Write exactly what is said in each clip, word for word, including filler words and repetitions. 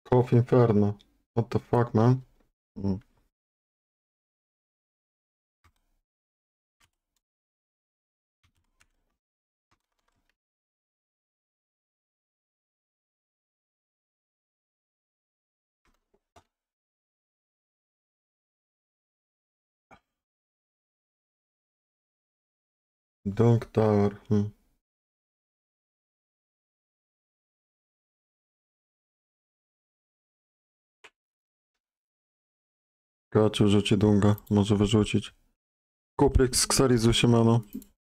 Coffee Inferno. What the fuck, man? Mm. Dunk Tower. Hmm. Kaciu rzuci Dunga. Może wyrzucić. Kuprik z Xerizu Siemano.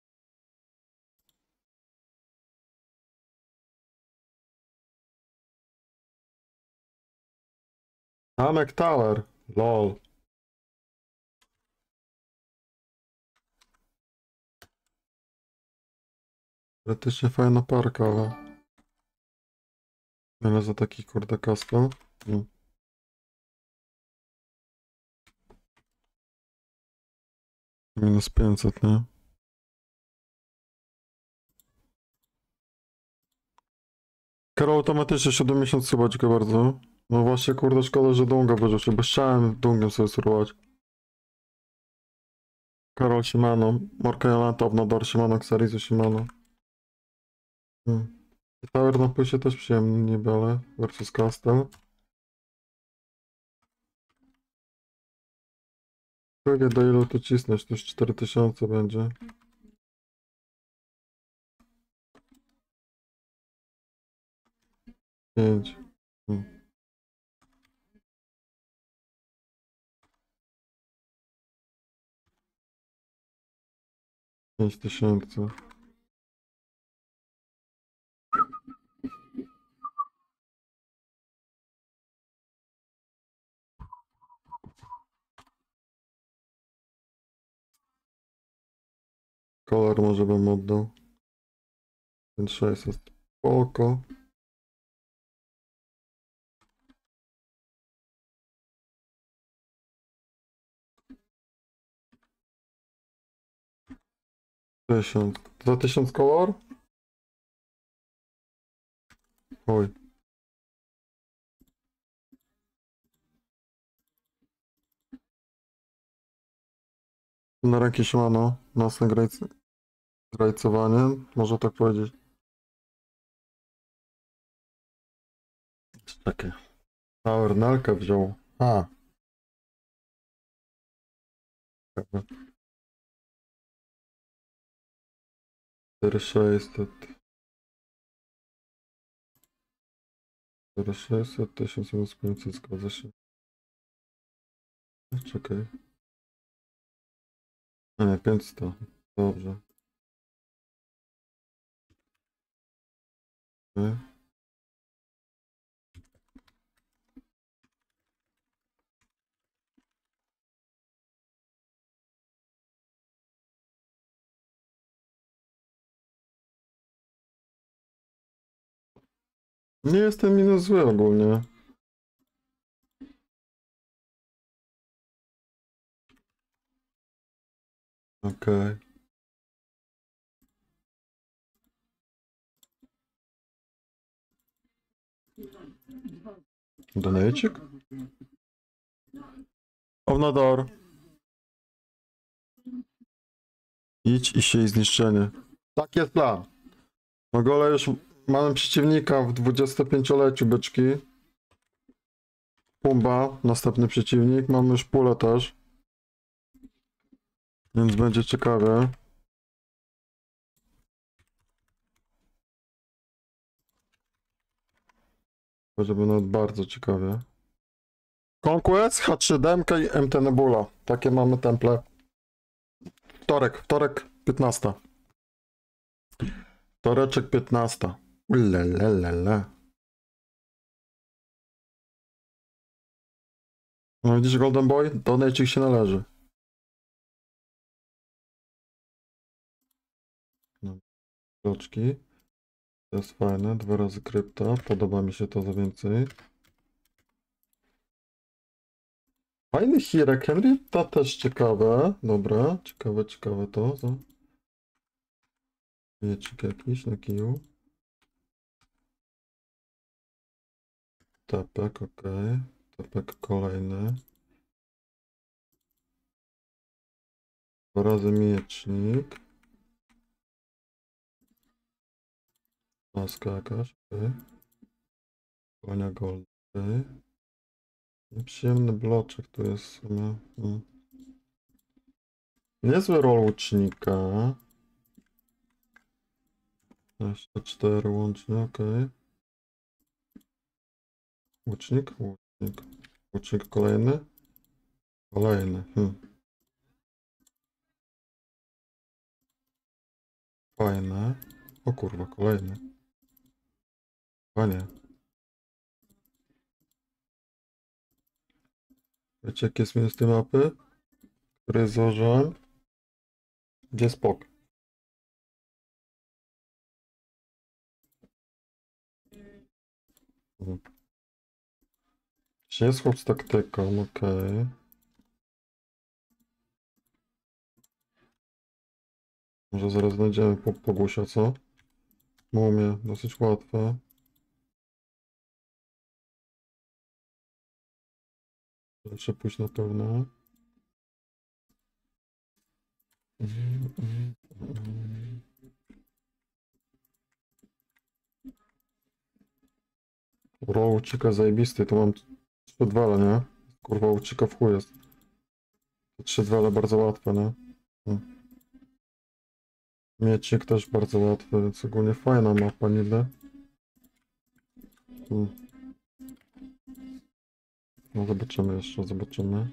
Amek Tower. Lol. Praktycznie fajna parka, ale... Ale za taki kurde kaspel. Hmm. Minus pięćset, nie? Karol automatycznie siódmy miesiąc chyba, dziękuję bardzo. No właśnie, kurde, szkoda, że Dunga wyrzucił, bo chciałem Dungiem sobie spróbować. Karol Siemano, Morka Jolanta, Ownador Siemano, Xerizu Siemano. Hmm. Tower na płycie też przyjemny niby, ale versus Castle. Pewnie do ilu tu cisnąć, to już cztery tysiące będzie. pięć. Hmm. pięć tysięcy. Kolor może bym oddał. Ten sześćset. Spoko. tysiąc. Za tysiąc kolor? Oj. Na ręki siemano. Nocne grajc... grajcowanie. Można tak powiedzieć. Czekaj. Tower Nelkę wziął. A. cztery sześćset. cztery sześćset, tysiąc pięćset, zgadza się. Czekaj. A nie, pięćset. Dobrze. Okay. Nie jestem minus zły ogólnie. Okej. Okay. Donajcik? Ownador. Idź i siej zniszczenie. Tak jest plan. No gole już mamy przeciwnika w dwudziestopięcioleciu beczki. Pumba, następny przeciwnik. Mamy już pulę też. Więc będzie ciekawie. Będzie nawet bardzo ciekawie. Conquest, H trzy D M K i M T Nebula. Takie mamy temple. Wtorek, wtorek piętnasta. Wtoreczek piętnasta. Lelelele. No widzisz Golden Boy? Donate się należy. No, kroczki. To jest fajne. Dwa razy krypta. Podoba mi się to za więcej. Fajny Hirek Henry. To też ciekawe. Dobra. Ciekawe, ciekawe to. Co? Miecik jakiś na kiju. tepek, ok. Tepek kolejny. Dwa razy miecznik. Maska jakaś, ok. Konia gold, ok. Nieprzyjemny bloczek tu jest w sumie. Hmm. Niezły rol łucznika. Jeszcze cztery łącznie, ok. Łucznik, łucznik. Łucznik kolejny. Kolejny. Hmm. Fajne. O kurwa, kolejny. Panie. Wiecie jakie jest minus tej mapy? Który założyłem? Gdzie spok? Hmm. Czy jest chłop z taktyką, okej. Może zaraz znajdziemy po, Pogusia, co? Mumie, dosyć łatwe. Trzeba pójść na pewno. Mhm, mhm, mhm. Ro, ucika zajebisty, to mam trzy dwale, nie? Kurwa, ucika w chuj jest. To trzy dwale bardzo łatwe, nie? Hmm. Miecik też bardzo łatwy, więc ogólnie fajna mapa niby. Hmm. No zobaczymy jeszcze, zobaczymy.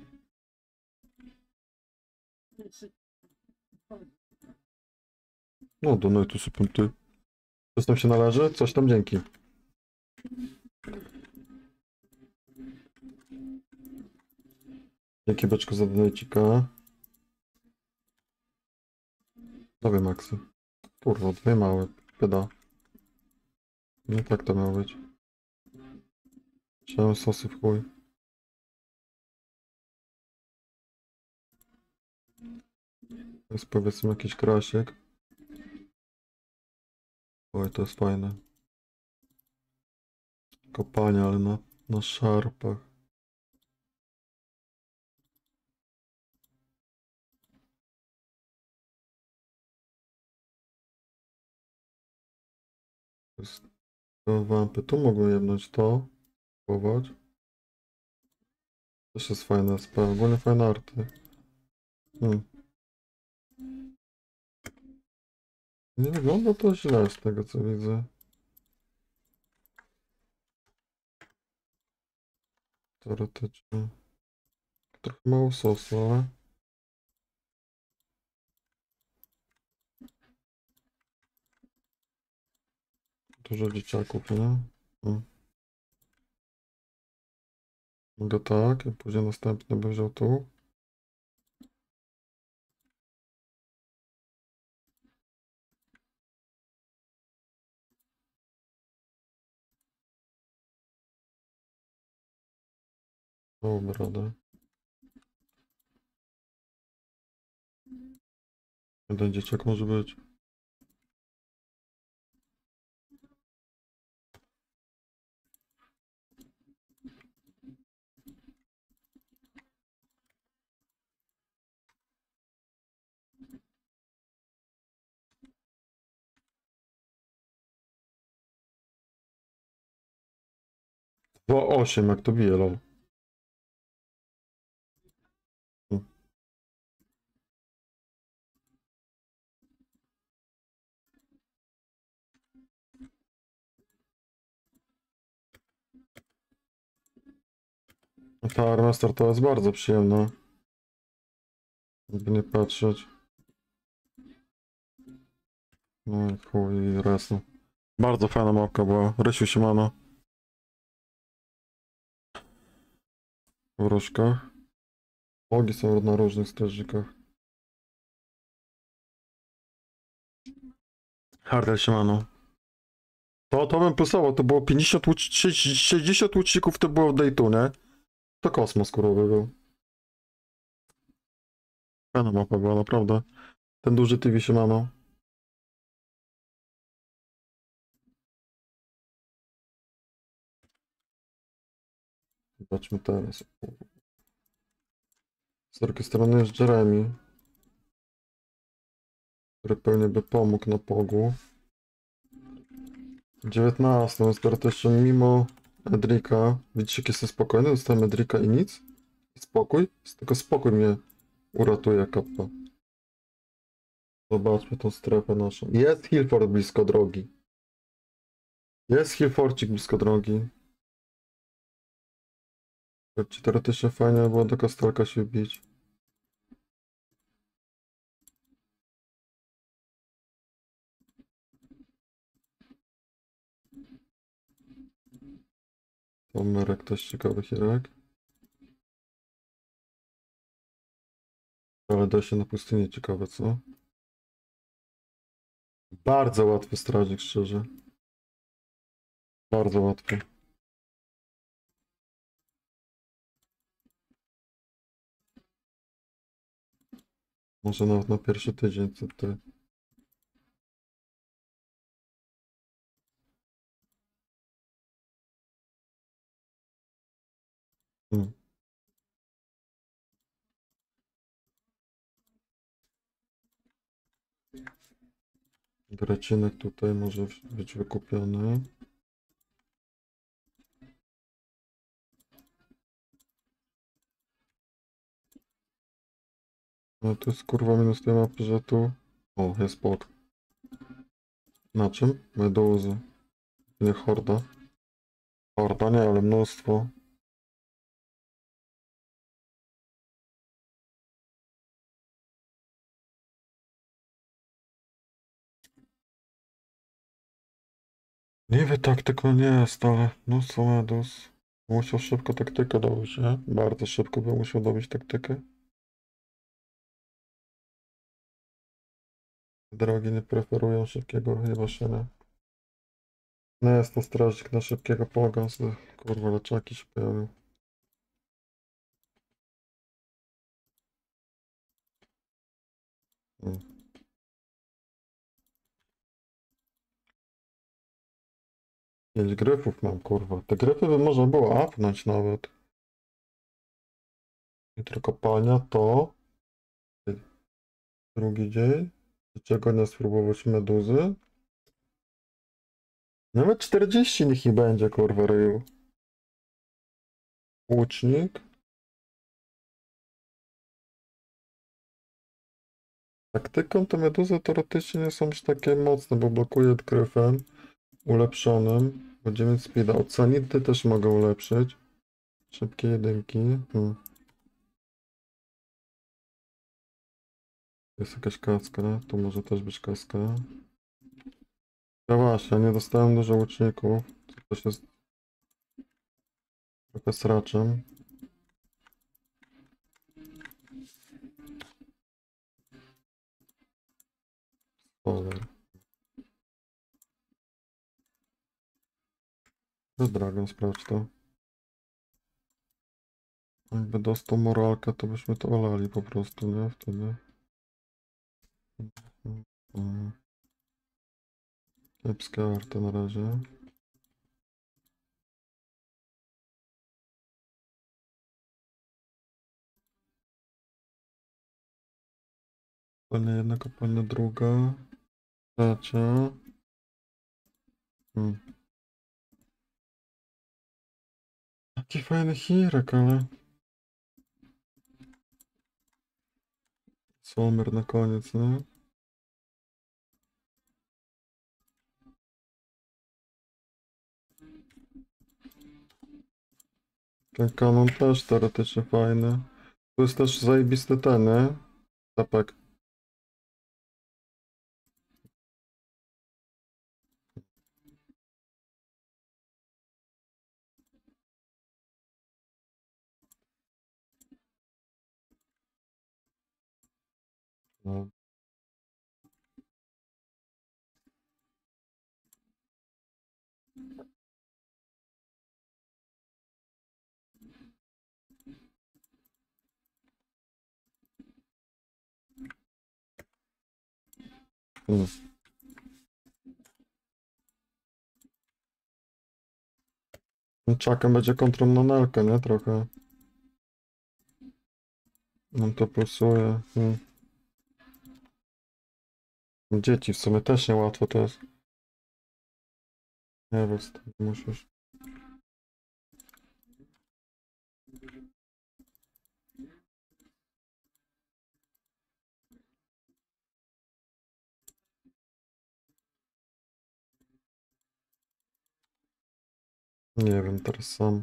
No, donate sypią ty. Coś tam się należy? Coś tam dzięki. Dzięki beczku za donajcika. Dawaj Maxy. Kurwa, dwie małe. Pyda. Nie tak to miało być. Chciałem sosy w chuj. To jest powiedzmy jakiś krasik. Oj, to jest fajne. Kopanie, ale na, na szarpach. To jest to wampy. Tu mogłem jednąć to. Spróbować. Też jest fajne sprawa. Ogólnie fajne arty. Hmm. Nie wygląda to źle z tego co widzę. Teoretycznie. Trochę mało sosu, ale... Dużo dzieciaków, nie? Hmm. Mogę tak, i później następny bym wziął tu. Dobra, radę. Jeden dzieciak może być. dwa osiem, jak to bije, lol. Hmm. Ta armia startowa jest bardzo przyjemna. Jakby nie patrzeć. No i chuj, resno. Bardzo fajna mapka była. Rysiu siemano. W różkach. Bogi są na różnych strażnikach. Hardel siemano. To, to bym plusował, to było pięćdziesiąt łucz... sześćdziesiąt łuczników to było w Daytonie. To kosmos kurowy był. Fajna mapa była, naprawdę. Ten duży T V siemano. Zobaczmy teraz. Z drugiej strony jest Jeremy, który pewnie by pomógł na pogu. dziewiętnaście, więc praktycznie mimo Edrika. Widzicie, jak jestem spokojny? Dostałem Edrika i nic. Spokój. Tylko spokój mnie uratuje, kappa. Zobaczmy tą strefę naszą. Jest Hillford blisko drogi. Jest Hillfordcik blisko drogi. Teoretycznie fajnie by było do kostelka się wbić. Tomerek też ciekawy chirek. Ale da się na pustynię ciekawe, co? Bardzo łatwy strażnik, szczerze. Bardzo łatwy. Może nawet na pierwszy tydzień, co ty. Hmm. Grecinek tutaj może być wykupiony. No to jest kurwa minus tej mapy, że tu... O, jest pot. Na czym? Meduzy. Nie horda. Horda nie, ale mnóstwo. Niby taktyką nie jest, ale mnóstwo medus. Musiał szybko taktykę dobyć, nie? Bardzo szybko by musiał dobyć taktykę. Drogi nie preferują szybkiego jebaszenia. No jest to strażnik na szybkiego poga, kurwa leczaki się pojawił. Hmm. Pięć gryfów mam, kurwa. Te gryfy by można było apnąć nawet. I tylko kopalnia to... Drugi dzień. Czego nie spróbować meduzy? Nawet czterdzieści niech nie będzie, kurwa, ryju. Łucznik. Taktyką te meduzy teoretycznie nie są już takie mocne, bo blokuje gryfem ulepszonym. Bo dziewięć speeda. Oceanidy też mogę ulepszyć. Szybkie jedynki. Hmm. Jest jakaś kaska. Tu może też być kaska. No właśnie, nie dostałem dużo łuczników. Co też jest trochę sraczem. Spoiler. To Dragon, sprawdź to. Jakby dostał moralkę, to byśmy to olali po prostu, nie? Wtedy. Kiepskie arty na razie. Kopalnia jedna, kopalnia druga. Trzecia. Hmm. Jaki fajny chirek, ale... Somer na koniec, nie? Ten kanon też teoretycznie fajny. Tu jest też zajebisty ten, nie? Tapek. No. Hmm. Czakem będzie kontrą na Nelkę, nie? Trochę. No to pulsuje. Hmm. Dzieci w sumie też niełatwo to jest. Nie wiem, co ty musisz. Nie wiem, teraz sam.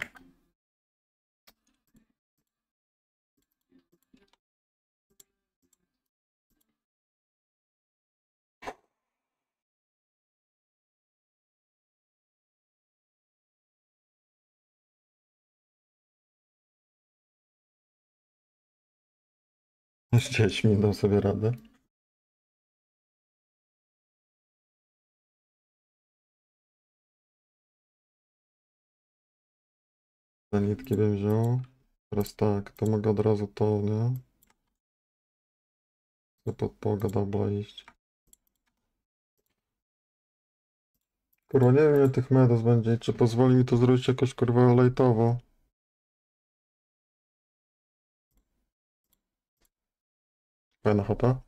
Z dziećmi dam sobie radę. Te nitki bym wziął. Teraz tak, to mogę od razu to, nie? To pod pogadabla iść. Kurwa, nie wiem ile tych medus będzie i czy pozwoli mi to zrobić jakoś kurwa lejtowo. Fajna chata.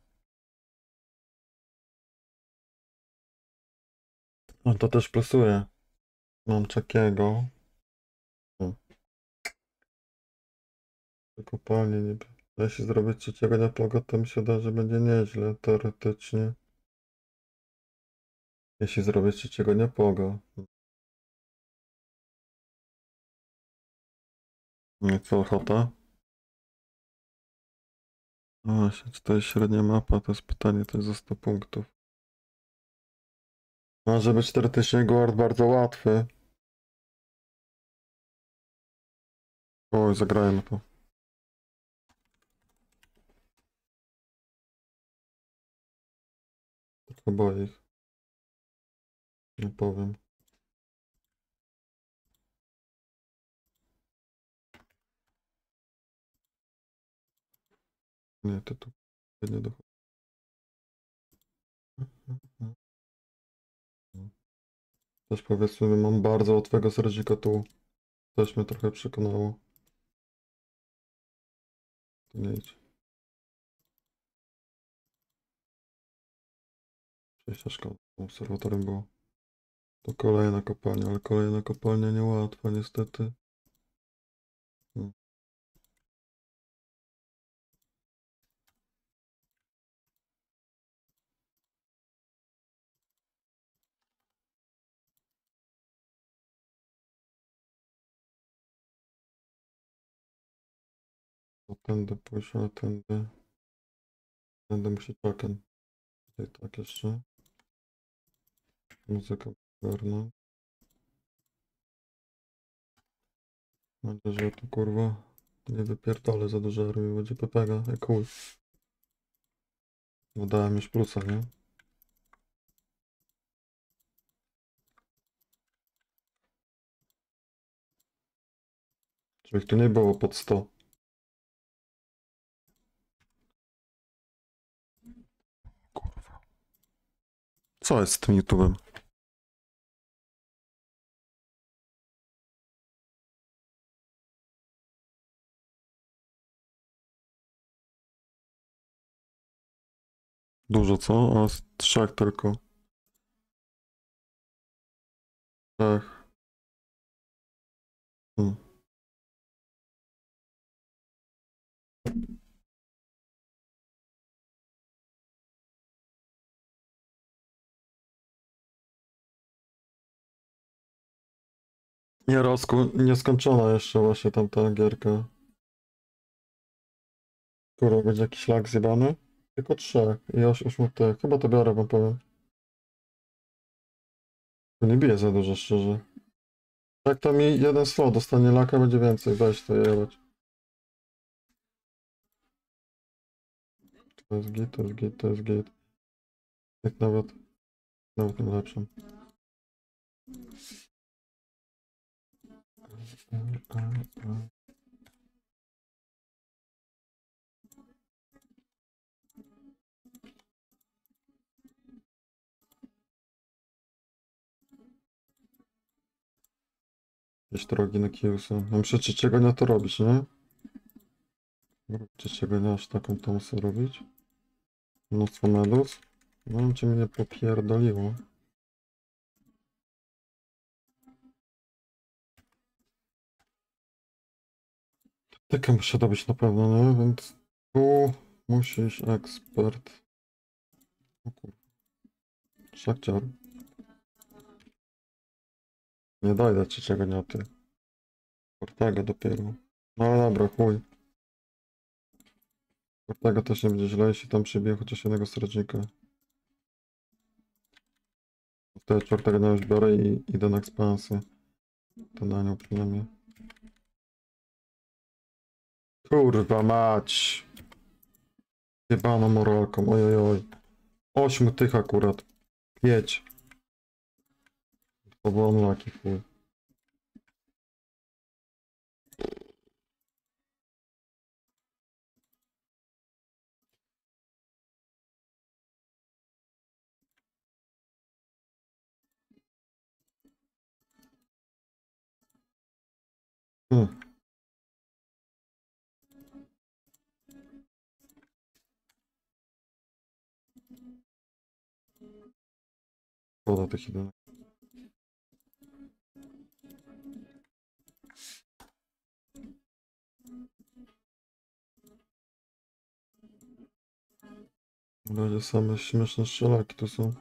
No to też plusuje. Mam czekiego. Hmm. Kopalnie niby. Jeśli zrobić trzeciego nieploga, to mi się da, że będzie nieźle, teoretycznie. Jeśli zrobię trzeciego nieploga. I co, ochota? No właśnie, czy to jest średnia mapa? To jest pytanie, to jest za sto punktów. Może być teoretycznie guard bardzo łatwy. Oj, zagrajmy to. Tylko boję ich. Nie powiem. Nie, to tu nie dochodzi. Też powiedzmy, mam bardzo łatwego serdzika tu. Też mnie trochę przekonało. To nie idź. Przejścia szkoda. Obserwatorem było. To kolejna kopalnia, ale kolejna kopalnia niełatwa niestety. Hmm. To tędy pójść, a tędy. Tędy musi token. Tutaj tak jeszcze. Muzyka garna. Mam nadzieję, że tu kurwa nie wypierdolę za dużo armii, będzie pepega, jak chuj. Bo dałem już plusa, nie? Żeby ich tu nie było pod sto. Kurwa. Co jest z tym YouTube'em? Dużo co? A z trzech tylko. Tak. Hmm. Nie, Rosku, nieskończona jeszcze właśnie tamta gierka. Kurwa, będzie jakiś lag zjebany? Tylko trzech i oś, ośmiu tych. Chyba to biorę, wam powiem. To nie bije za dużo, szczerze. Jak to mi jeden slot dostanie laka, będzie więcej. Weź to jebać. To jest git, to jest git, to jest git. Jak nawet, nawet nie lepszym. Jakieś drogi na Kiusa. Ja muszę trzeciego dnia to robić, nie? Trzeciego dnia aż taką to muszę robić. Mnóstwo medus. No wiem, czy mnie popierdoliło. Tykę muszę dobyć na pewno, nie? Więc tu musisz ekspert. O kur... Szakciar. Nie dojdę trzeciego dnia, ty. Portego dopiero. No ale dobra, chuj. Portego też nie będzie źle, jeśli tam przybije chociaż jednego strażnika. Wtedy czwartego dnia już biorę i idę na ekspansję. Ten anioł przynajmniej. Kurwa mać! Jebano moralką, oj oj oj. Ośmiu tych akurat. Jedź. To było unlucky, chuj. Hmm. Szkoda tych jedynek. Będzie same śmieszne strzelaki tu są.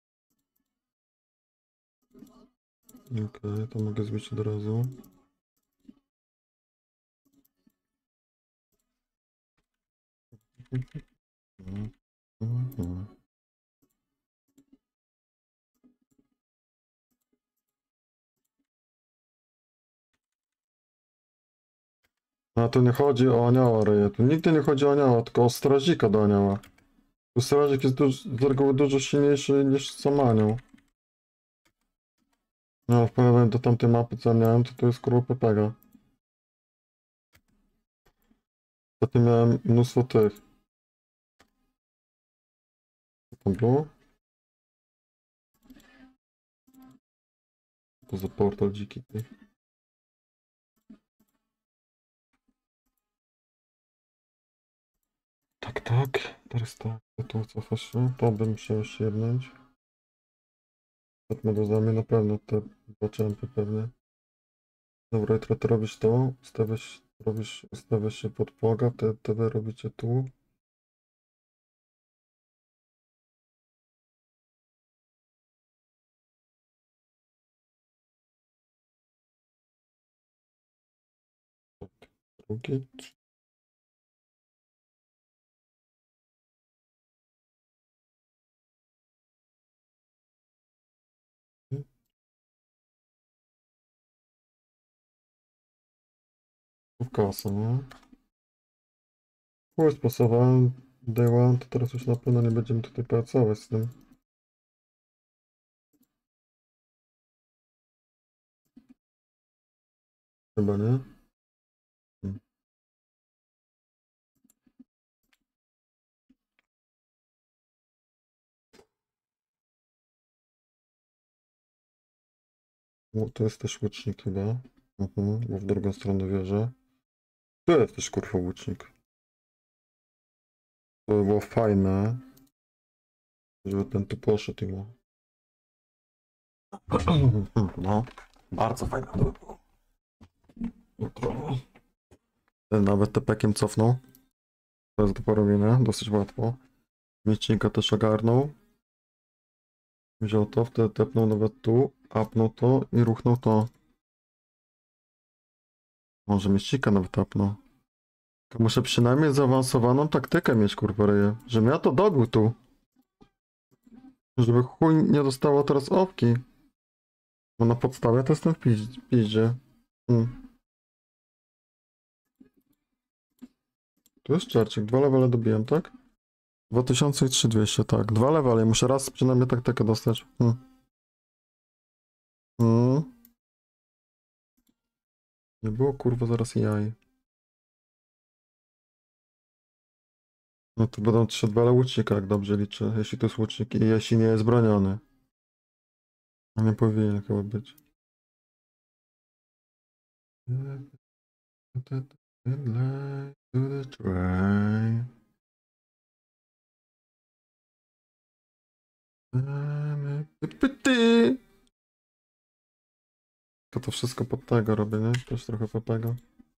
Okej, okay, to mogę zbić od razu. A tu nie chodzi o anioła, Ryje. Tu nigdy nie chodzi o anioła, tylko o strażnika do anioła. Tu strażnik jest duż, z reguły dużo silniejszy niż sam anioł. No, w porównaniu do tamtej mapy, co ja miałem, to to jest kurwa pepega. Potem miałem mnóstwo tych. Co tam było? To za portal dziki. Ty. Tak, tak. Teraz tak. Tu cofasz się. To bym musiał się jednąć. Pod meduzami na pewno te dwa czempy pewnie. Dobra, jutro to robisz to. Ustawiasz, robisz, ustawiasz się pod płoga. Te, te wy robicie tu. Drugi. W kasę, nie? Chuj, spasowałem day one, to teraz już na pewno nie będziemy tutaj pracować z tym. Chyba nie? Hmm. O, to jest też łucznik chyba. Mhm, bo w drugą stronę wierzę. Tu jest też kurwa łucznik. To by było fajne, żeby ten tu poszedł i mu. No, bardzo fajne to by było. Jutro. Ten nawet tepekiem cofnął. To jest do porobienia, dosyć łatwo. Miecznika też ogarnął. Wziął to, wtedy tepnął nawet tu, apnął to i ruchnął to. Może mieścika nawet apnął. To muszę przynajmniej zaawansowaną taktykę mieć, kurwa ryje. Żebym ja to dobił tu. Żeby chuj nie dostało teraz owki. Bo na podstawie to jestem w piź- piździe. Hmm. Tu jest czarcik, dwa levele dobiłem, tak? dwa tysiące i trzy tysiące dwieście, tak. Dwa levele, muszę raz przynajmniej taktykę dostać. Hmm. Hmm. Nie było kurwa zaraz jaj. No to będą trzy dwa łucznika, jak dobrze liczę. Jeśli to jest łucznik i jeśli nie jest broniony. A nie powinien chyba być. To the train. To to wszystko pod tego robię, nie? Też trochę Pepego.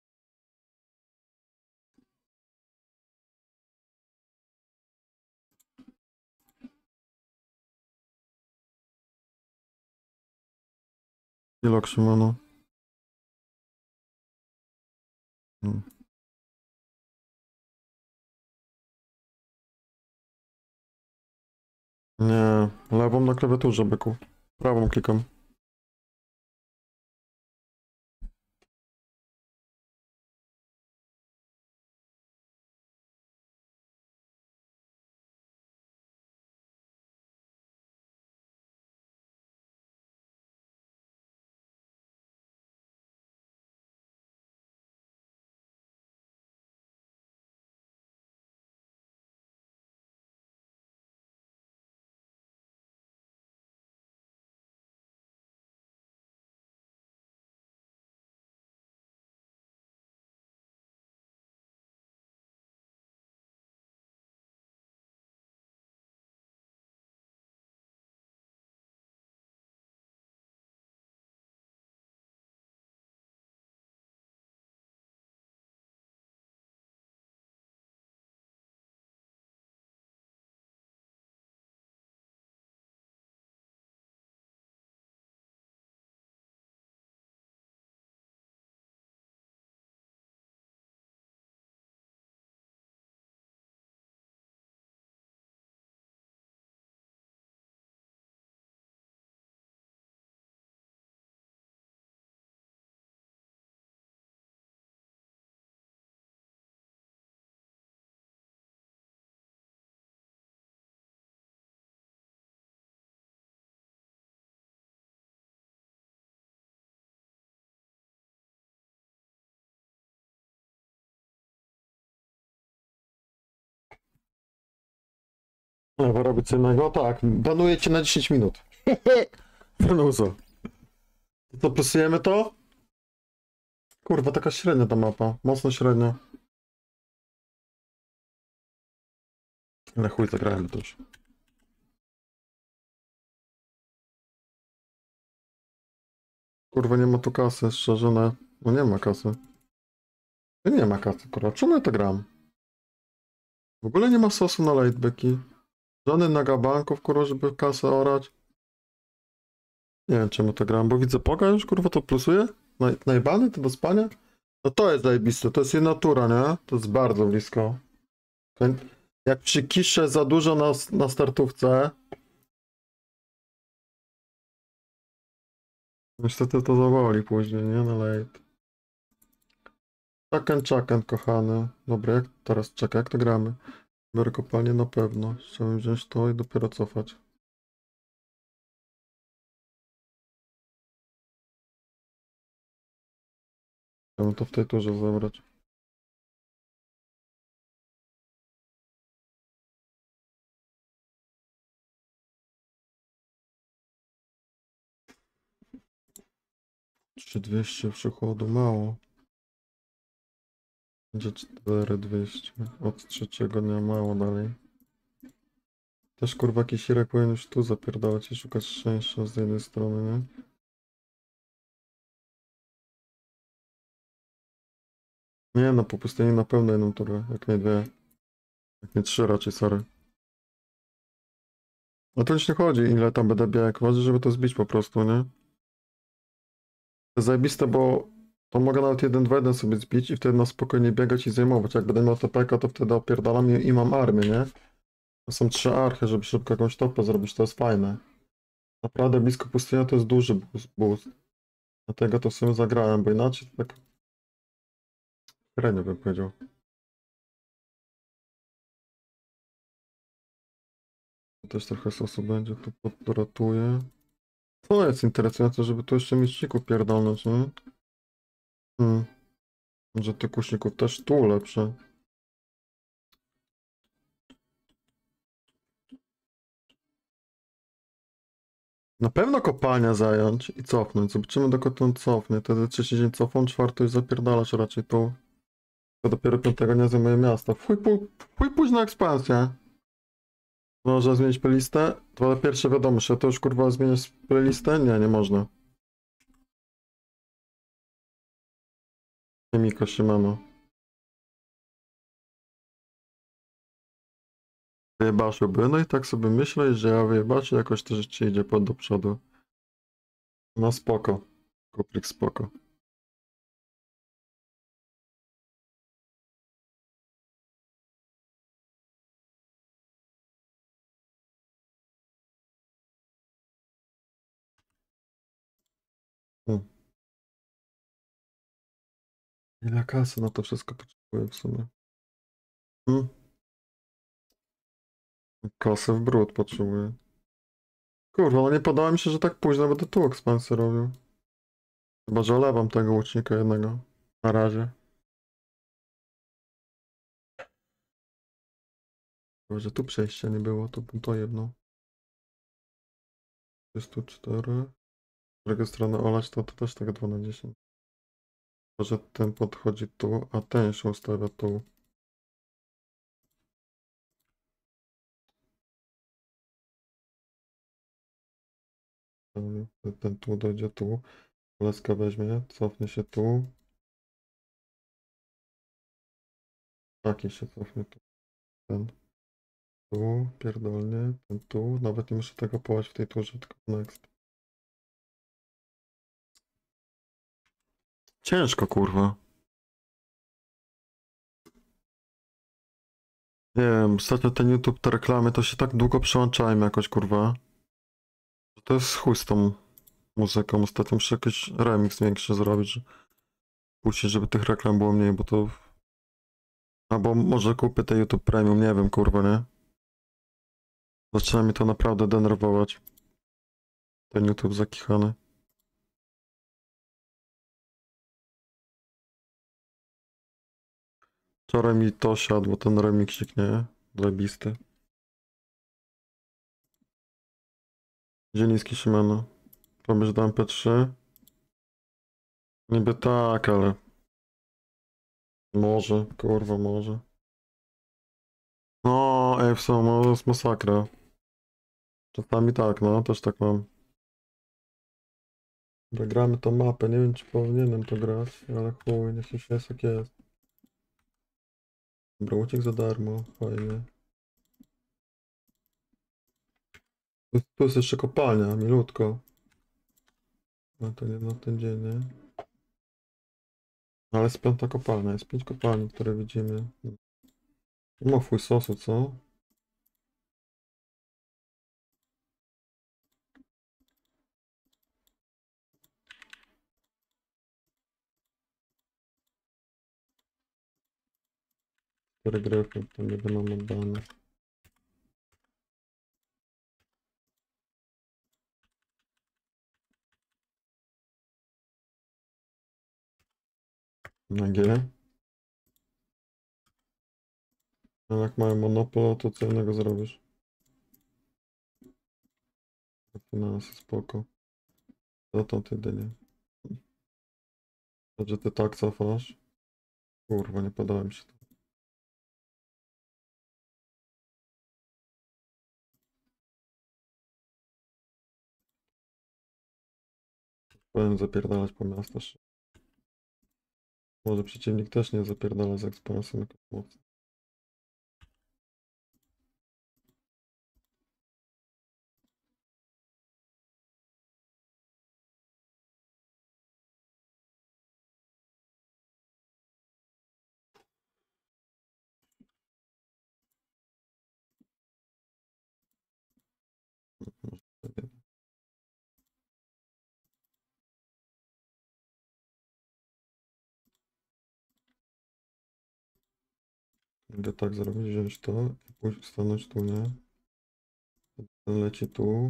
Ilok Szymonu. Hmm. Nie, lewą na klawiaturze, byku. Prawą klikam. Lewo robię co innego? Tak, banuję cię na dziesięć minut. Fenuzo. To plusujemy to? Kurwa, taka średnia ta mapa. Mocno średnia. Ale chuj, zagrałem to już. Kurwa, nie ma tu kasy, szczerze, no. No nie ma kasy. No nie ma kasy, kurwa. Czemu ja to gram? W ogóle nie ma sosu na lightbacki. Żadnych nagabanków, kurwa, żeby kasę orać. Nie wiem, czemu to gram, bo widzę Poga już, kurwa, to plusuje? Naj, najbany, to do spania? No to jest zajebiste, to jest jej natura, nie? To jest bardzo blisko. Jak przykiszę za dużo na, na startówce, niestety to zawoli później, nie? Na late. Czaken, czaken, kochany. Dobra, jak teraz czekaj, jak to gramy? Biorę kopalnię na pewno. Chciałem wziąć to i dopiero cofać. Chciałbym to w tej turze zabrać. trzy tysiące dwieście przychodu, mało. Będzie cztery tysiące dwieście. Od trzeciego dnia mało dalej. Też kurwa jakiś Irek powinien już tu zapierdalać i szukać szczęścia z jednej strony, nie? Nie no, po pustyni na pewno jedną turę, jak nie dwie. Jak nie trzy raczej, sorry. No to już nie chodzi, ile tam będę biegł. Ważne, żeby to zbić po prostu, nie? To jest zajebiste, bo to mogę nawet jeden dwa jeden sobie zbić i wtedy na spokojnie biegać i zajmować. Jak będę miał T P K, to wtedy opierdalam i, i mam armię, nie? To są trzy archy, żeby szybko jakąś topę zrobić, to jest fajne. Naprawdę blisko pustynia to jest duży boost. boost. Dlatego to sobie zagrałem, bo inaczej to tak średnio bym powiedział. Też trochę sosu będzie, tu podratuje. To jest interesujące, żeby tu jeszcze miścików pierdolnąć, nie? Hmm. Że tych kuśników też tu lepsze. Na pewno kopalnia zająć i cofnąć. Zobaczymy dokąd on cofnie. Wtedy trzeci dzień cofą, czwarty już zapierdalasz raczej tu. To dopiero piątego nie zajmuje miasta. Chuj, pu- chuj późna ekspansja. Można zmienić playlistę? To ale pierwsze wiadomo, że to już kurwa zmieniać playlistę? Nie, nie można. Miko Shimano. Wyjebaszyłby. No i tak sobie myślę, że ja wyjebaczy, jakoś to życie idzie pod do przodu. No spoko. Kuplik spoko. Hmm. Ile kasy na to wszystko potrzebuję w sumie? Hmm? Kasy w brud potrzebuję. Kurwa, no nie podoba mi się, że tak późno będę tu ekspansję robił. Chyba, że olewam tego łucznika jednego. Na razie. Chyba, że tu przejścia nie było, to bym to jedno. trzysta cztery. Z drugiej strony olać to, to też tak dwa na dziesięć. Chyba, że ten podchodzi tu, a ten się ustawia tu. Ten, ten tu dojdzie tu. Leska weźmie, cofnie się tu. Taki się cofnie tu. Ten tu, pierdolnie. Ten tu. Nawet nie muszę tego połać w tej turze, tylko next. Ciężko, kurwa. Nie wiem, ostatnio ten YouTube, te reklamy, to się tak długo przełączałem jakoś, kurwa. To jest chuj z tą muzyką. Ostatnio muszę jakiś remix większy zrobić, że- puścić, żeby tych reklam było mniej, bo to... Albo może kupię te YouTube Premium, nie wiem, kurwa, nie? Zaczyna mi to naprawdę denerwować. Ten YouTube zakichany. Wczoraj mi to siadło, ten remixik, nie? Zajebisty. Zieliński Shimano. Robisz do M P trzy? Niby tak, ale... Może, kurwa, może. No, ej, w sumie, to jest masakra. Czasami tak, no, też tak mam. Zagramy tą mapę, nie wiem czy powinienem to grać, ale chuj, niech już jest jak jest. Dobra, uciek za darmo, fajnie. Tu, tu jest jeszcze kopalnia, milutko. No to nie na ten dzień, nie? Ale jest piąta kopalnia, jest pięć kopalni, które widzimy. No fuj sosu, co? Cztery gryfy, tam jeden mam oddany. Na G. A jak mają monopol, to co innego zrobisz? Finanse, spoko. Co to ty dynie? To, że ty tak cofasz? Kurwa, nie podoba mi się to. Powinien zapierdalać po miastach. Może przeciwnik też nie zapierdala z ekspansją jako mocno. Mogę tak zrobić, wziąć to i pójść stanąć tu, nie? Ten leci tu.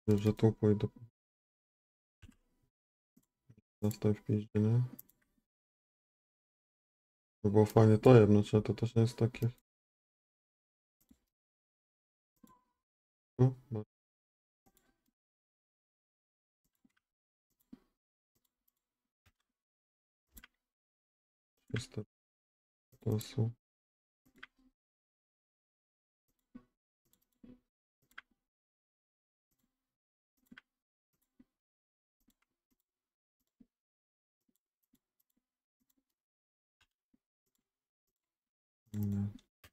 Że tu pójdę. Zostań w piździe, nie? To było fajnie to jedno, czy to też nie jest takie... Tu? No. Jest to... To są... Nie.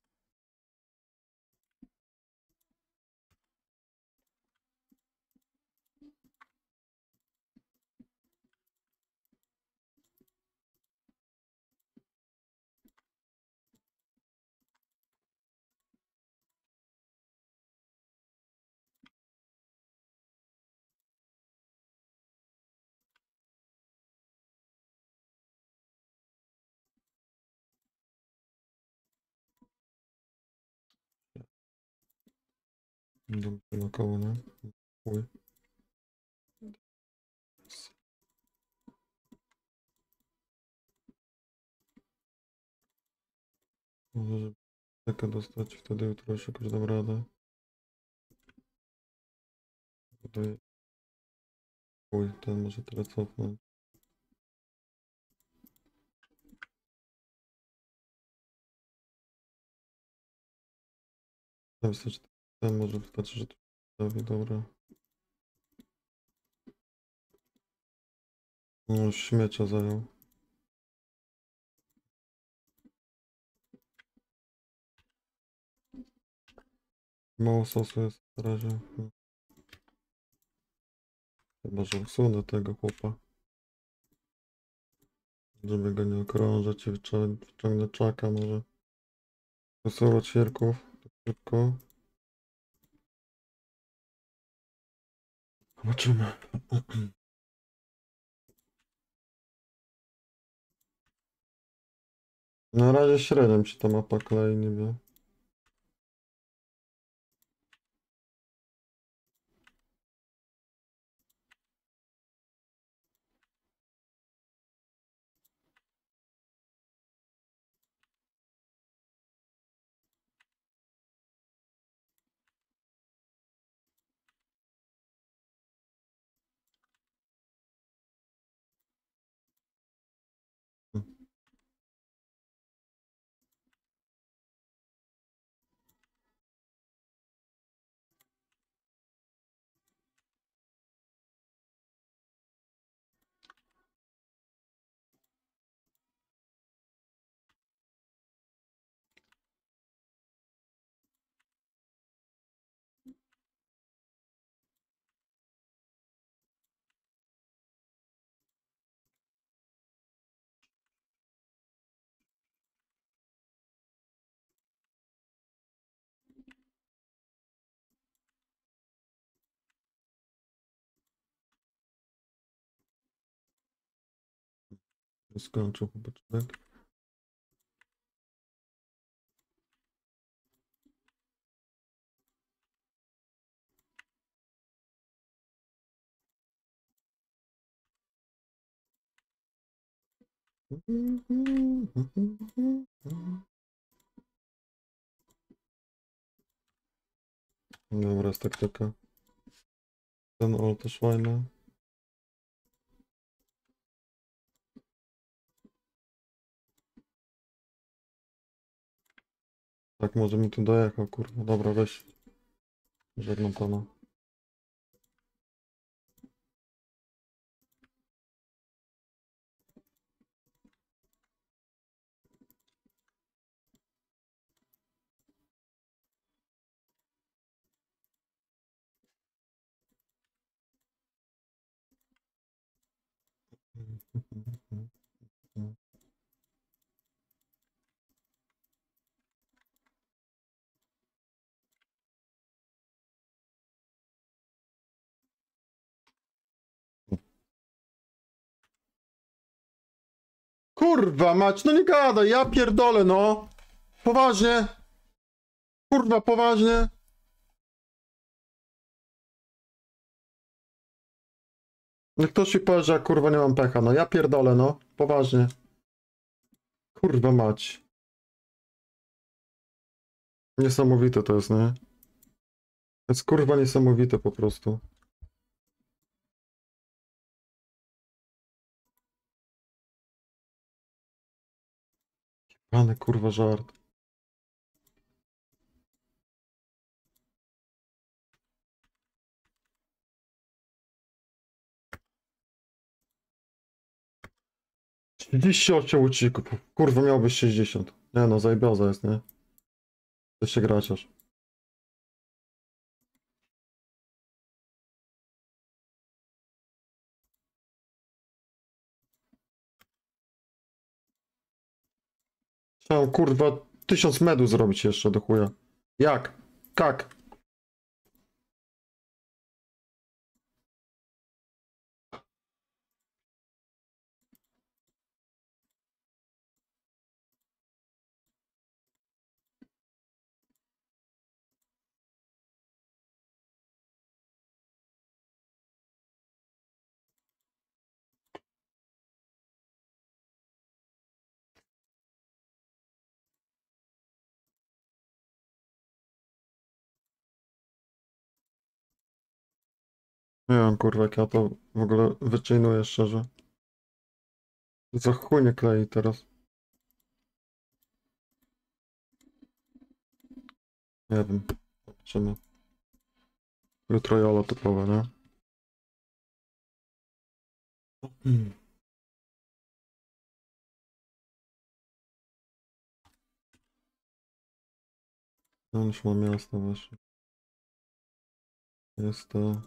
Idę naokoło, nie? Uj. Może, żeby takę dostać, wtedy jutro już jakoś dam radę. Tutaj... Uj, ten może tyle cofnąć. Ten wystarczy, ten może wystarczy, że tu stawi, dobra. No, już śmiecia zajął. Mało sosu jest na razie. Chyba, że usunę tego chłopa. Żeby go nie okrążać i wciągnę czaka może. Posyłać świerków. Tak szybko. Zobaczymy. Na razie średnio mi się ta mapa klei, nie wiem. Skończył chłopaczek. Dobra, jest taktyka. Ten ol też fajny. Tak, może mi tu dojechał, kurwa. Dobra, weź. Żegnam pana. Kurwa mać, no nie gadaj, ja pierdolę, no. Poważnie. Kurwa, poważnie. No ktoś mi powie, że ja kurwa nie mam pecha. No ja pierdolę, no. Poważnie. Kurwa mać. Niesamowite to jest, nie? To jest kurwa niesamowite po prostu. Pany kurwa żart. trzydzieści osiem łucików. Kurwa miałbyś sześćdziesiąt. Nie no, zajebioza jest, nie? Ty się graciarz. Chciałem kurwa tysiąc medów zrobić jeszcze do chuja. Jak? Kak? Nie wiem kurwa jak ja to w ogóle wyczynuję szczerze. Za chuj nie klei teraz. Nie wiem. Zobaczymy. Jutro jolo typowe, nie? Hmm. No już mam miasto właśnie. Jest to...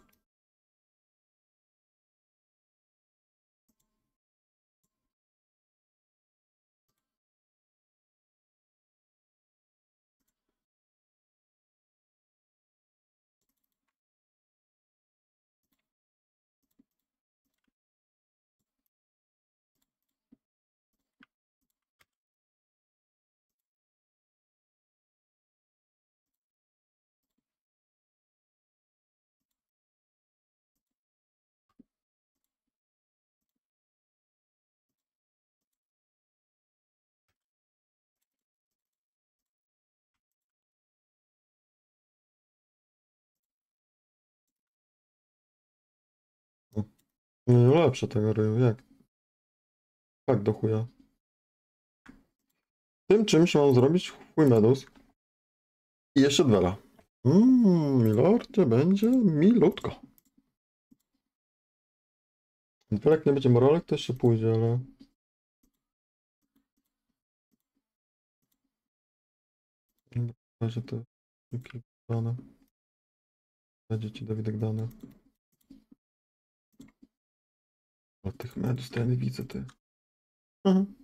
No lepsze tego ryju, jak? Tak do chuja. Tym czymś mam zrobić chuj medus. I jeszcze dwela. Mmm, milordzie będzie milutko. Jak nie będzie moralek, to jeszcze pójdzie, ale... Będzie to... dane. Będzie ci Dawidek dane. O tych medus to ja nie widzę, ty. Mhm.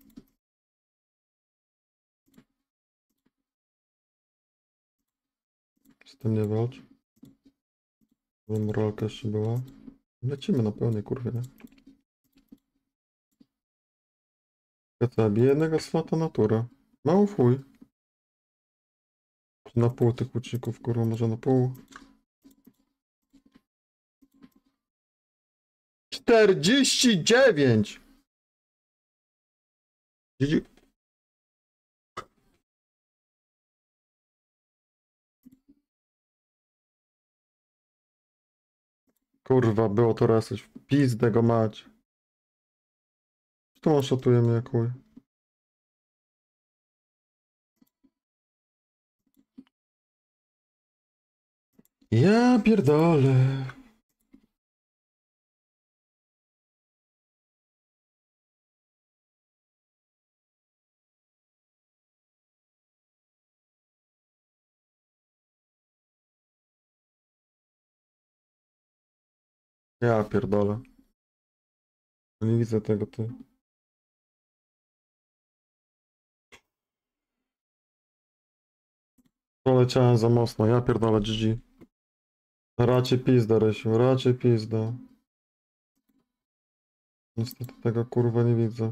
Z tym nie walcz. Bo moralka jeszcze była. Lecimy na pełnej kurwie, nie? Ja zabiję jednego swata natura. Mało fuj. Na pół tych łuczników, kurwa, może na pół. czterdzieści dziewięć! Gigi. Kurwa, było to research. Pizdę go mać. To on szatuje mnie, chuj. Ja pierdolę. Ja pierdolę. Nie widzę tego, ty. Poleciałem za mocno, ja pierdolę, G G. Raczej pizda, Rysiu, raczej pizda. Niestety tego kurwa nie widzę.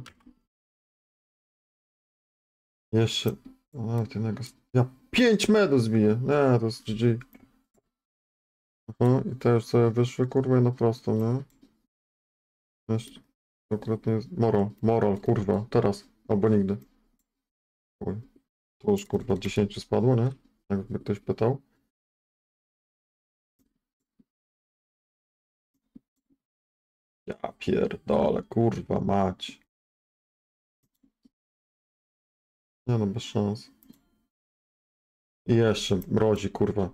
Jeszcze... Nawet jednego... Ja pięć medów zbiję. Nie, to jest G G. Aha, i też sobie wyszły kurwa i na prosto, nie? Jeszcze. Akurat nie jest. Moral, moral, kurwa, teraz. Albo nigdy. Chuj. To już kurwa dziesięć spadło, nie? Jakby ktoś pytał. Ja pierdolę, kurwa, mać. Nie no, bez szans. I jeszcze mrozi, kurwa.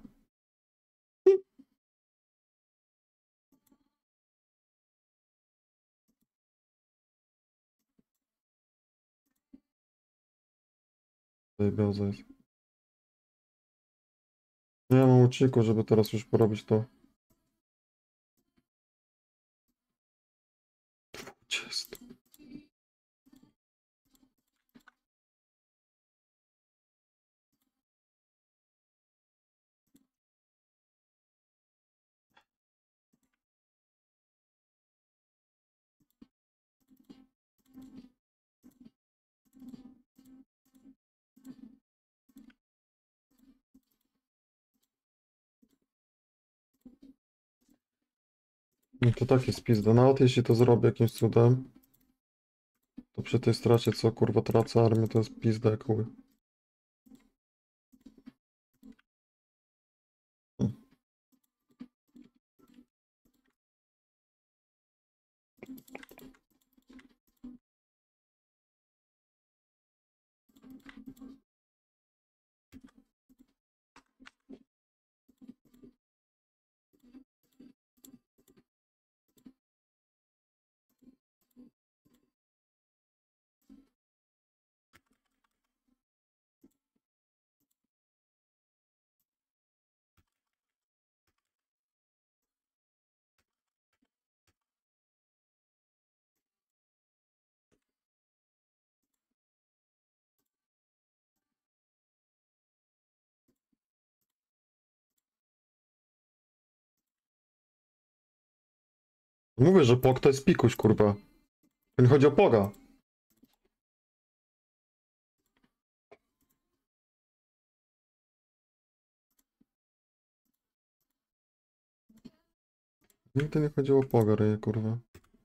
Zajebioza jest. Nie mam uciku, żeby teraz już porobić to. dwadzieścia. No to tak jest pizda. Nawet jeśli to zrobię jakimś cudem, to przy tej stracie, co kurwa tracę armię, to jest pizda jak chuj. Mówię, że pok to jest pikuś, kurwa. To nie chodzi o poga. Nigdy nie chodziło o poga, ryje, kurwa.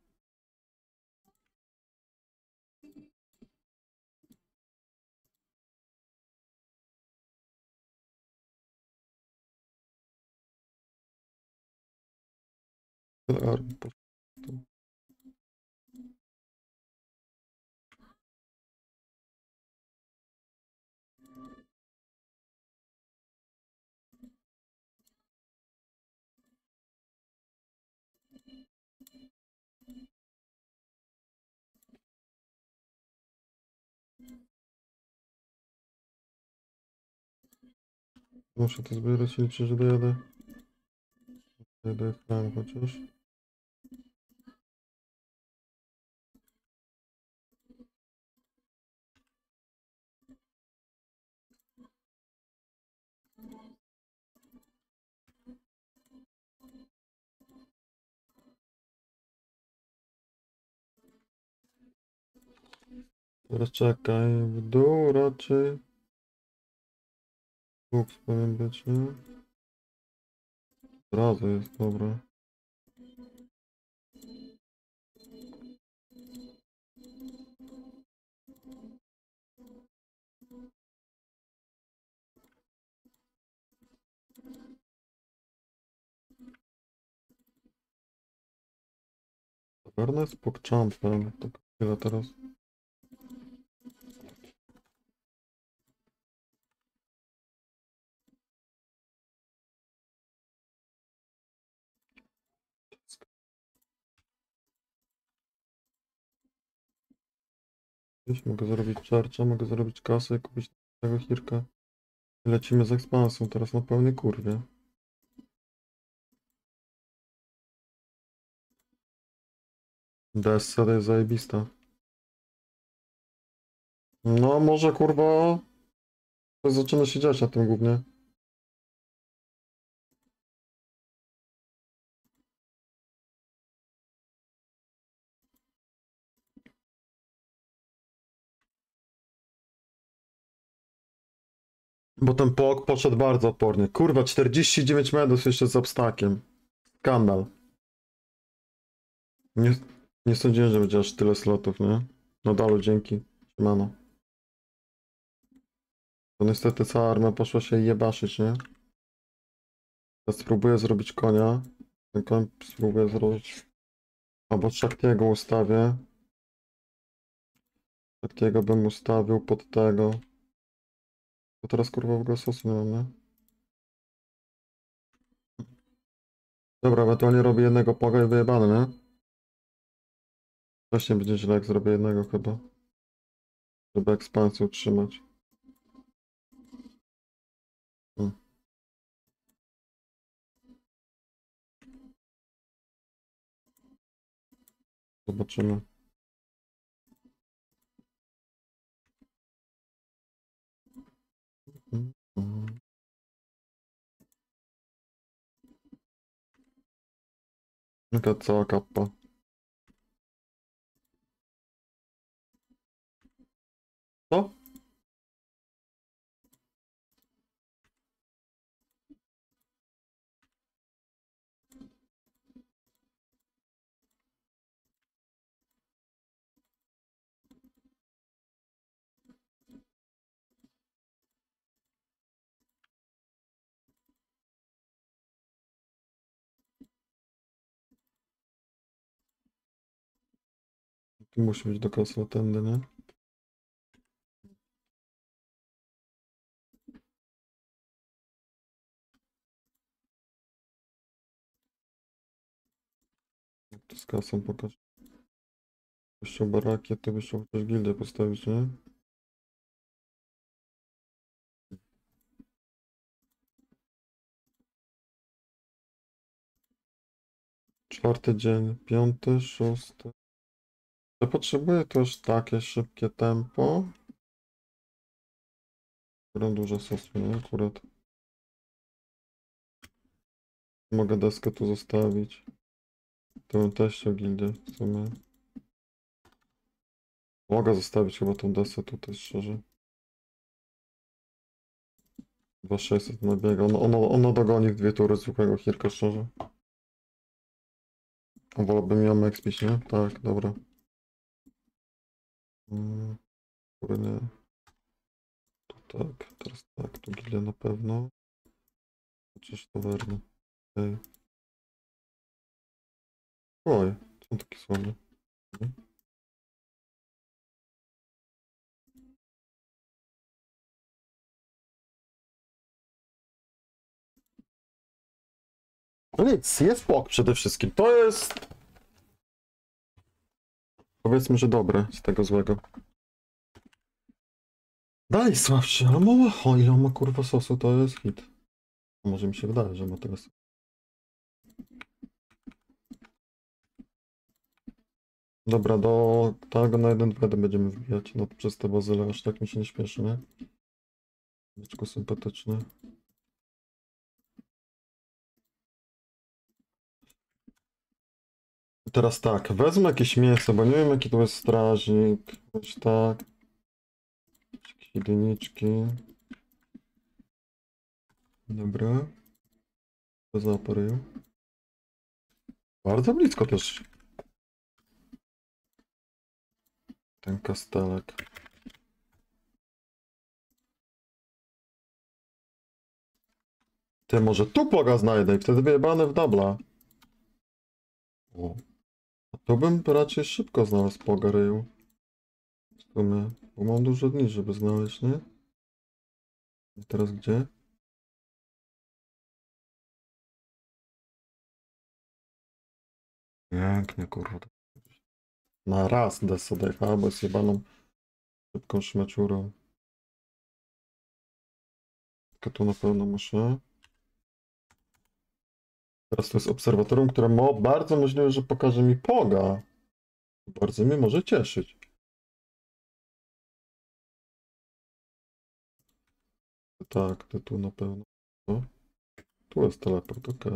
Tyle armii poszło. Muszę to zbierać i liczę, że dojadę. Dojechałem chociaż. Teraz czekaj, w dół raczej. Fuks powinien być, nie? Od razu jest, dobra. Tawerna jest pokczampem, tak chwilę teraz. Gdzieś mogę zrobić czarcza, mogę zrobić kasę i kupić tego hirka. Lecimy z ekspansją teraz na pełnej kurwie. D S C jest zajebista. No może kurwa to zaczyna się dziać na tym głównie. Bo ten pok poszedł bardzo opornie. Kurwa, czterdzieści dziewięć medów jeszcze z obstakiem. Skandal. Nie, Nie sądziłem, że będzie aż tyle slotów, nie? No dalu, dzięki. Siemano. To niestety cała armia poszła się jebaszyć, nie? Ja spróbuję zrobić konia. Ten koń spróbuję zrobić... Albo Shaktiego ustawię. Shaktiego bym ustawił pod tego. To teraz kurwa w ogóle sosu nie mam, nie? Dobra, ewentualnie robię jednego poga i wyjebane, nie? Właśnie będzie źle, jak zrobię jednego chyba. Żeby ekspansję utrzymać. Hmm. Zobaczymy. Hmm. Hmm. Jaka cała kappa. Co? Tu musi być do kasy tędy, nie? Tu z kasą pokaż. Byś chciał baraki, to byś chciał chociaż gildię postawić, nie? Czwarty dzień, piąty, szósty. Ja potrzebuję też takie szybkie tempo. Biorę dużo sosu, nie? Akurat. Mogę deskę tu zostawić. To bym też chciał gildię w sumie. Mogę zostawić chyba tą deskę tutaj, szczerze. dwa tysiące sześćset nabiega. Ono, ono, ono dogoni w dwie tury zwykłego Hirka, szczerze. Wolałbym ją expić, nie? Tak, dobra. Hmm, który nie. Tu tak, teraz tak, tu gildia na pewno. Chociaż tawerny. Okej. Oj, są takie słabe. No nic, jest pok przede wszystkim. To jest... Powiedzmy, że dobre z tego złego. Dalej słabszy, ale mało. O, ile on ma kurwa sosu, to jest hit. Może mi się wydaje, że ma teraz. Dobra, do tego na jeden dwa będziemy wbijać. No przez te bazyle aż tak mi się nie śpieszy, nie? Byczku sympatyczny. Teraz tak, wezmę jakieś mięso, bo nie wiem jaki to jest strażnik. Coś tak. Jakieś jedyniczki. Dobra. To zaparuję. Bardzo blisko też. Ten kastelek. Ty, może tu ploga znajdę i wtedy wyjebane w dubla. O. A to bym raczej szybko znalazł ploga ryju. W sumie, bo mam dużo dni, żeby znaleźć, nie? I teraz gdzie? Pięknie, kurwa. Na raz desę decha, bo jest jebaną szybką szmeciurą. Tylko tu na pewno muszę. Teraz to jest obserwatorium, które mo bardzo możliwe, że pokaże mi poga. Bardzo mnie może cieszyć. Tak, to tu na pewno. O, tu jest teleport, ok.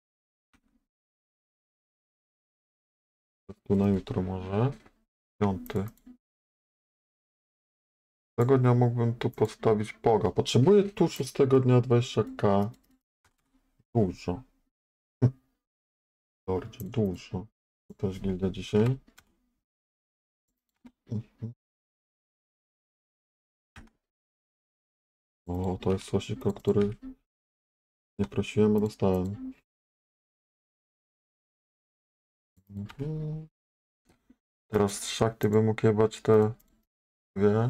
Tu na jutro może. Piąty. Tego dnia mógłbym tu postawić poga. Potrzebuję tu szóstego dnia dwadzieścia k. Dużo. Lordzie, dużo. To też gildia dzisiaj. Mhm. O, to jest sosik, o który nie prosiłem, a dostałem. Mhm. Teraz z szakty bym mógł jebać te dwie.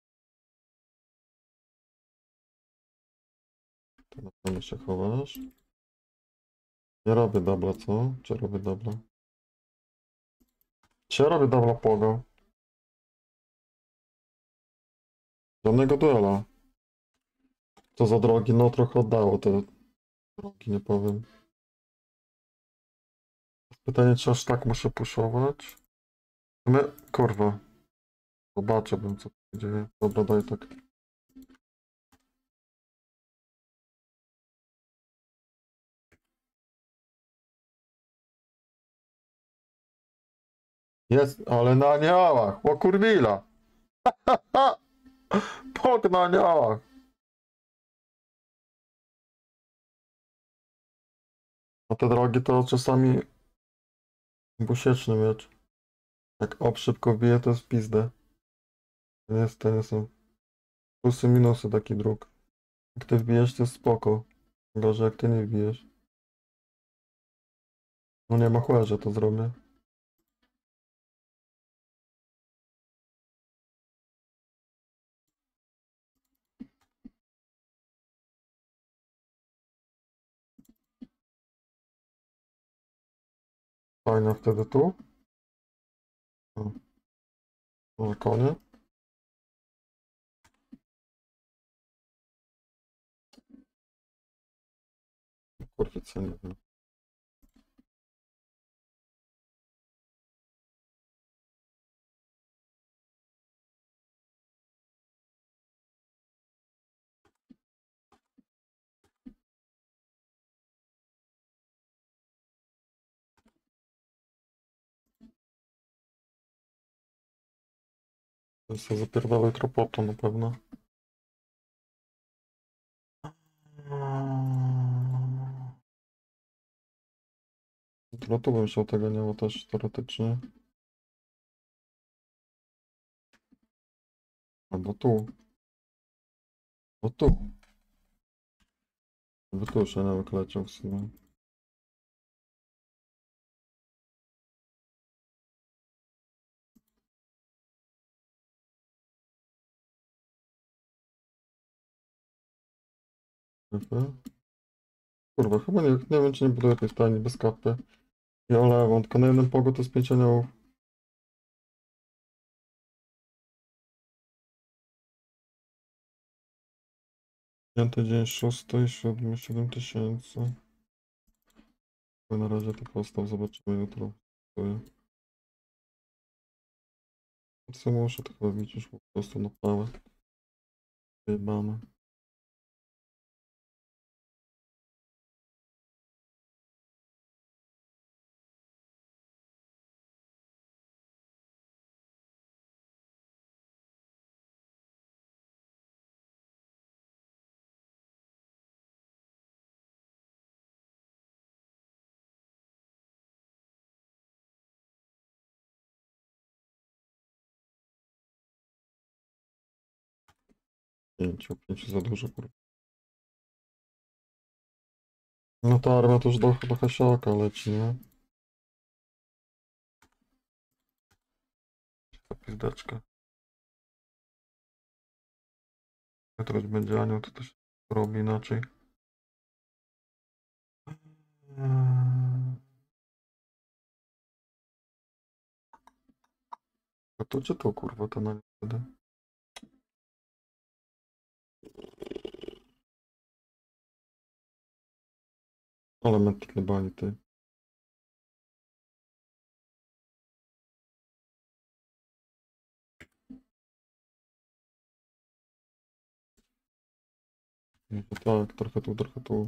To na pewno się chowasz. Nie robię dubla, co? Czy robię dubla? Czy ja robię dubla pogo? Żadnego duela. Co za drogi, no trochę oddało te drogi, nie powiem. Pytanie, czy aż tak muszę puszować? My, kurwa. Zobaczę bym, co się dzieje. Dobra, daj tak. Jest, ale na aniołach, o kurwila. Ha! Pok na aniołach. A te drogi to czasami busieczny miecz. Jak ob szybko bije, to jest pizdę. To nie, jest, to nie są plusy, minusy taki dróg. Jak ty wbijesz, to jest spoko. Gorzej jak ty nie wbijesz. No nie ma chłe, że to zrobię. Fajnie, wtedy tu. O, może konie. Kurwica, nie wiem. To jest zapierdalaj tropotą na pewno. No tu bym się tego nie też teoretycznie. Albo tu. Bo tu. Bo tu się nawet leciał w sumie. Chyba. Kurwa, chyba nie, nie wiem, czy nie buduję tej stajni bez kapy. I olewam, tylko na jednym pogu to z pięć aniołów. Piąty dzień, szósty, siódmy, siedem tysięcy. Na razie to postaw, zobaczymy jutro. Co muszę to chyba widzisz po prostu na pałę. Wyjebane. Pięciu, pięciu za dużo, kurwa. No ta armia to już do, do Hasiaka leci, nie? Ta pizdeczka. Jutro już będzie anioł, to też robi inaczej. A to gdzie to kurwa ten anioł wtedy? Ale metki bani ty. No to tak, trochę tu, trochę tu.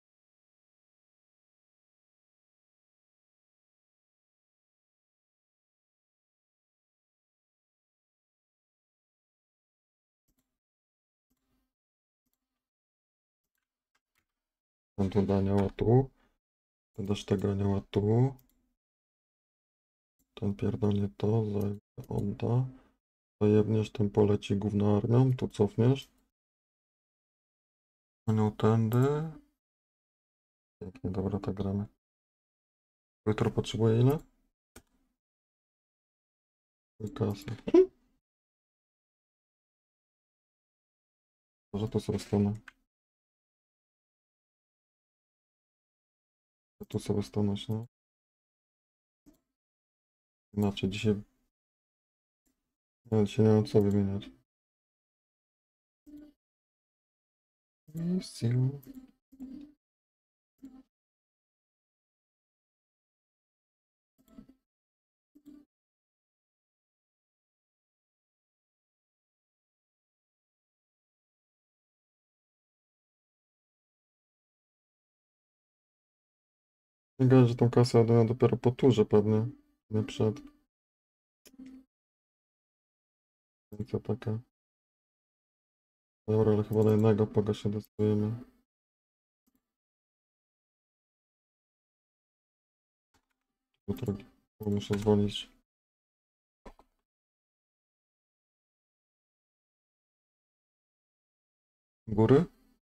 Ten tu da anioła tu. Ten dasz tego anioła tu. Ten pierdolnie to, za on da. Zajebniesz, ten poleci gówno armią, tu cofniesz. Panią tędy. Pięknie, dobra, tak gramy. Jutro potrzebuje ile? Kasy. Może to sobie stanę. Tu sobie stanąć, no. Inaczej dzisiaj... Ja dzisiaj nie mam co wymieniać. Miss you. Nie gadaj, że tą kasę jadę dopiero po turze pewnie. Nie przed. Więc to taka. Dobra, ale chyba na jednego poga się decydujemy. Jutro muszę dzwonić. Góry?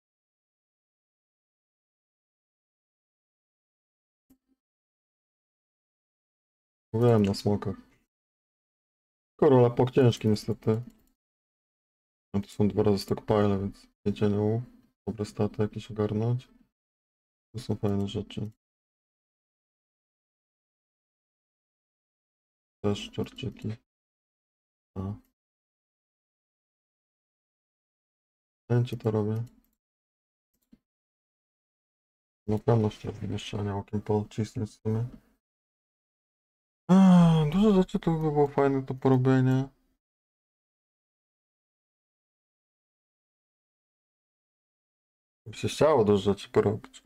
Mówiłem na smokach. Korola pok ciężki niestety. No to są dwa razy stockpile, więc jedzienie u. Dobre staty jakieś ogarnąć. To są fajne rzeczy. Też czarczyki. A. Chęci to robię. Na pewno szczerze mieszczania okiem pocisnąć w sumie. Eee, dużo rzeczy tu by było fajne do porobienia. By się chciało dużo rzeczy porobić.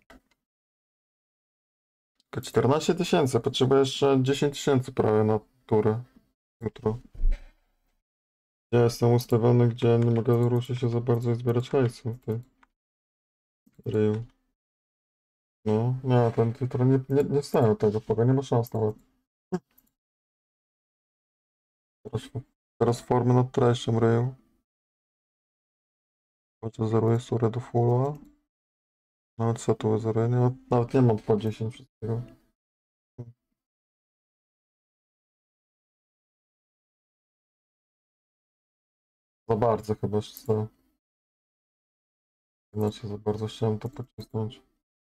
Tylko czternaście tysięcy, potrzebuję jeszcze dziesięć tysięcy prawie na turę. Jutro. Ja jestem ustawiony, gdzie nie mogę ruszyć się za bardzo i zbierać hajsu. Ty. Ryju. No, nie, ten jutro nie, nie, nie wstaję tego poga, nie ma szans nawet. Teraz, teraz formy nad treścią ryju. Chociaż zeruję surę do fulla. Nawet setuły zeruję, nie, nawet nie mam po dziesięć wszystkiego. Za bardzo chyba co. Inaczej za bardzo chciałem to pocisnąć.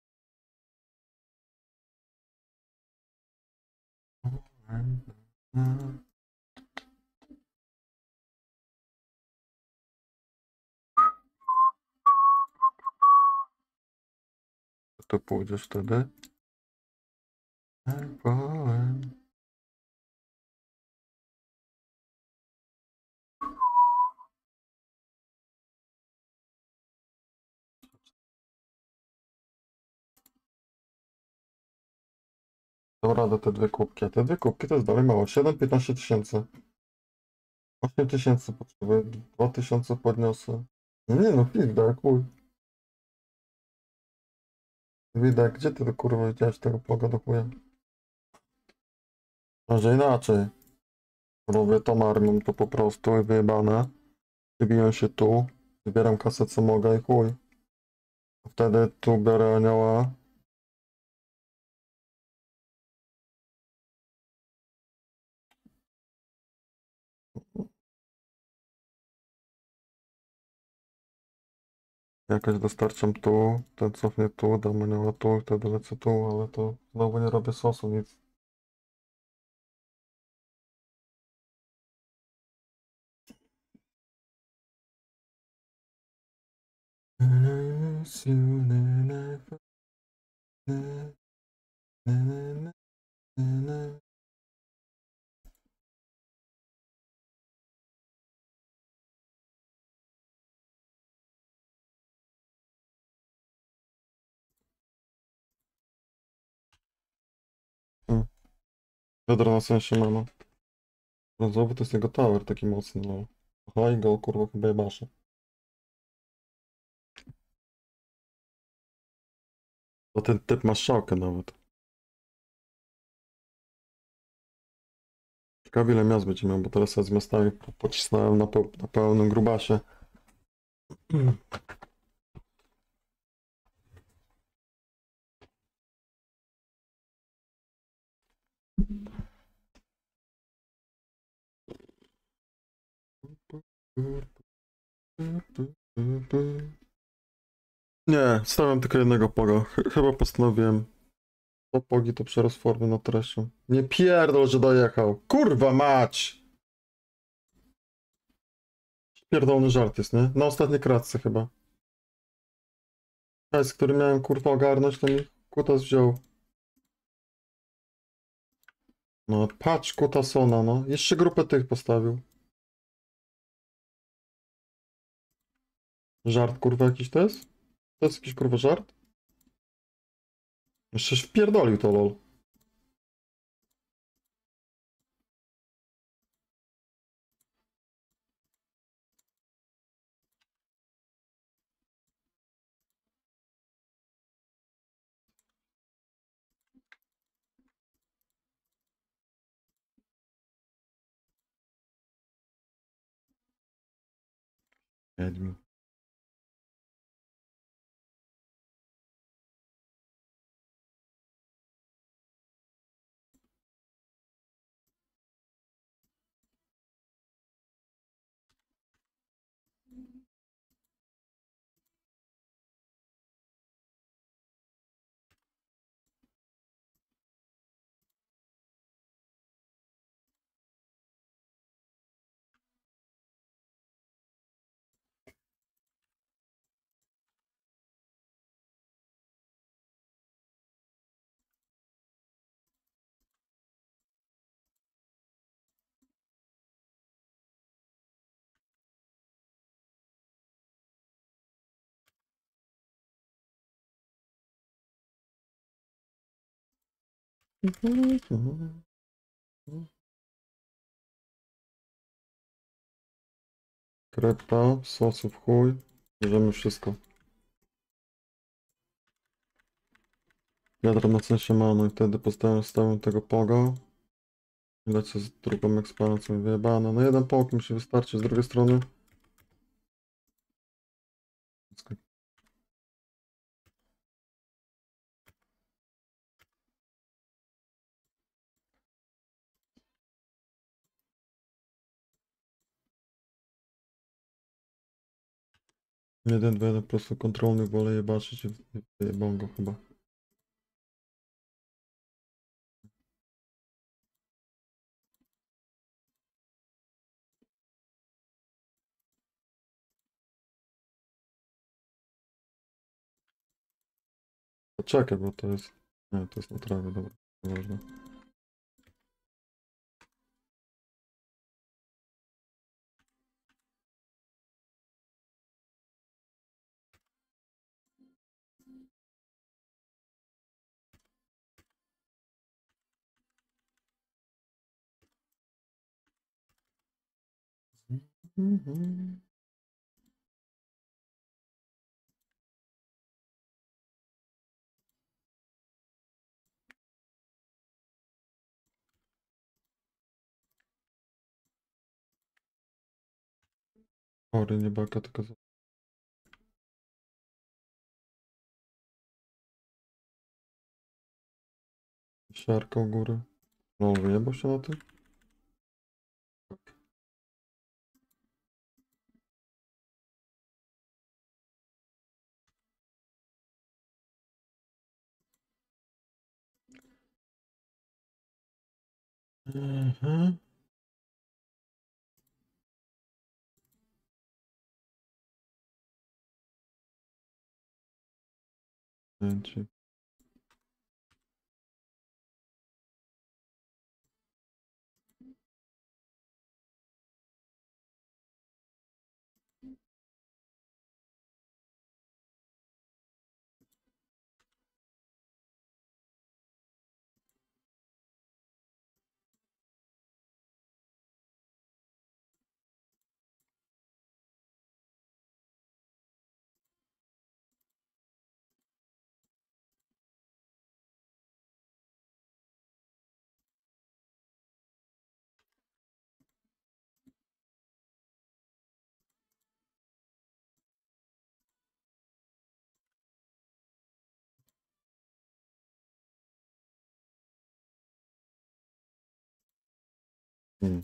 To pójdziesz wtedy? Powiem. Dam radę te dwie kubki, a te dwie kubki to jest dalej mało. siedem piętnaście tysięcy. osiem tysięcy potrzebuję, dwa tysiące podniosę. Nie no, pizda, chuj. Widać, gdzie ty to kurwa widziałeś tego ploga do chuja? Może inaczej. Robię tą armią to po prostu i wyjebane. Wybiję się tu, zbieram kasę co mogę i chuj. Wtedy tu biorę anioła. Jakoś dostarczam tu, ten cofnie tu, dam anioła tu, wtedy lecę tu, ale to znowu nie robię sosu, nic. Hmm. Wiadro na sensie mamy. Brązowy to jest jego tower taki mocny, no. Aha, i go kurwa chyba jebasze. To ten typ ma szałkę nawet. Ciekawe ile miast będzie miał, bo teraz ja z miastami po- pocisnąłem na, pe na pełnym grubasie. Nie, stawiam tylko jednego poga. Ch chyba postanowiłem. To pogi to przerost formy na treścią. Nie pierdol, że dojechał. Kurwa mać! Pierdolny żart jest, nie? Na ostatniej kratce chyba. Hajs, który miałem kurwa ogarnąć, to mi kutas wziął. No patrz kutasona, no. Jeszcze grupę tych postawił. Żart kurwa jakiś to jest? To jest jakiś kurwa żart? Jeszcze wpierdolił to lol. Wiedźmin. Krepa, sosów chuj. Bierzemy wszystko. Wiadro na sensie manu i wtedy postawiam stałym tego poga. I lecę z drugą ekspansją wyjebane. No jeden pog mi się wystarczy z drugiej strony. Jeden, dwa, jeden po prostu kontrolny wolę jebaczyć i wyjebam go chyba. Poczekaj, bo to jest... Nie, to jest na trawie, dobra. Nieważne. Mhm. Chory, nie baka, tylko za... Siarka u góry. No, wyjebał się na tym? Mhm. Pięci. Hmm.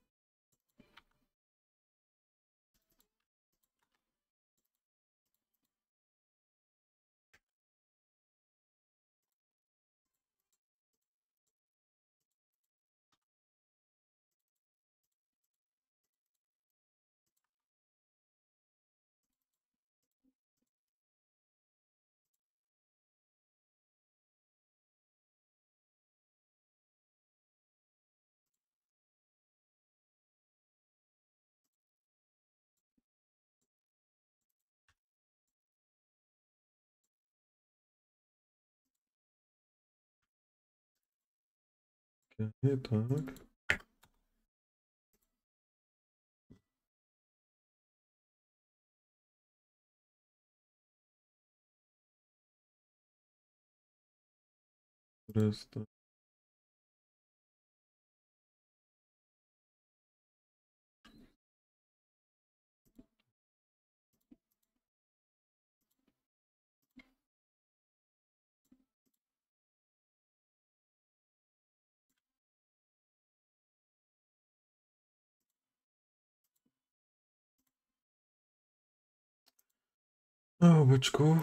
Nie tak. Resta. O, byczku.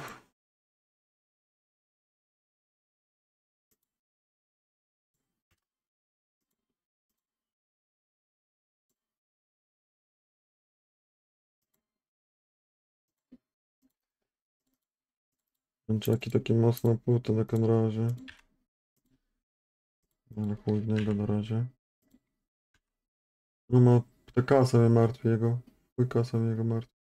Męczaki takie mocno pute na takim razie. Ale chuj w niego na razie. No ma ta kasa mnie martwi jego. Chuj kasa mnie jego martwi.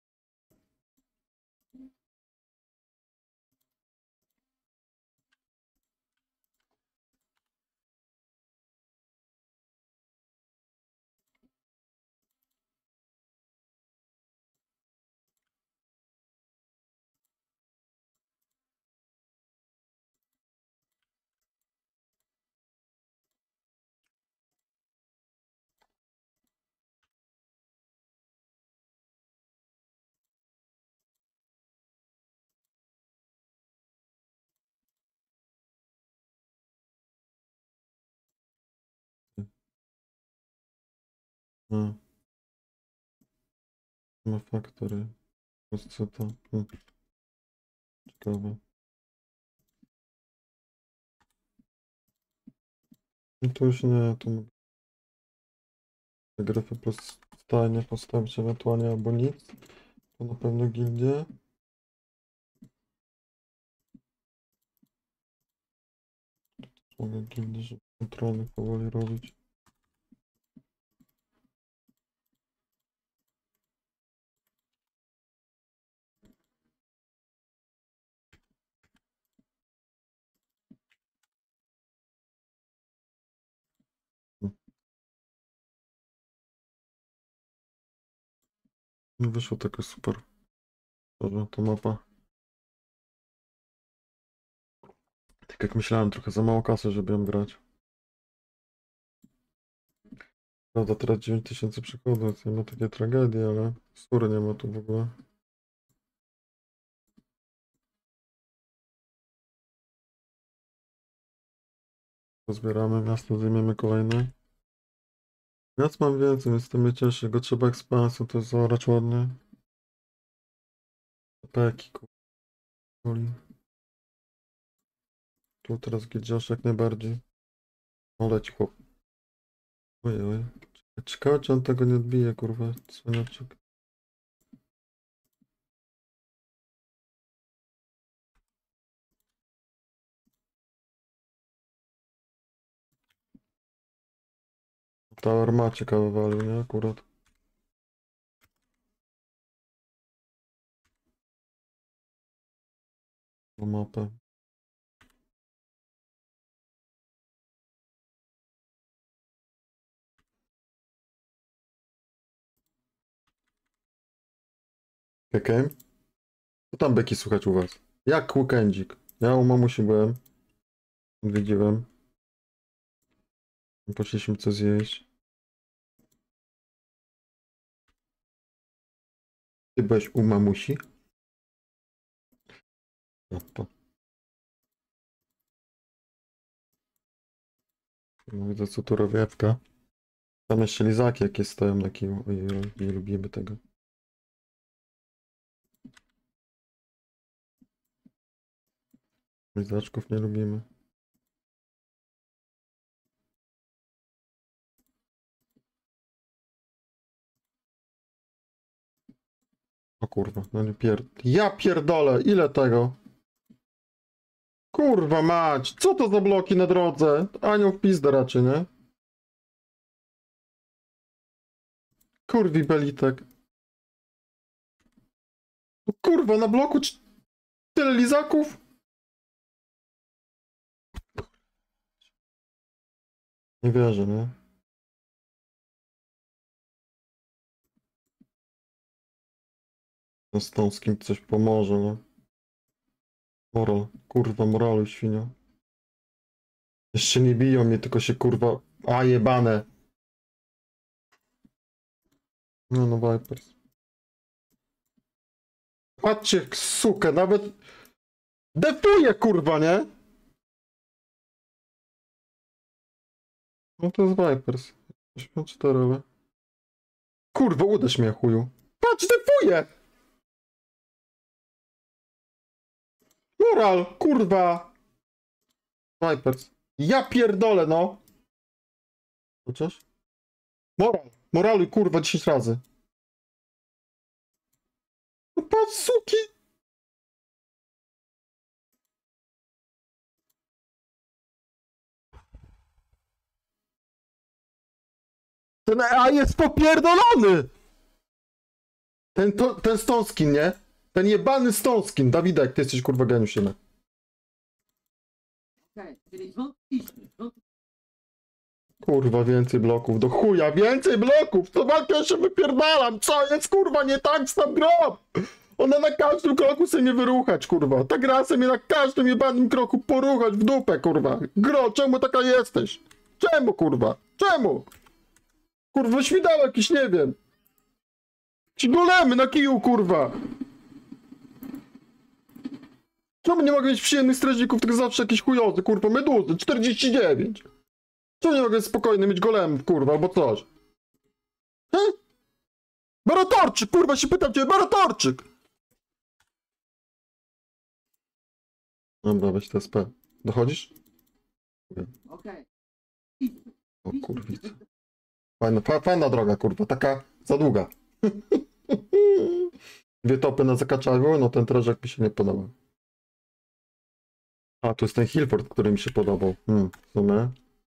A, ma faktory. Co to? Hmm. Ciekawe. No to już nie, to mogę gryfy plus stajnie postawić ewentualnie albo nic. To na pewno gildie. Mogę gildie, żeby kontrolny powoli robić. Hmm. No wyszło taka super. Dobra, to mapa. Tak jak myślałem, trochę za mało kasy, żeby ją grać. Prawda, teraz dziewięć tysięcy przychodów, nie ma takiej tragedii, ale skóry nie ma tu w ogóle. Pozbieramy miasto, zajmiemy kolejne. Miast mam więcej, więc to mnie cieszy. Go trzeba ekspansją, to jest zaorać ładnie. Peki, kuli. Tu teraz gildziasz jak najbardziej. O, leci chłop. Ojej, oj. Ciekawe, czy on tego nie odbije, kurwa, cwaniaczek. Tower ma ciekawe value, nie? Akurat. Na mapę. Okej. Co tam beki słychać u was? Jak weekendzik? Ja u mamusi byłem. Odwiedziłem. Poszliśmy coś zjeść. Ty byłeś u mamusi? No to. No, widzę, co tu robi Ewka. Tam jeszcze lizaki jakie stoją na kiju. Oj, oj, nie lubimy tego. Lizaczków nie lubimy. O kurwa, no nie pier... Ja pierdolę, ile tego? Kurwa mać, co to za bloki na drodze? Anioł w pizdę raczej, nie? Kurwi belitek. No kurwa, na bloku c- tyle lizaków? Nie wierzę, nie? No z tą z kim coś pomoże, no. Moral, kurwa, moralu świnio. Jeszcze nie biją mnie, tylko się kurwa... A jebane. No no Vipers. Patrzcie, sukę, nawet... Defuje kurwa, nie? No to jest Vipers. osiemdziesiąt cztery, ale... Kurwa, uderz mnie, chuju. Patrz, defuje! Moral, kurwa! Vipers. Ja pierdolę, no! Chociaż? Moral, moraluj, kurwa, dziesięć razy. No patrz, suki! Ten A jest popierdolony! Ten, to, ten Stonskin, nie? Ten jebany Stonskin. Dawidek, ty jesteś kurwa geniuszynek. Kurwa, więcej bloków. Do chuja, więcej bloków! To walkę się wypierdalam! Co jest kurwa nie tak z tam grą? Ona na każdym kroku chce mnie wyruchać, kurwa. Ta gra chce mnie na każdym jebanym kroku poruchać w dupę, kurwa. Gro, czemu taka jesteś? Czemu, kurwa? Czemu? Kurwa, świdał jakiś, nie wiem. Ci golemy na kiju, kurwa. Czemu nie mogę mieć przyjemnych strażników, tylko zawsze jakieś chujozy, kurwa, meduzy, czterdzieści dziewięć. Czemu nie mogę spokojnie mieć golemów, kurwa, albo coś? He? Barotorczyk, kurwa, się pytam cię, Barotorczyk! Dobra, weź T S P. Dochodzisz? Okej. O kurwica. Fajna, fa, fajna droga, kurwa, taka za długa. Dwie topy na zakaczagu, no ten trażek mi się nie podoba. A, tu jest ten Hilford, który mi się podobał. Hmm, w sumie.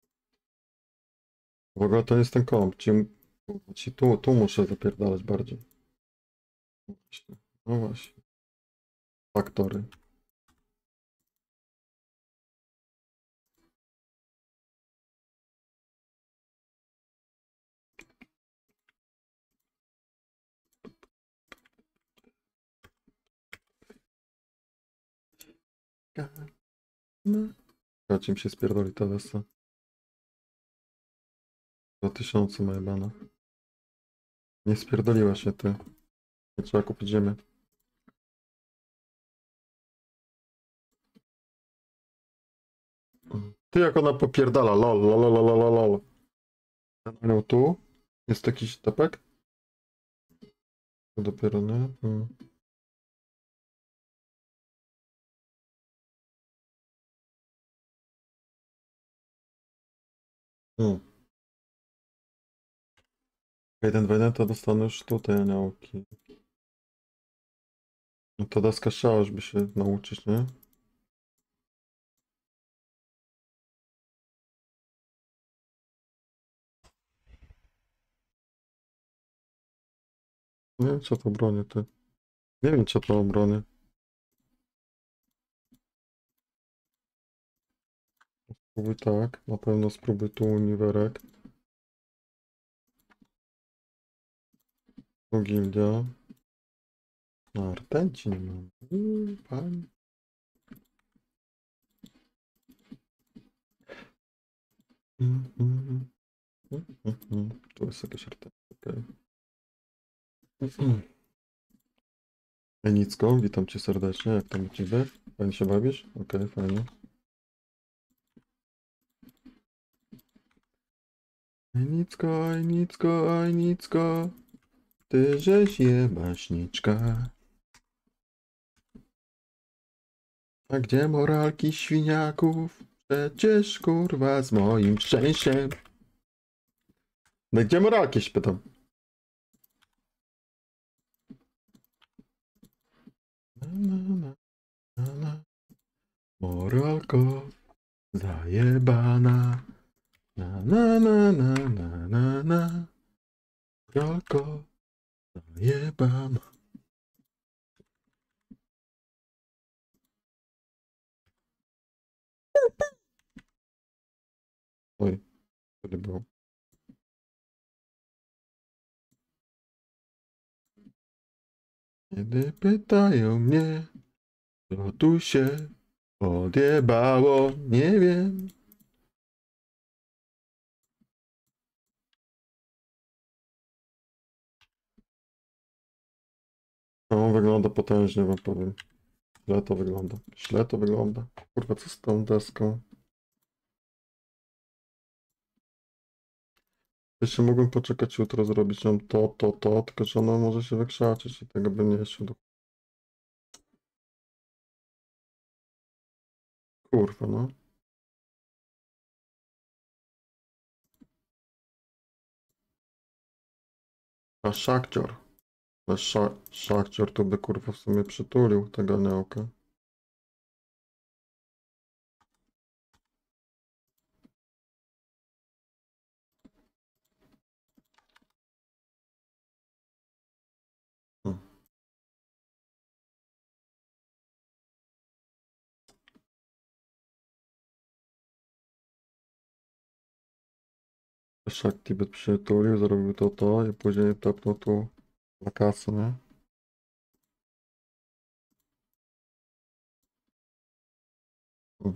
W ogóle to jest ten komp. Ci, ci tu, tu muszę zapierdalać bardziej. No właśnie. No właśnie. Faktory. Chodź, im się spierdoli ta wesa. Dwa tysiące moje bana. Nie spierdoliła się ty. Nie trzeba kupić ziemię. Ty jak ona popierdala, lol, lol, lol, lol, lol, lol. No tu jest jakiś tepek? To dopiero, nie? Hmm. Hmm. Jeden w jeden to dostanę już tutaj aniołki. No to deska strzała już by się nauczyć, nie? Nie wiem co to obronię ty. Nie wiem co to obronię. Spróbuj tak, na pewno spróbuj tu uniwerek. Tu gildia. No, rtęci nie mam. Uuu, fajnie. Mm, mm, mm, mm, mm. Tu jest jakaś rtęć, okej. Enicko, witam cię serdecznie, jak tam u ciebie? Fajnie się bawisz? Okej, fajnie. Ajnicko, Ajnicko, Ajnicko, ty żeś jebaśniczka. A gdzie moralki świniaków? Przecież kurwa z moim szczęściem. No gdzie moralki, się pytam. Na, na, na, na, na. Moralko zajebana. Na na na na na na na. Moralko zajebana. Oj, to nie było. Kiedy pytają mnie, co tu się odjebało, nie wiem. No, wygląda potężnie, wam powiem. Źle to wygląda. Źle to wygląda. Kurwa, co z tą deską? Jeszcze mógłbym poczekać jutro, zrobić ją to, to, to, tylko że ona może się wykrzaczyć i tego bym nie chciał. Kurwa, no. A Szakcior. Ale Sza Szakcior to by kurwa w sumie przytulił tego aniołka. Hmm. Szakti by przytulił, zrobił to, to i później tepnął tu na kasę, nie? Hmm.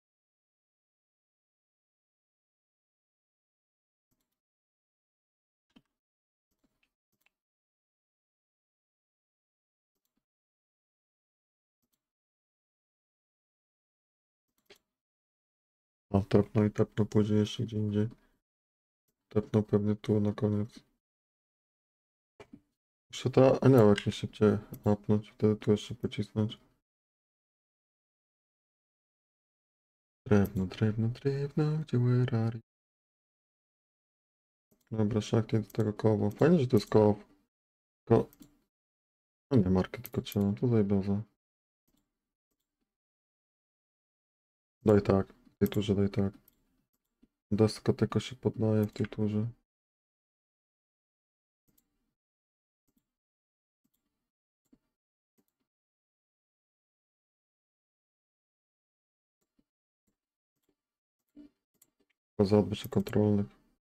A tepnął i tepnął później jeszcze gdzie indziej. Tepnął pewnie tu na koniec. Muszę ta aniołek nie szybciej napnąć, wtedy tu jeszcze pocisnąć. Drewno, drewno, drewno, gdzie where. Dobra, Szakti do tego koła. Fajnie, że to jest koło. Tylko... No nie, markę tylko trzeba. Tutaj baza. Daj tak. W tej turze daj tak. Deska tylko się poddaje w tej turze. Zadbać o kontrolnych.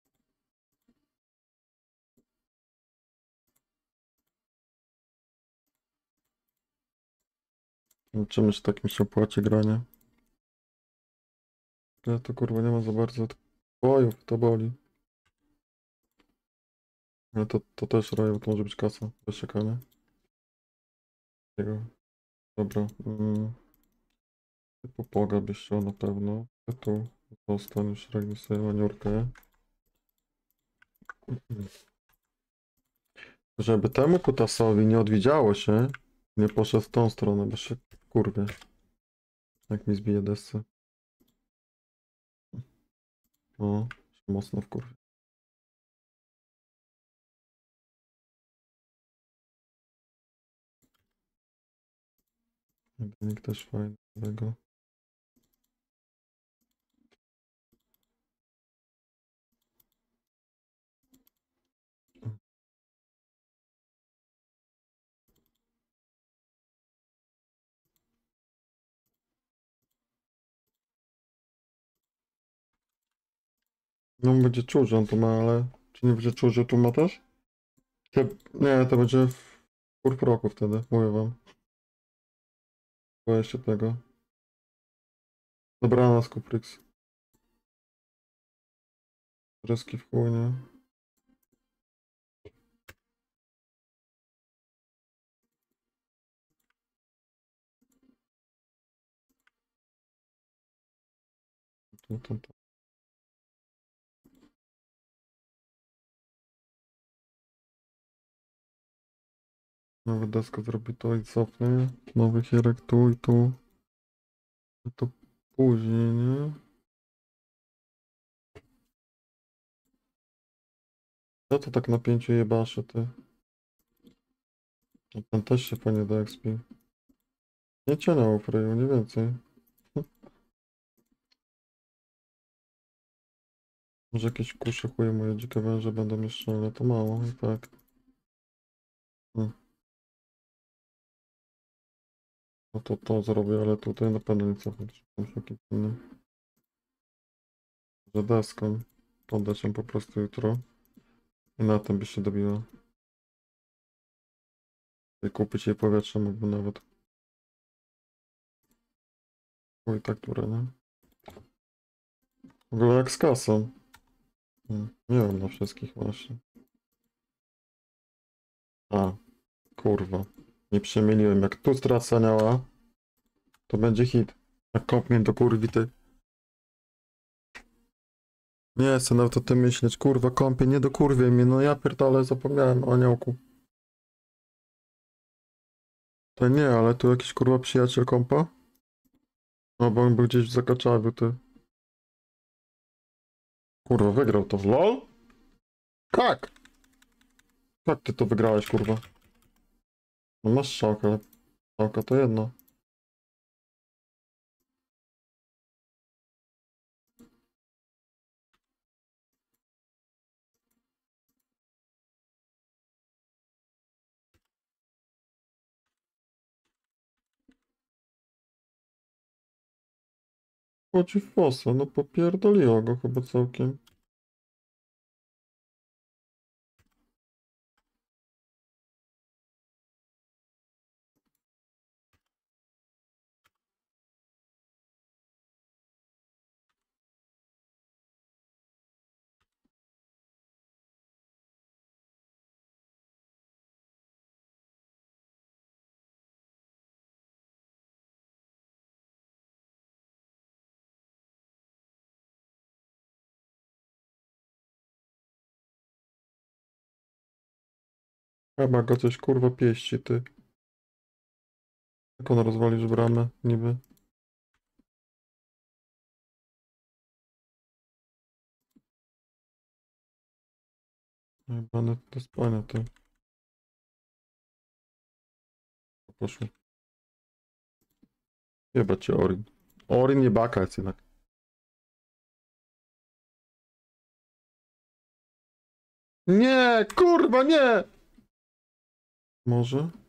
Zobaczymy, czy tak mi się opłaci granie. Ja to kurwa nie ma za bardzo bojów, to boli. Ale to, to też roju, to może być kasa. Bez czekania. Tego. Dobra. Mm. Typu poga byś chciał na pewno. Tu zostań już reagnuj sobie maniurkę. Żeby temu kutasowi nie odwidziało się, nie poszedł w tą stronę, bo się kurwie. Jak mi zbije desce. O, się mocno wkurwie. Wynik też fajnego. No będzie czuł, że on to ma, ale czy nie będzie czuł, że tu ma też? Te... Nie, to będzie w kurw roku wtedy, mówię wam. Boję się tego. Dobranoc, Kuprix. Ryski w chuj, nie? Tu, tu, tu. Nowa deska zrobi to i cofnie. Nowy hierek tu i tu. A to później, nie? Ja to tak na pięciu jebaszę, ty. A ten też się fajnie do X P. Nie cieniało freju, nie więcej. Może jakieś kusze chuje moje dzikie węże będą jeszcze, ale to mało i tak. Hmm. No to to zrobię, ale tutaj na pewno nie cofnąć. Muszę jakiś inny. Że deską. Oddać ją po prostu jutro. I na tym by się dobiła. I kupić jej powietrze mógłby nawet. Bo i tak które, nie? W ogóle jak z kasą. Hmm. Nie wiem na wszystkich właśnie. A, kurwa. Nie przemieniłem. Jak tu stracaniała, to będzie hit. Jak kopnie do kurwi ty. Nie chcę nawet o tym myśleć. Kurwa, kąpie, nie do kurwie mnie. No ja pierdolę, zapomniałem o aniołku. To nie, ale tu jakiś kurwa przyjaciel kąpa? No bo on był gdzieś w Zakaczawiu, ty. Kurwa, wygrał to. LOL? Jak? Jak ty to wygrałeś, kurwa? No masz szałkę, ale szałka to jedno. Chodzi w fosa, no popierdoliło go chyba całkiem. Chyba go coś kurwa pieści, ty. Jak on rozwalisz bramę, niby? Jebane do spania, ty. Poszło. Jebać cię, Orin. Orin nie baka jest jednak. Nie, kurwa, nie! Może?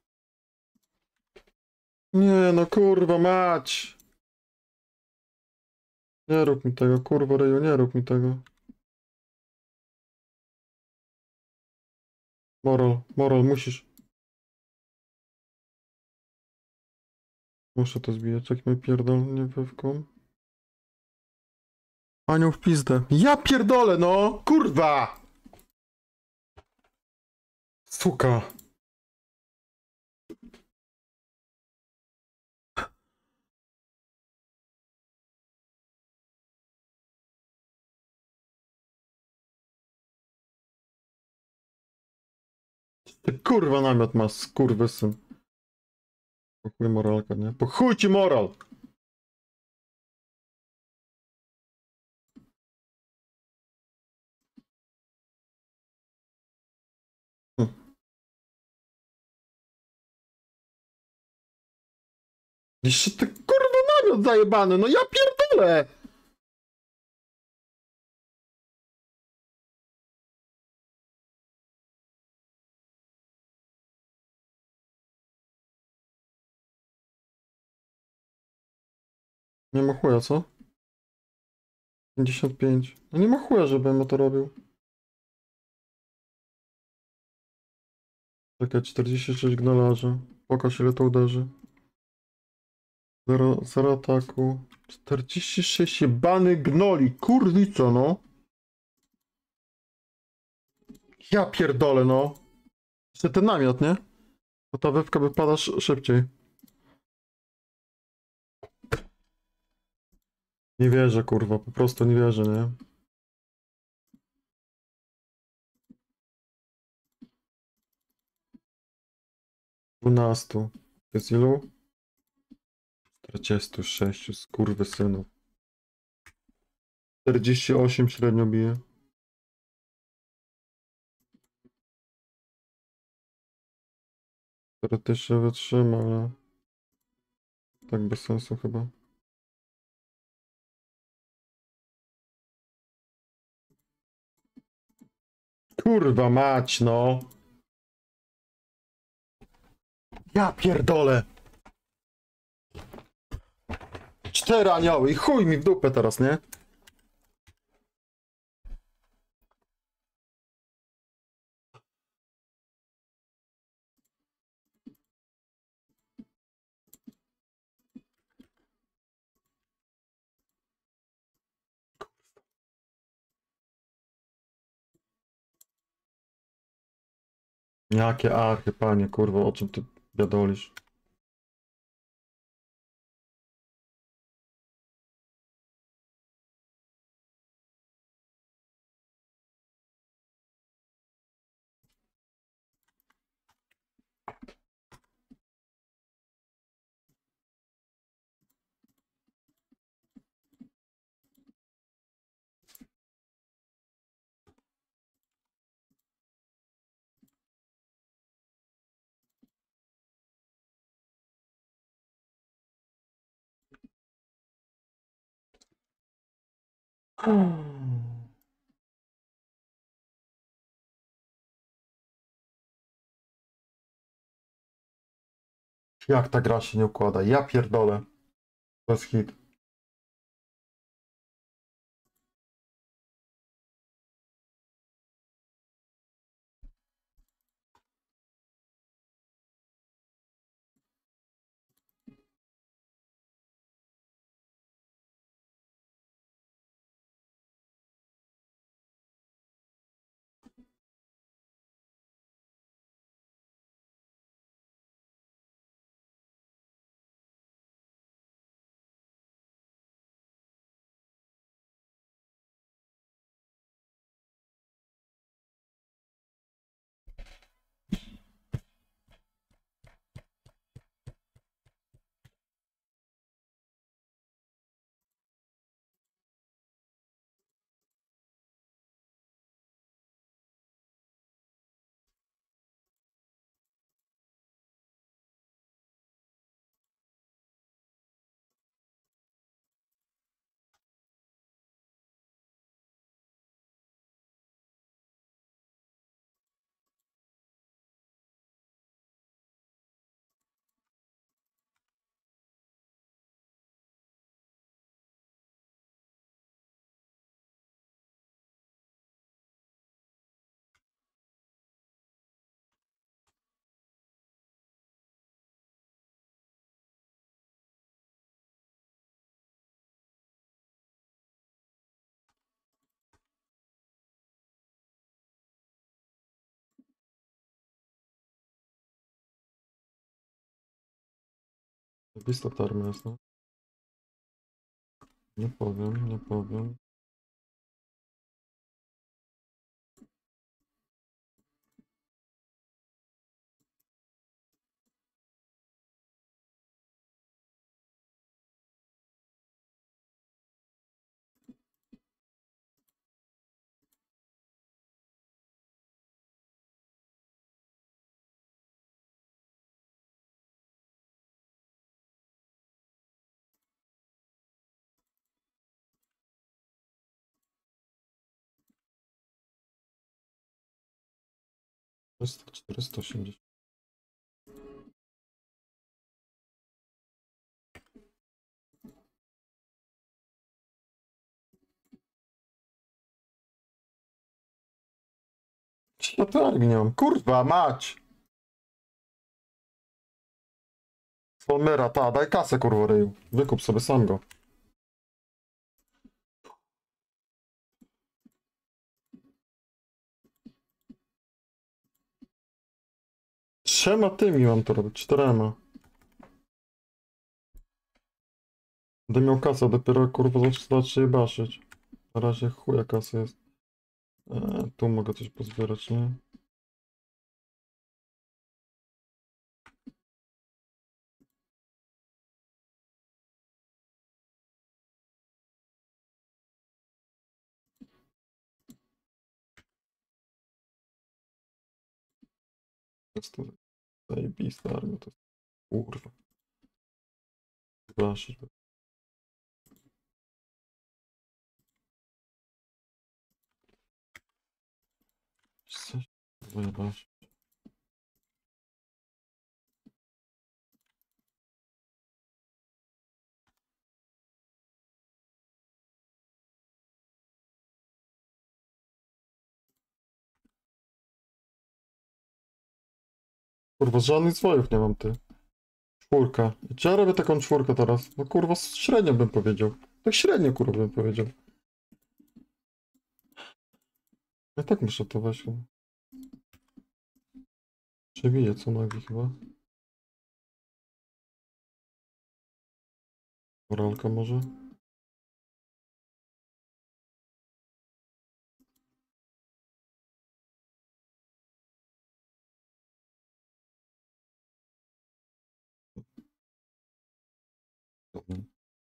Nie, no kurwa, mać! Nie rób mi tego, kurwa, Reju, nie rób mi tego. Moral, moral, musisz. Muszę to zbijać, jak mnie pierdolnie wewką. Anioł w pizdę. Ja pierdolę, no! Kurwa! Suka. Ty kurwa namiot masz, skurwysyn. Po chuj moralka, nie? Po chuj ci moral! Hm. Jeszcze ty kurwa namiot zajebany, no ja pierdolę! Nie ma chuja, co? pięćdziesiąt pięć. No nie ma chuja, żebym to robił. Czekaj, czterdzieści sześć gnolarza. Pokaż ile to uderzy. Zero, zero ataku. czterdzieści sześć jebany gnoli. Kurwico, no. Ja pierdolę, no. Jeszcze ten namiot, nie? Bo ta wewka wypada sz szybciej. Nie wierzę, kurwa. Po prostu nie wierzę, nie? dwunastu. To jest ilu? czterdzieści sześć, skurwysynów. czterdzieści osiem średnio bije. Teoretycznie wytrzyma, ale tak bez sensu chyba. Kurwa mać, no! Ja pierdolę! Cztery anioły i chuj mi w dupę teraz, nie? Jakie archy, panie, kurwa, o czym ty biadolisz? Jak ta gra się nie układa? Ja pierdolę. To jest hit. Wista ta armia jest, no. Nie powiem, nie powiem. trzysta, czterysta osiemdziesiąt. Ja tak nie mam. Kurwa mać! Solmera, ta, daj kasę, kurwa, ryju. Wykup sobie sam go. Trzema tymi mam to robić, czterema. Będę miał kasę, dopiero kurwa zacznie baszyć. Na razie chuja kasy jest. E, tu mogę coś pozbierać, nie? jest to zajebista armia, to jest kurwa. Proszę. Coś wyjebać. Kurwa, żadnych zwojów nie mam, ty. Czwórka. I czy ja robię taką czwórkę teraz? No kurwa, średnio bym powiedział. Tak średnio, kurwa, bym powiedział. Ja tak muszę to weź chyba. Przebiję co nogi chyba. Moralka może? Dobra.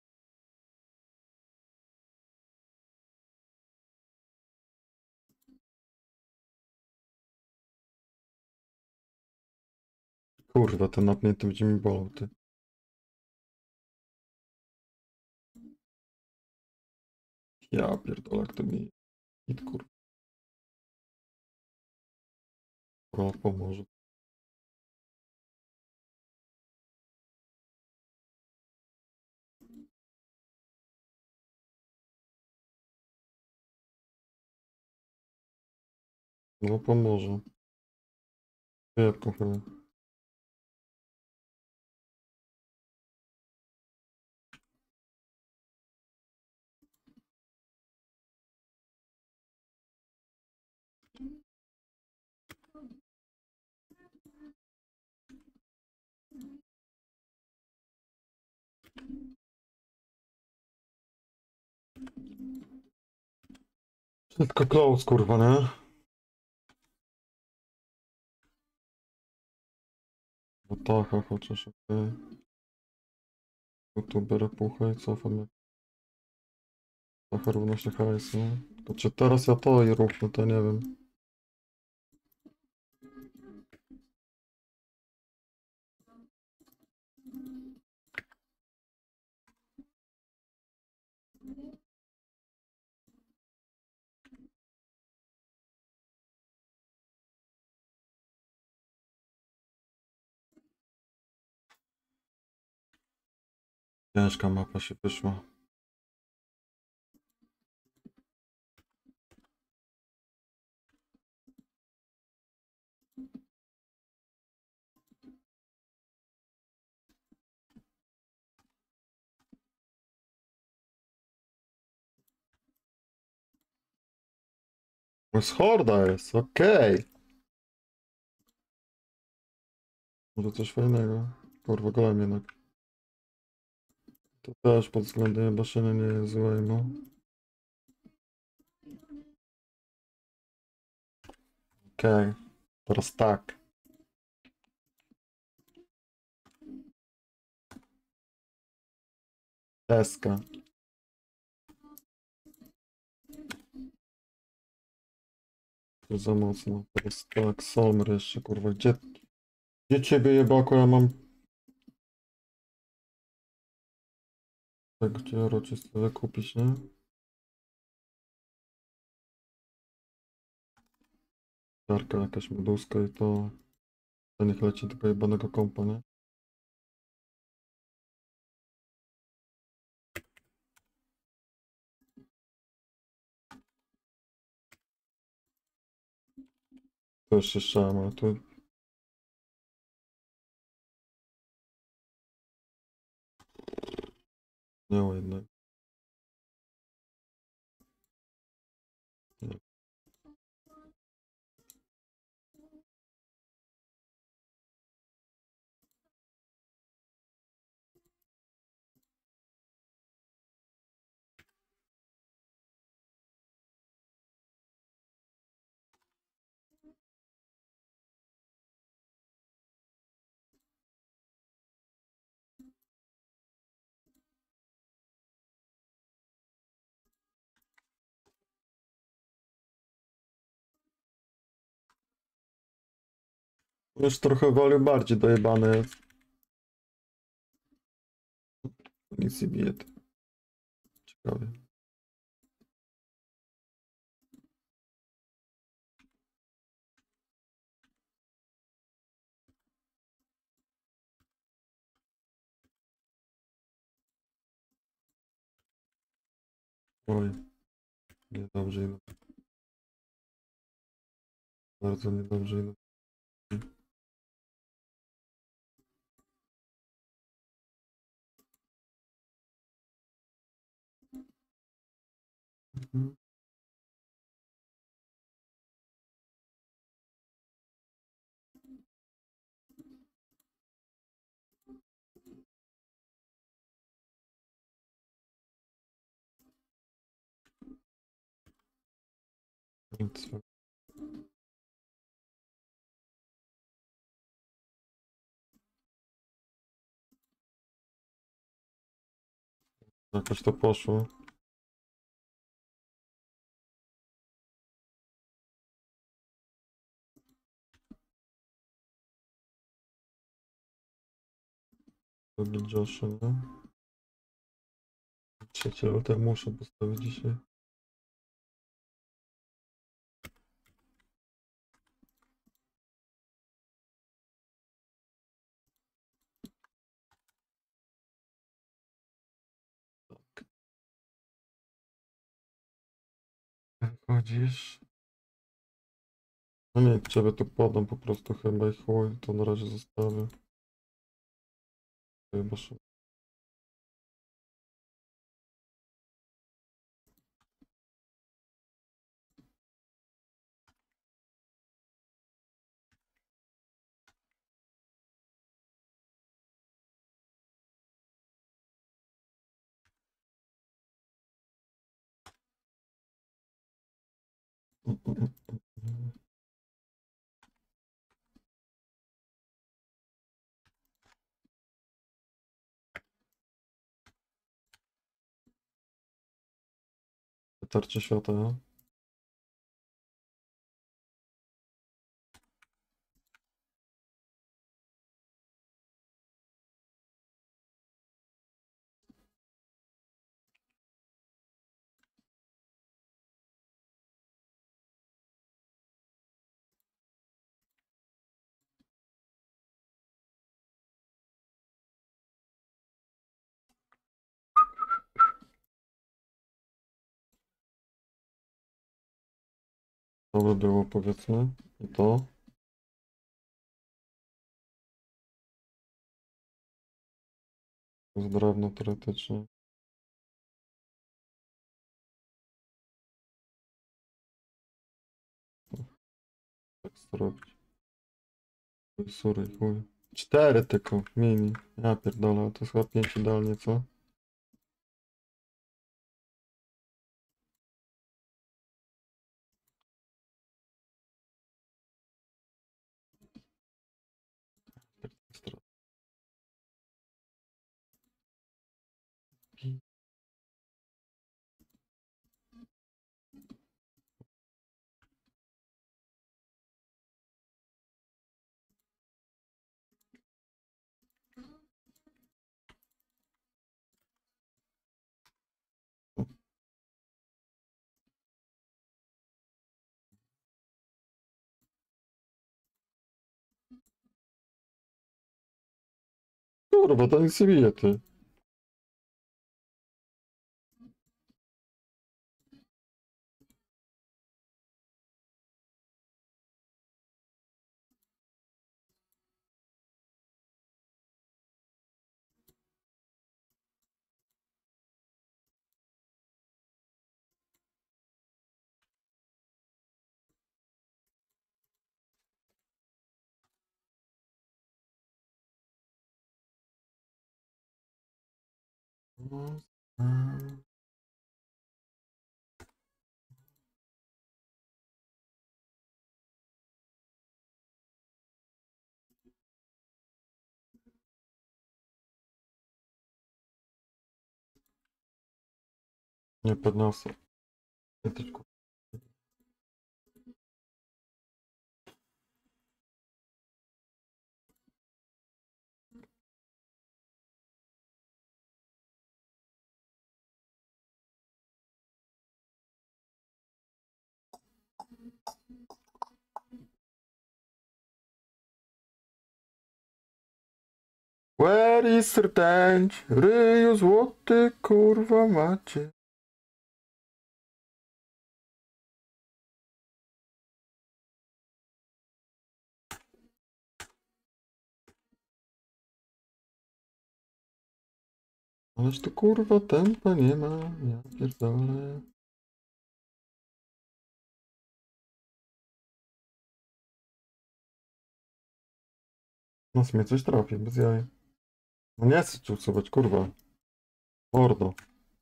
Kurwa, ten napnięty będzie mi bolał, ty. Ja pierdolę, jak to mi... Hit, kurwa. Moral pomoże. No pomoże. Jebką chyba. Wszystko close, kurwa, nie? No tak, chociaż okej. Tu biorę puchę i cofam jak taka równość na hajs, nie? Tylko czy teraz ja to i ruchnę, to nie wiem. Ciężka mapa się wyszła. To jest horda jest, okej. Może coś fajnego. Kurwa, golem jednak. To też pod względem baszyny nie jest złe, no. Okej. Teraz tak. Deska. To za mocno. Teraz tak, Solmer jeszcze, kurwa. Gdzie, gdzie ciebie jebako, ja mam... Tak, gdzie roczysty wykupić, nie? Tarka jakaś meduska i to... To niech leci tylko jebanego kompa, nie? To jeszcze strzałem, ale tu... Nie ma jednak. Nie. Już trochę woli bardziej dojebane jest. Nic nie bije. Ciekawie. Oj, niedobrze idą. Bardzo niedobrze idą. Mhm. Nic. Jakoś to poszło. Drugi Josh, nie? Trzeci lutego muszę postawić dzisiaj. Tak. Jak chodzisz? No nie, ciebie tu podam po prostu chyba i chuj, to na razie zostawię. Chyba że... Tarcie świata, nie? To by było, powiedzmy. I to. Z drewna teoretycznie. Tak zrobić. Sury, chuj. Cztery tylko, mini. Ja pierdolę, to jest chyba pięć idealnie, co? Kurwa, to nic nie bije, ty. Nie podniosę. Ja tylko... Where is rtęć? Ryju złoty, kurwa macie. Ależ tu kurwa tempa nie ma, ja pierdolę. Nas mnie coś trafi, bez jaj. No nie chcę ci usuwać, kurwa. Mordo.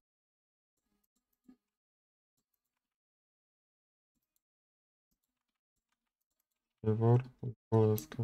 Jewor, Poleska.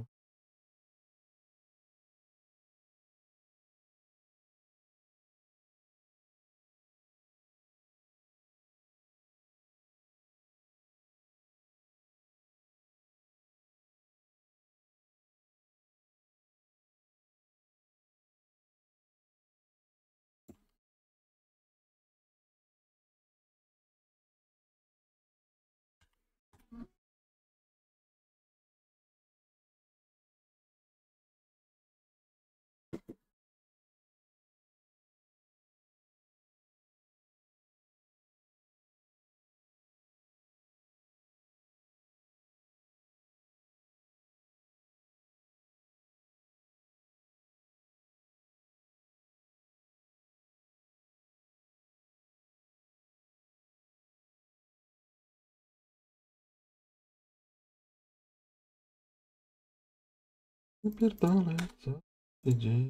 Ja pierdolę, co się dzieje?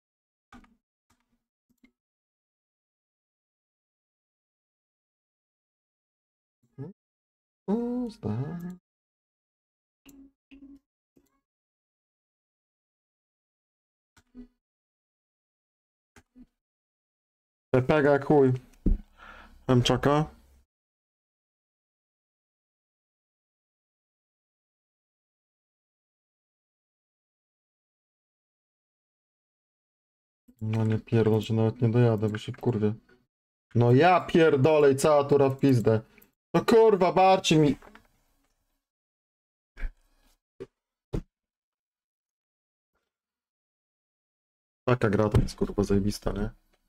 O, zdałem. Pepega jak chuj. Mczaka. No nie pierdol, że nawet nie dojadę, bo się wkurwię. No ja pierdolę i cała tura w pizdę. No kurwa, barczy mi. Taka gra to jest kurwa zajebista, nie?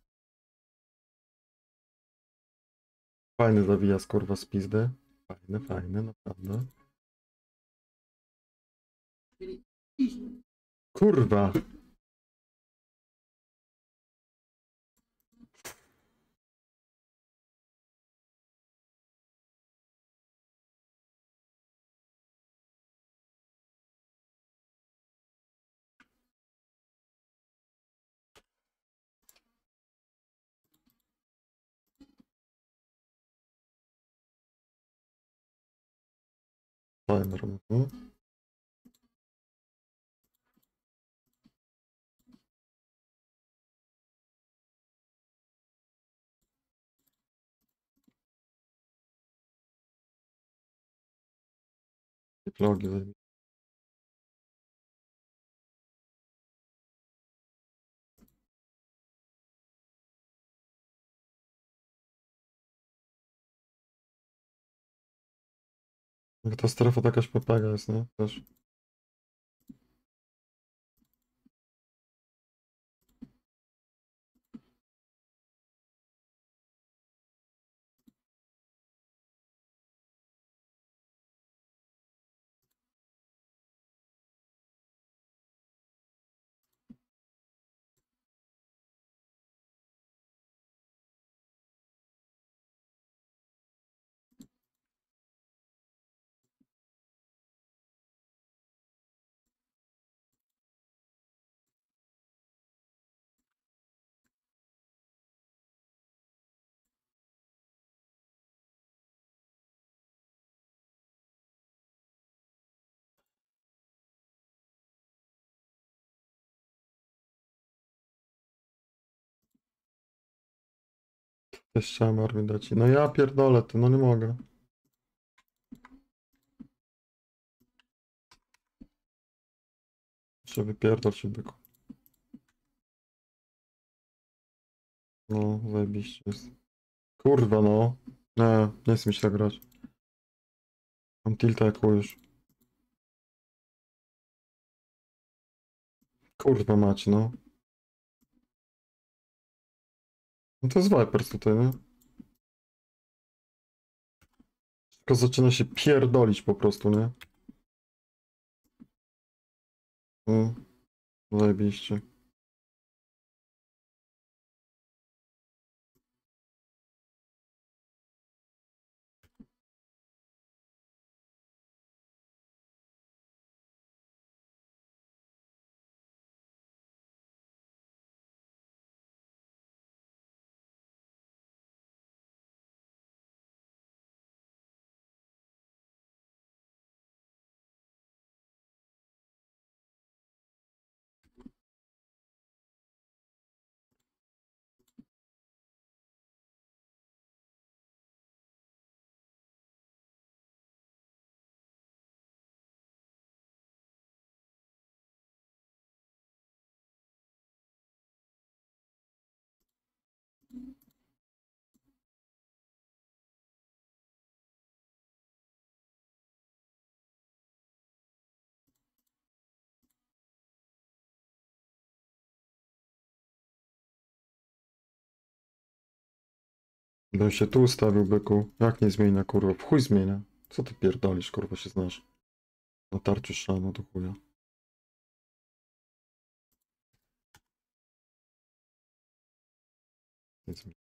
Fajny zawijas kurwa z pizdy. Fajny, fajny, naprawdę. Kurwa. Timer. Mhm. Vlogi zajebiste. Jak ta strefa to jakaś pepega jest, nie? Też. Też chciałem armię dać. No ja pierdolę ty, no nie mogę. Jeszcze wypierdol się byku. No, zajebiście jest. Kurwa no. Nie, nie chcę mi się tak grać. Mam tilta jak już. Kurwa mać, no. No to jest Vipers tutaj, nie? Tylko zaczyna się pierdolić po prostu, nie? No, zajebiście. Bym się tu ustawił, byku. Jak nie zmienia, kurwa? W chuj zmienia. Co ty pierdolisz, kurwa, się znasz? Na tarciu szano do chuja. Nic mi.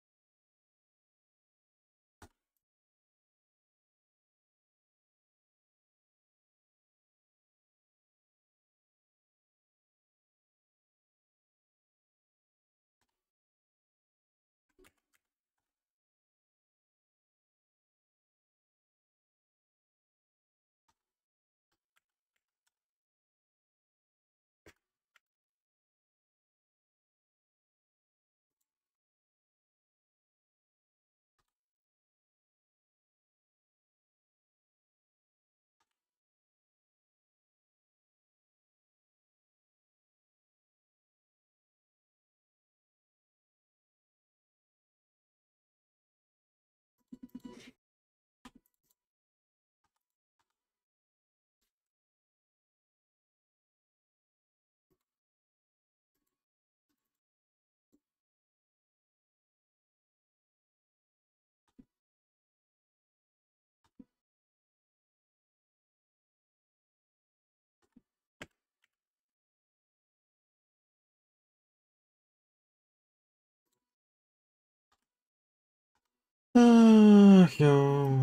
Ach, jo.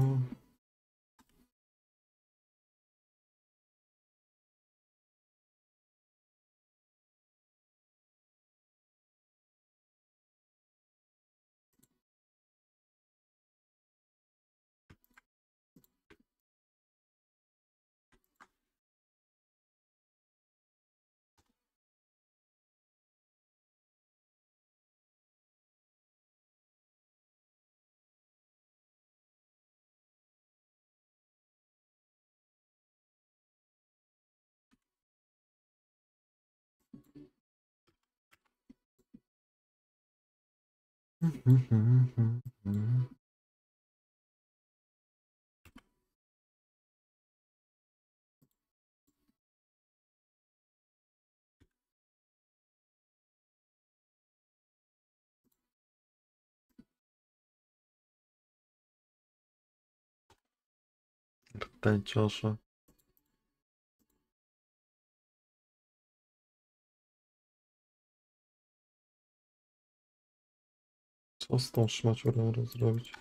Tęciosze. Co z tą szmaciurą zrobić?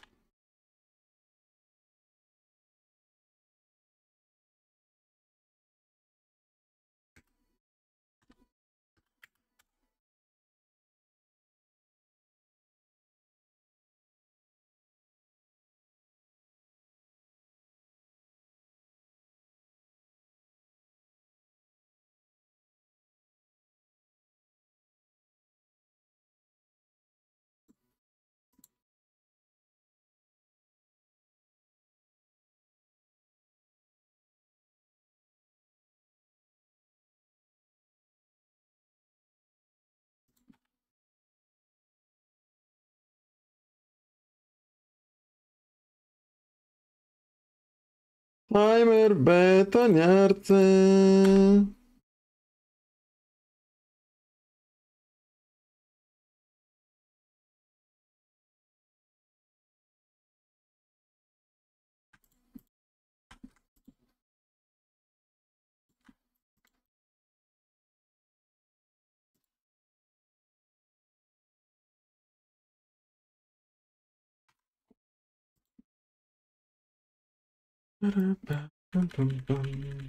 Timer betoniarce. Pum, pum, pum.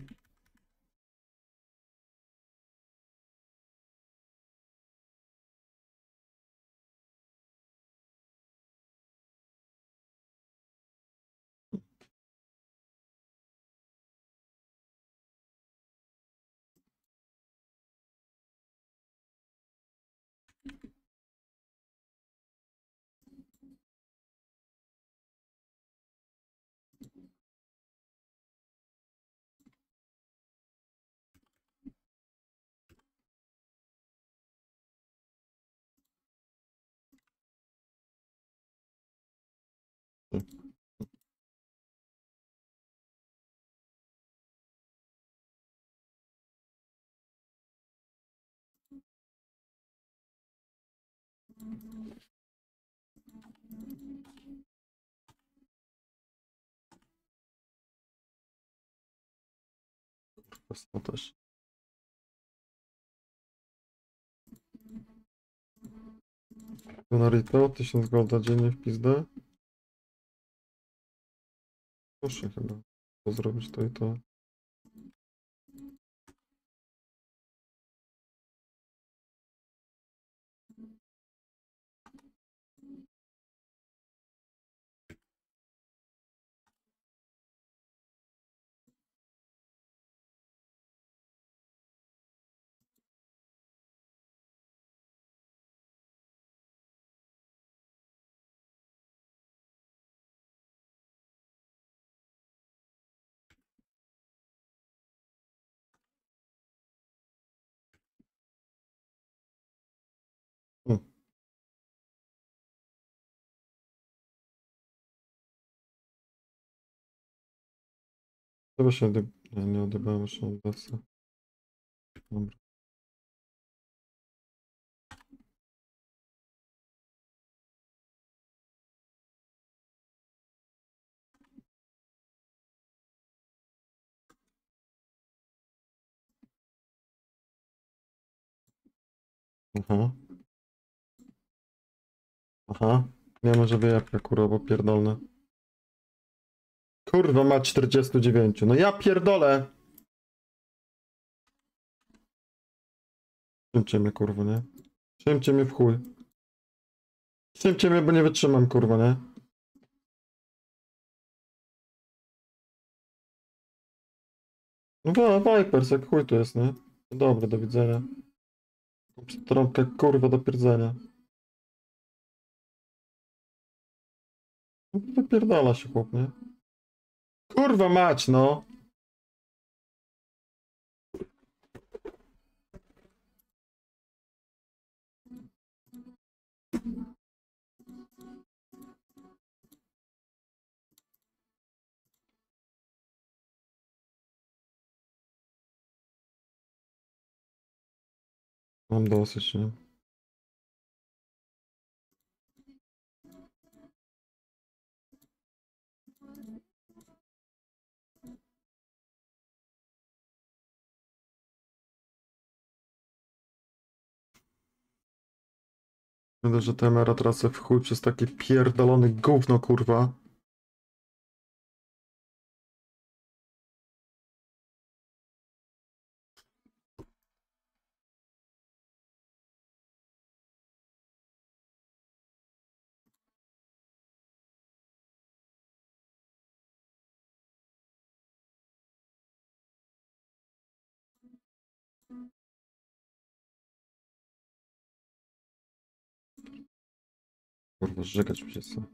To też. Narito, tysiąc golda dziennie w pizdę. Muszę chyba to zrobić to i to. Hmm. Chyba się odebrałem, nie, nie odebrałem jeszcze od Dasa. Dobra. Aha. Aha. Nie może wyjapka, kurwa, bo pierdolne. Kurwa, ma czterdzieści dziewięć. No ja pierdolę! Szymcie mnie, kurwa, nie? Szymcie mnie w chuj. Szymcie mnie, bo nie wytrzymam, kurwa, nie? No wa- Vipers, jak chuj to jest, nie? Dobra, do widzenia. Trąbkę, kurwa, do pierdzenia. No, wypierdala się, chłop, nie? Kurwa mać, no! Mam dosyć, nie? Będę, że Temera tracę w chuj przez taki pierdolony gówno, kurwa. Kurwa, żygać mi się chce.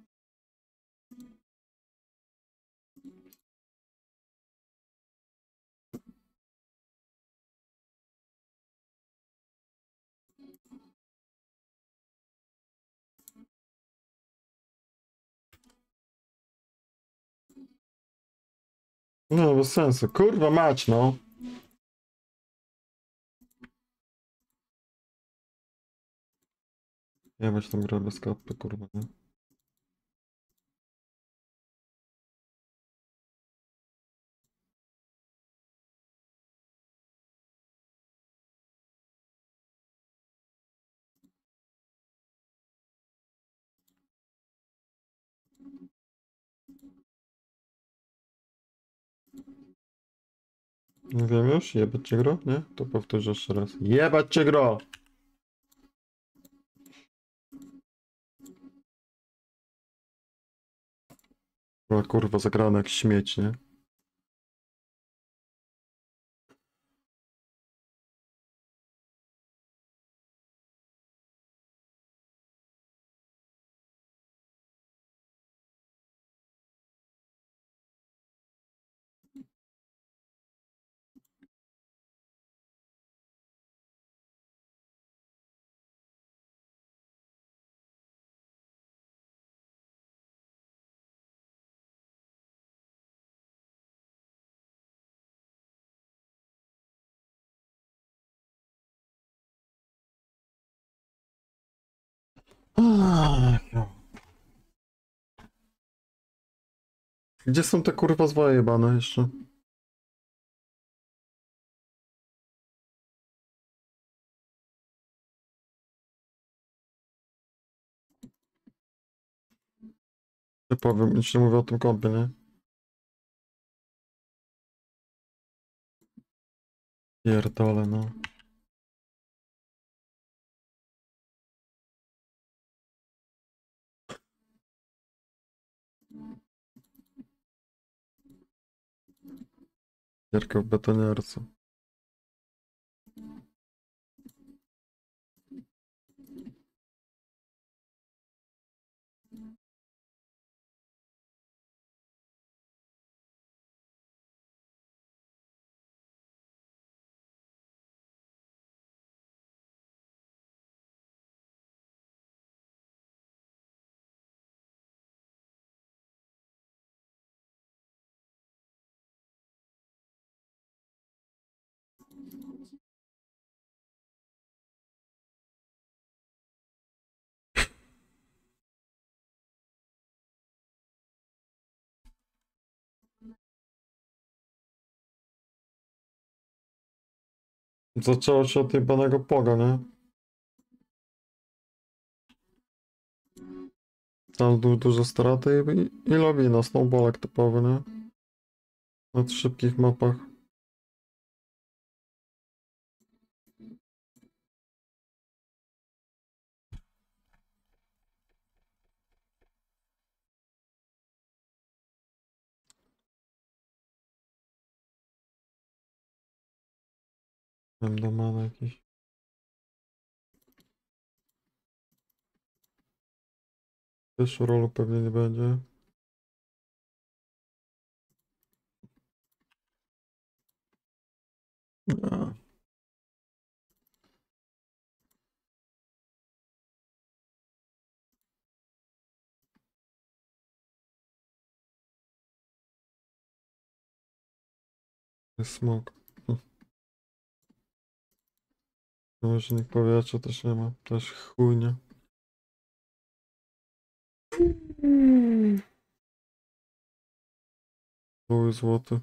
No, bez sensu. Kurwa mać, no! Ja weź tam grę bez kapy, kurwa, nie? Nie wiem już, jebać cię gro? Nie? To powtórzę jeszcze raz. Jebać cię gro! O kurwa, zagrane jak śmieć, nie? Ach, no. Gdzie są te kurwa zwoje jebane jeszcze? Nie powiem, nic nie mówię o tym kompie, nie? Pierdolę, no. Gierka w betoniarce. Zaczęło się od jebanego poga, nie? Tam du dużo straty i, i lawina, snowballek typowy, nie? Na szybkich mapach. Mam do mana jakiś. Też rolu pewnie nie będzie. A, jest smok. Hm. Może nikt powietrza też nie ma. Też chujnie. Były złoty.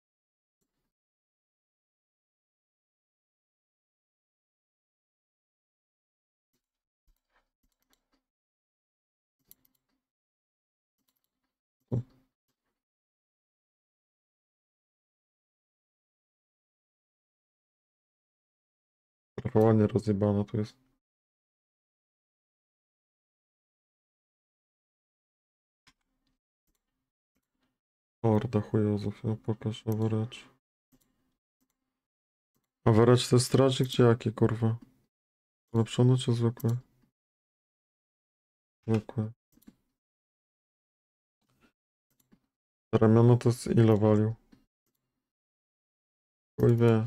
Trochę ładnie rozjebana tu jest. Horda chujozów, ja pokaż average. Average to jest strażnik czy jaki kurwa? Ulepszony czy zwykły? Zwykły. Ramiona to jest ile walił? Chuj wie.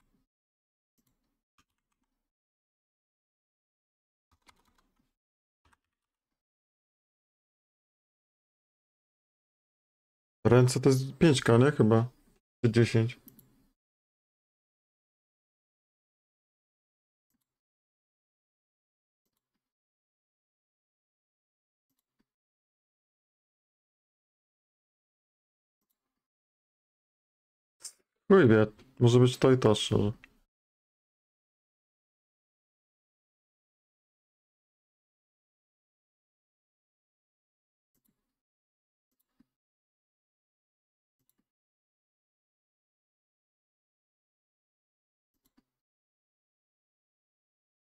Ręce to jest pięć K, nie? Chyba. Czy dziesięć. Chuj wie. Może być to i to szczerze.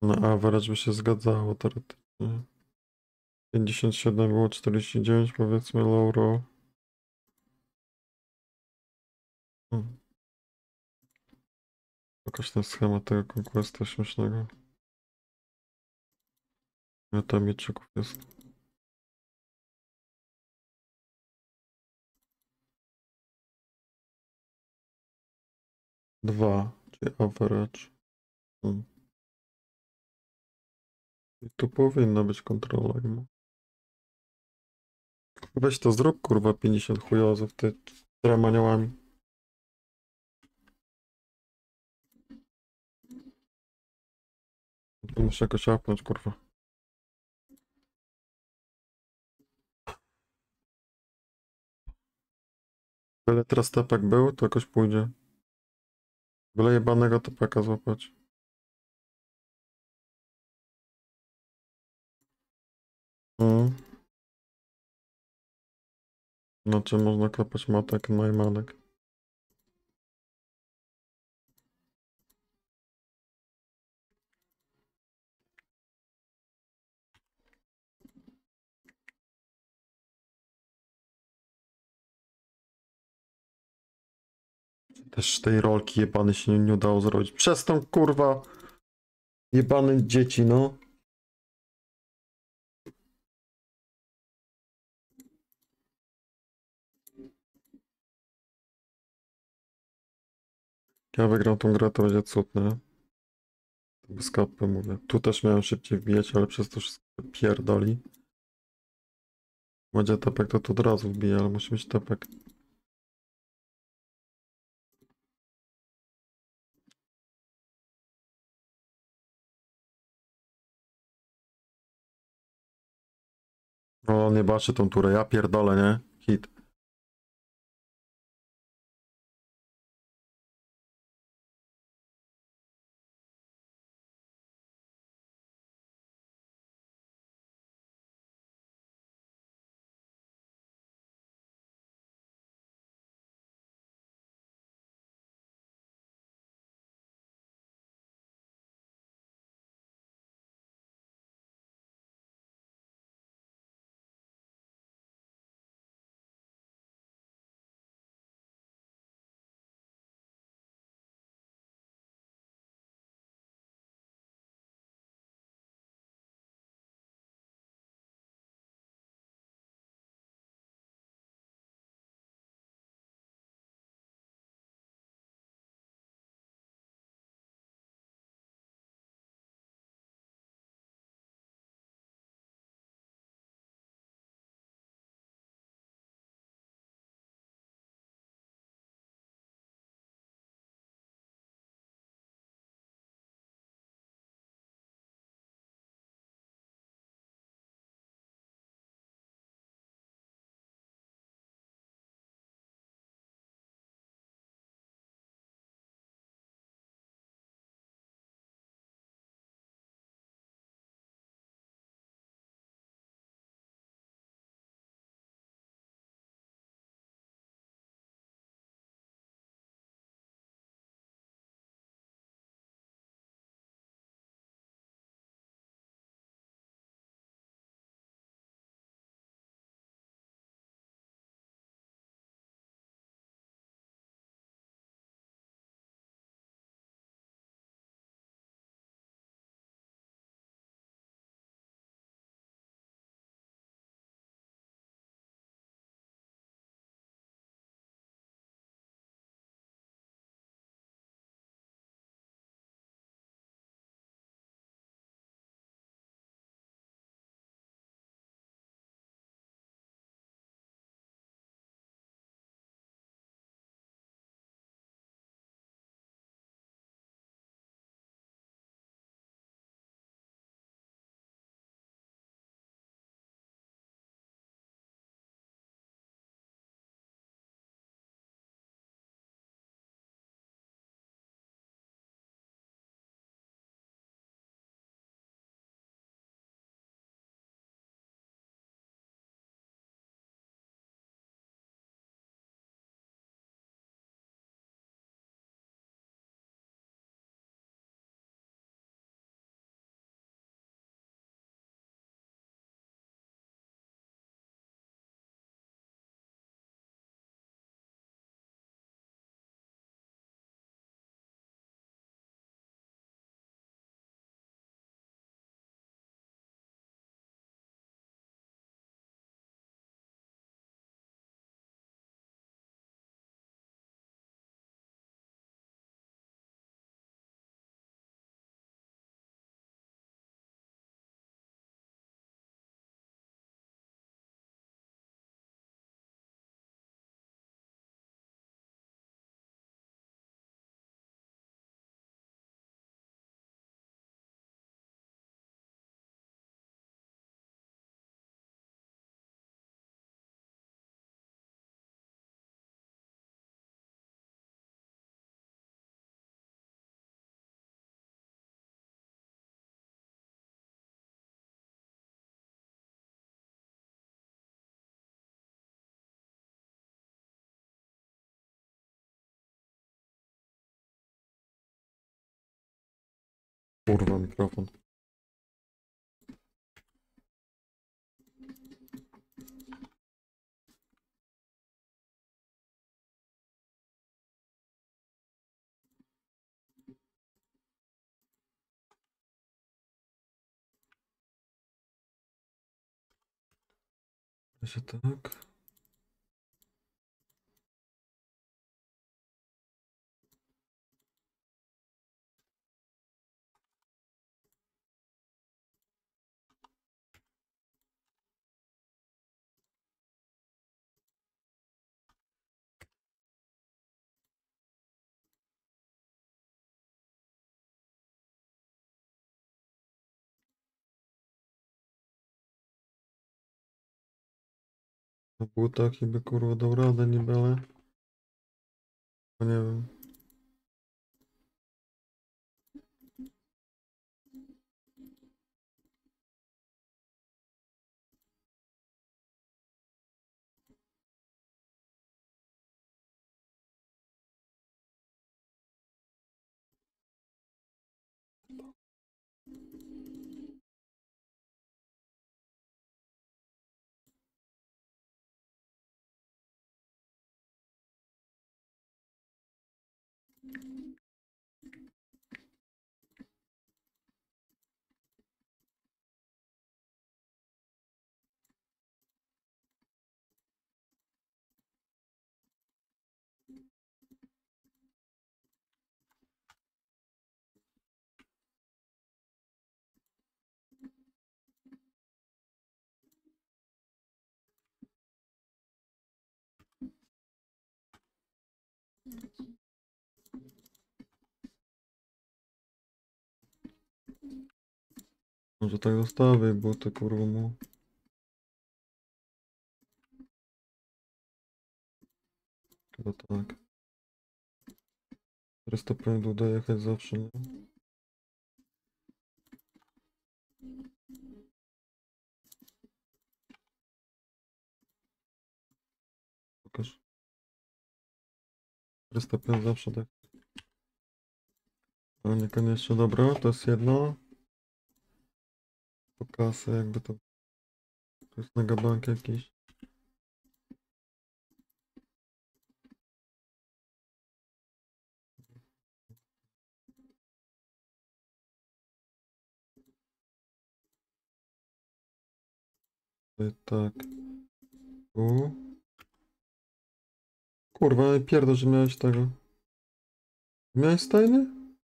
Na average by się zgadzało teoretycznie. pięćdziesiąt siedem było czterdzieści dziewięć, powiedzmy low row. Hmm. Jakoś ten schemat tego Conquesta śmiesznego. Ile tam mieczyków jest? Dwa, czyli average. Hmm. I tu powinna być kontrola. im. Weź to zrób, kurwa, pięćdziesiąt chujozów, ty czterema aniołami. Tu muszę jakoś apnąć, kurwa. Byle teraz tepek był, to jakoś pójdzie. Byle jebanego tepeka złapać. Mm. No czy można klepać matek, najmanek? Też tej rolki jebany się nie, nie udało zrobić. Przez tą kurwa jebane dzieci, no. Jak ja wygram tą grę, to będzie cud, nie? Bez kapy mówię. Tu też miałem szybciej wbijać, ale przez to wszystko pierdoli. Będzie tepek, to tu od razu wbije, ale musi być tepek. O, nie baczy tą turę, ja pierdolę, nie? Hit. kurwa, mikrofon. Się tak. Na butach i by kurwa dał radę niby, ale... No nie wiem. Może tak zostawię buty kurwa mu. Chyba tak. Teraz to powinien dojechać zawsze, nie? Pokaż. trzysta pięć zawsze tak. Ale niekoniecznie dobra, to jest jedno. Po kasę jakby to... To jest megabank jakiś. Tutaj tak. Tu. Kurwa, pierdol, że miałeś tego. Miałeś stajny?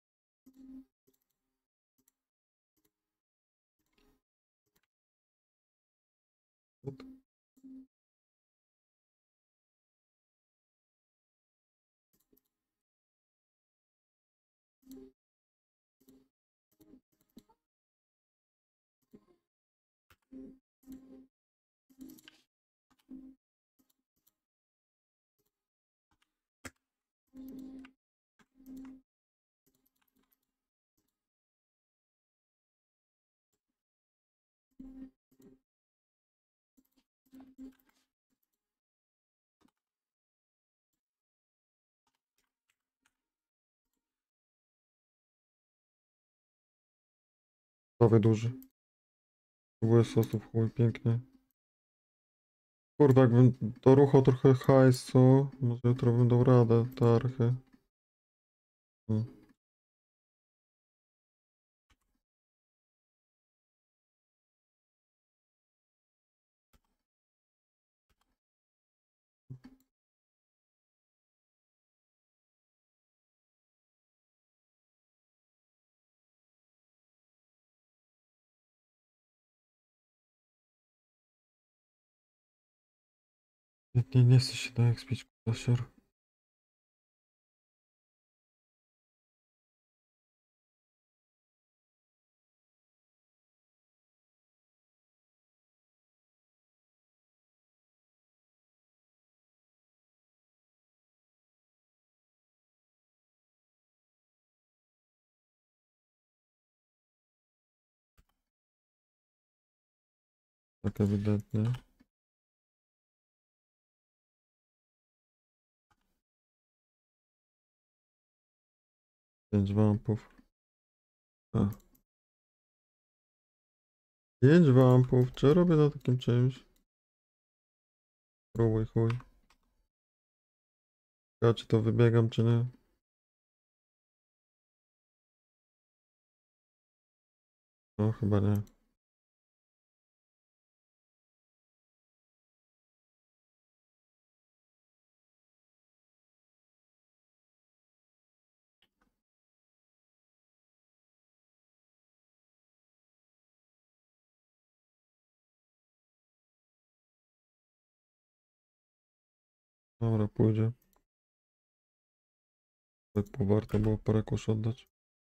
Prawie duży. Łyso w chuj, pięknie. Kurwa, jakbym doruchał trochę hajsu, może jutro bym dał radę, tarchy. Hmm. Nie, nie, nie chcę się tak spić, kurwa, tak ewidentnie. Pięć wampów. A. Pięć wampów. Czy ja robię na takim czymś? Próbuj chuj. Ja czy to wybiegam, czy nie? No chyba nie. Dobra, pójdzie. Po warto było parę kusz oddać.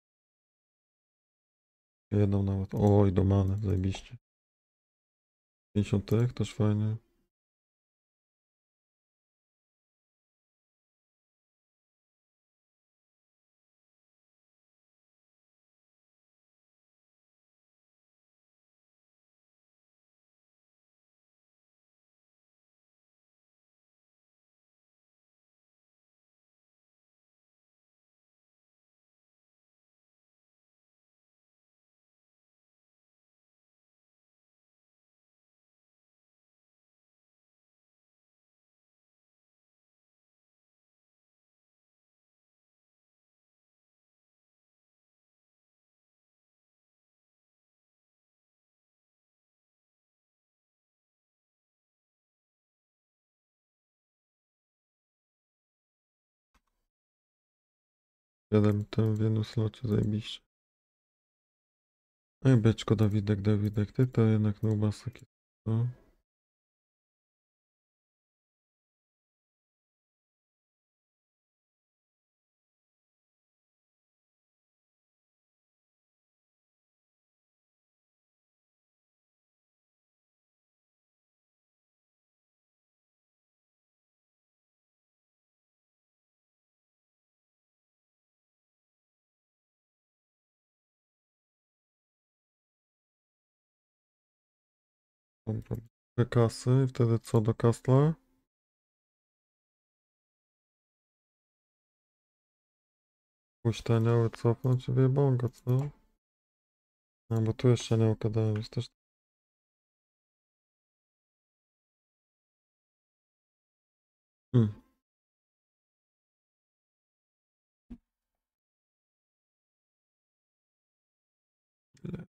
Jedną nawet. Oj, do many, zajebiście. pięćdziesiąt tych, też fajnie. Jeden ten w jednym slocie, zajebiście. Ej, beczko, Dawidek, Dawidek, ty to jednak nubas taki. No. Dobra. Trochę kasy i wtedy co do kastla? Pójść te anioły cofnąć i wyjebąga, co? No bo tu jeszcze aniołka dałem, jest też... Hmm. Ile?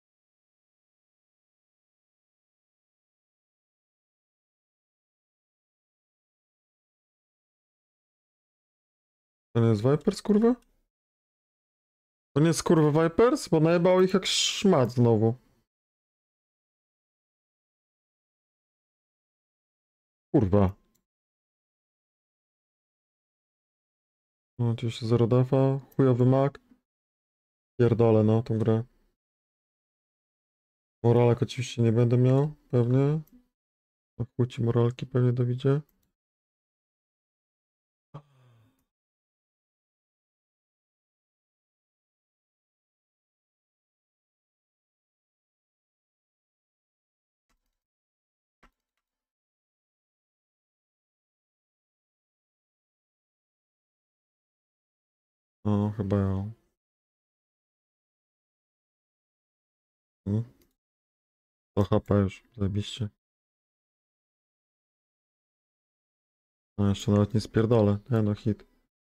To nie jest Vipers, kurwa? To nie jest kurwa Vipers? Bo najebał ich jak szmat znowu. Kurwa. No oczywiście zero defa, chujowy mak. Pierdolę no tą grę. Moralek oczywiście nie będę miał, pewnie. A chuj ci moralki pewnie dowidzie. No, chyba ja. Hmm? To H P już, zajebiście. No jeszcze nawet nie spierdolę. Nie no, hit.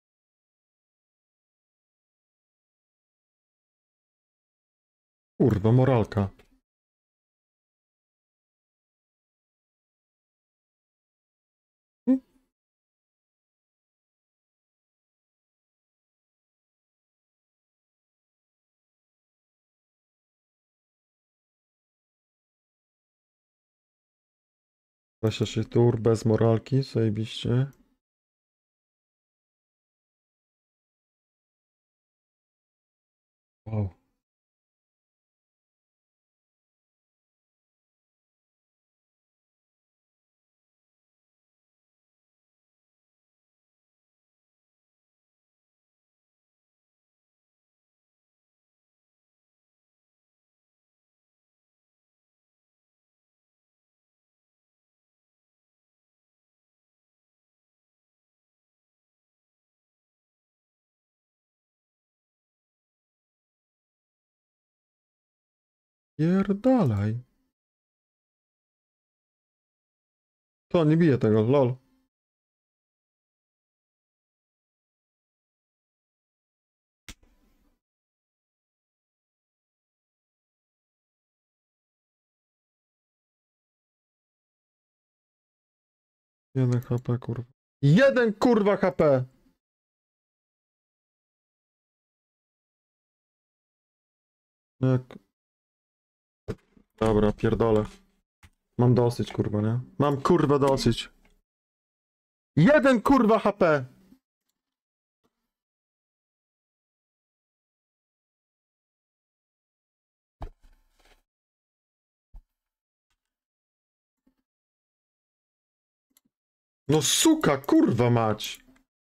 Kurwa, moralka. Hmm? dwadzieścia sześć tur bez moralki, zajebiście. Wow. Pierdalaj. To nie bije tego, lol. Jeden H P, kurwa. Jeden kurwa H P! Jak... Dobra, pierdolę. Mam dosyć, kurwa, nie? Mam kurwa dosyć. Jeden kurwa H P! No suka, kurwa mać!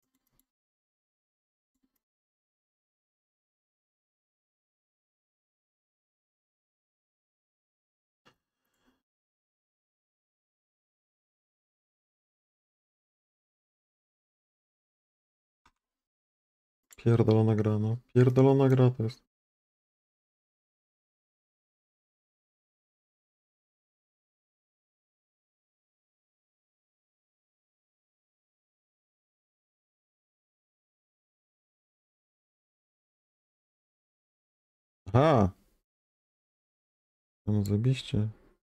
Pierdolona gra, no. Pierdolona gra to jest. Aha! No zajebiście.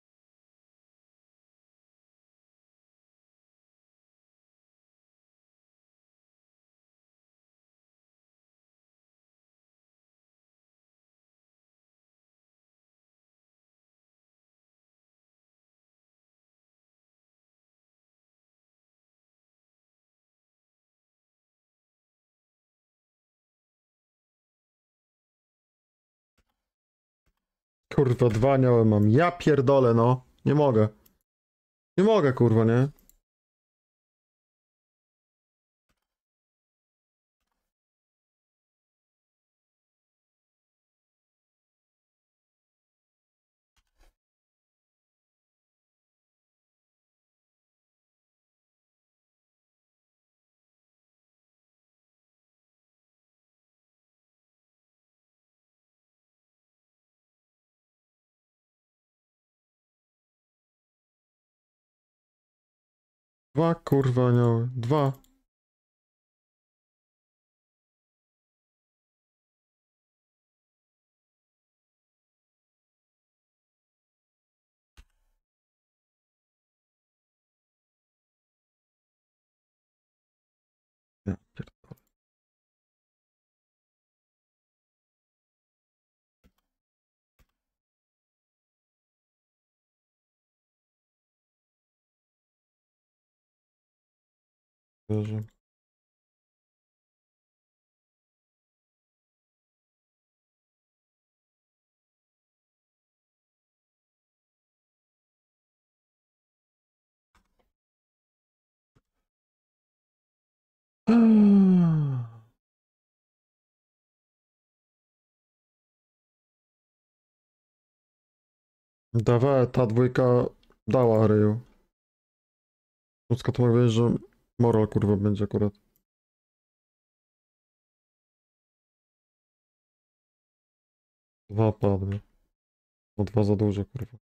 Kurwa, dwa anioły mam. Ja pierdolę, no. Nie mogę. Nie mogę, kurwa, nie? Dwa kurwa anioły. Dwa. Ja pierdolę. Wierzę. Dawała, ta dwójka dała ryju. Ludzko to mówię, że moral kurwa będzie akurat. Dwa padły. No dwa za dużo, kurwa.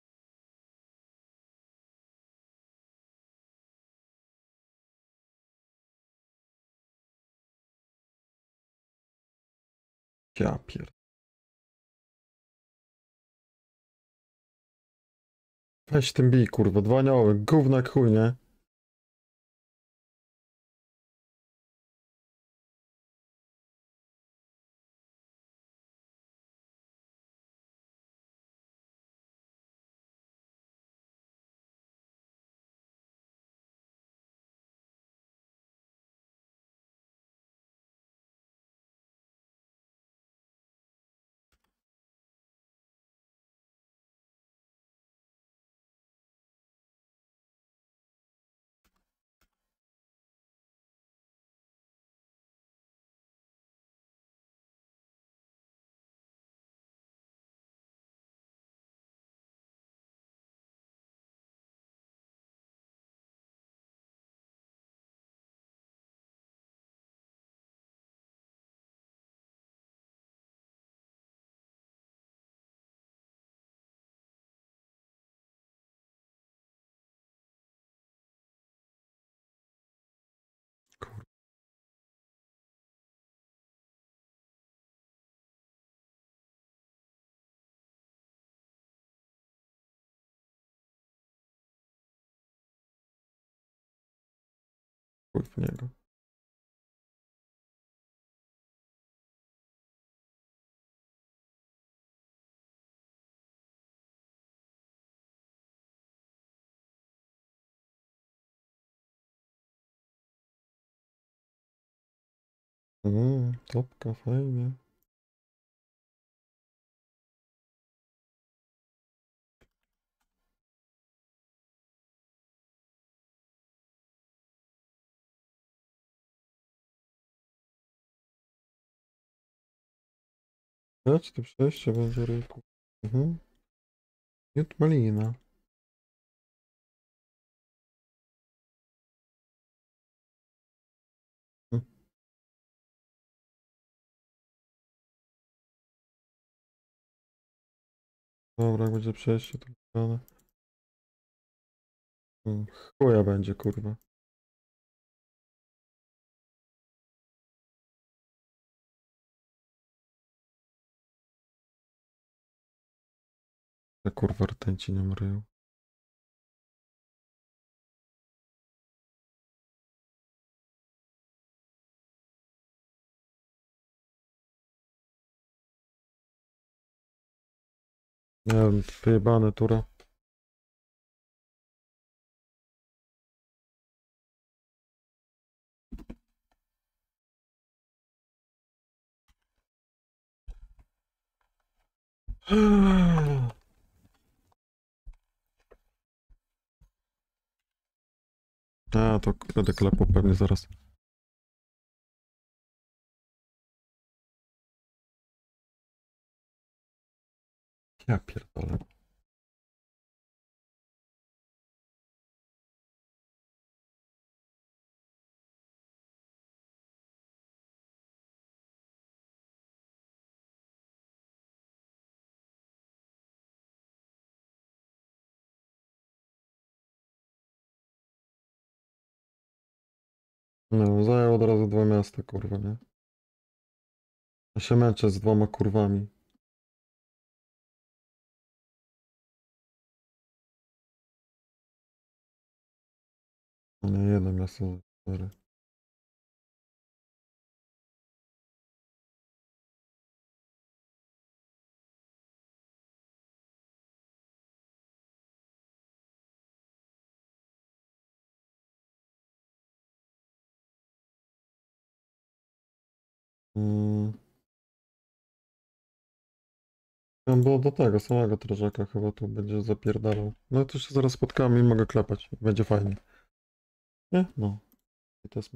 Ja pierd... Weź tym bij, kurwa. Dwa anioły. Gówno jak chuj, nie? Chuj w niego. Mm, topka, fajnie. Chodź, to przejście będzie ryku. Mhm. Jut malina. Hm. Dobra, jak będzie przejście, to wygrane. Hmm, chuja będzie, kurwa. Ja kurwa rtęci nie mryją. Nie wiem, wyjebane tura. A, to będę klepał pewnie zaraz. Ja pierdolę. No, zajął od razu dwa miasta, kurwa, nie? Ja się męczę z dwoma kurwami. A nie, jedno miasto za cztery. Mm. Tam było do tego samego troszeczkę chyba tu będzie zapierdalał. No to się zaraz spotkamy i mogę klepać. Będzie fajnie. Nie? No. I to jest...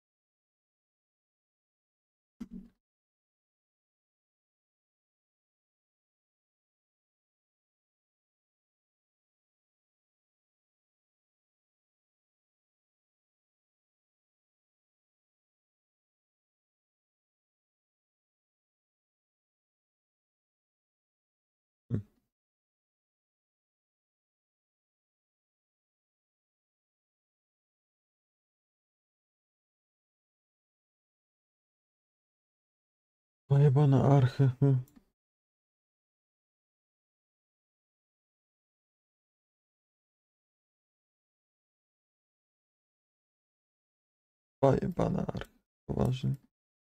Pojebane archy. Hm. Pojebane archy. Poważnie.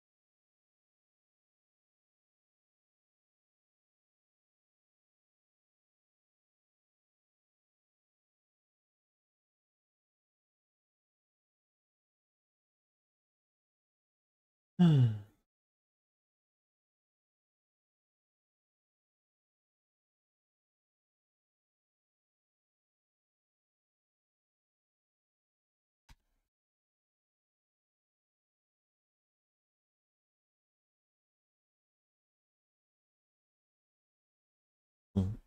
Hmm. Hmm.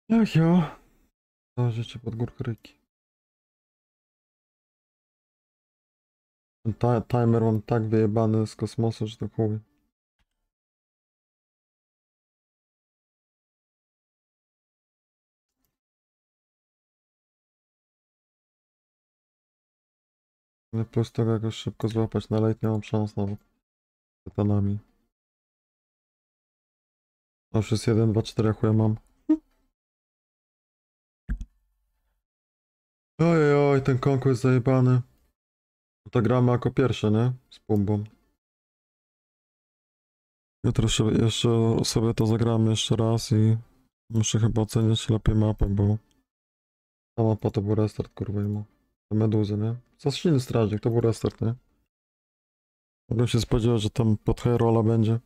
Ach ja. To życie pod górkę ryki. Ten ta timer mam tak wyjebany z kosmosu, że to chuj. No plus tego jakoś szybko złapać na late nie mam szans nawet. Z tytanami. A już jest jeden, dwa, cztery, chuja mam. Oj, oj, ten konkurs zajebany. To gramy jako pierwsze, nie? Z pumbą. Jutro się- jeszcze sobie to zagramy jeszcze raz i muszę chyba ocenić lepiej mapę, bo ta mapa to był restart, kurwa i mu. Te meduzy, nie? Co silny strażnik, to był restart, nie? Mogłem się spodziewać, że tam pod Herola będzie.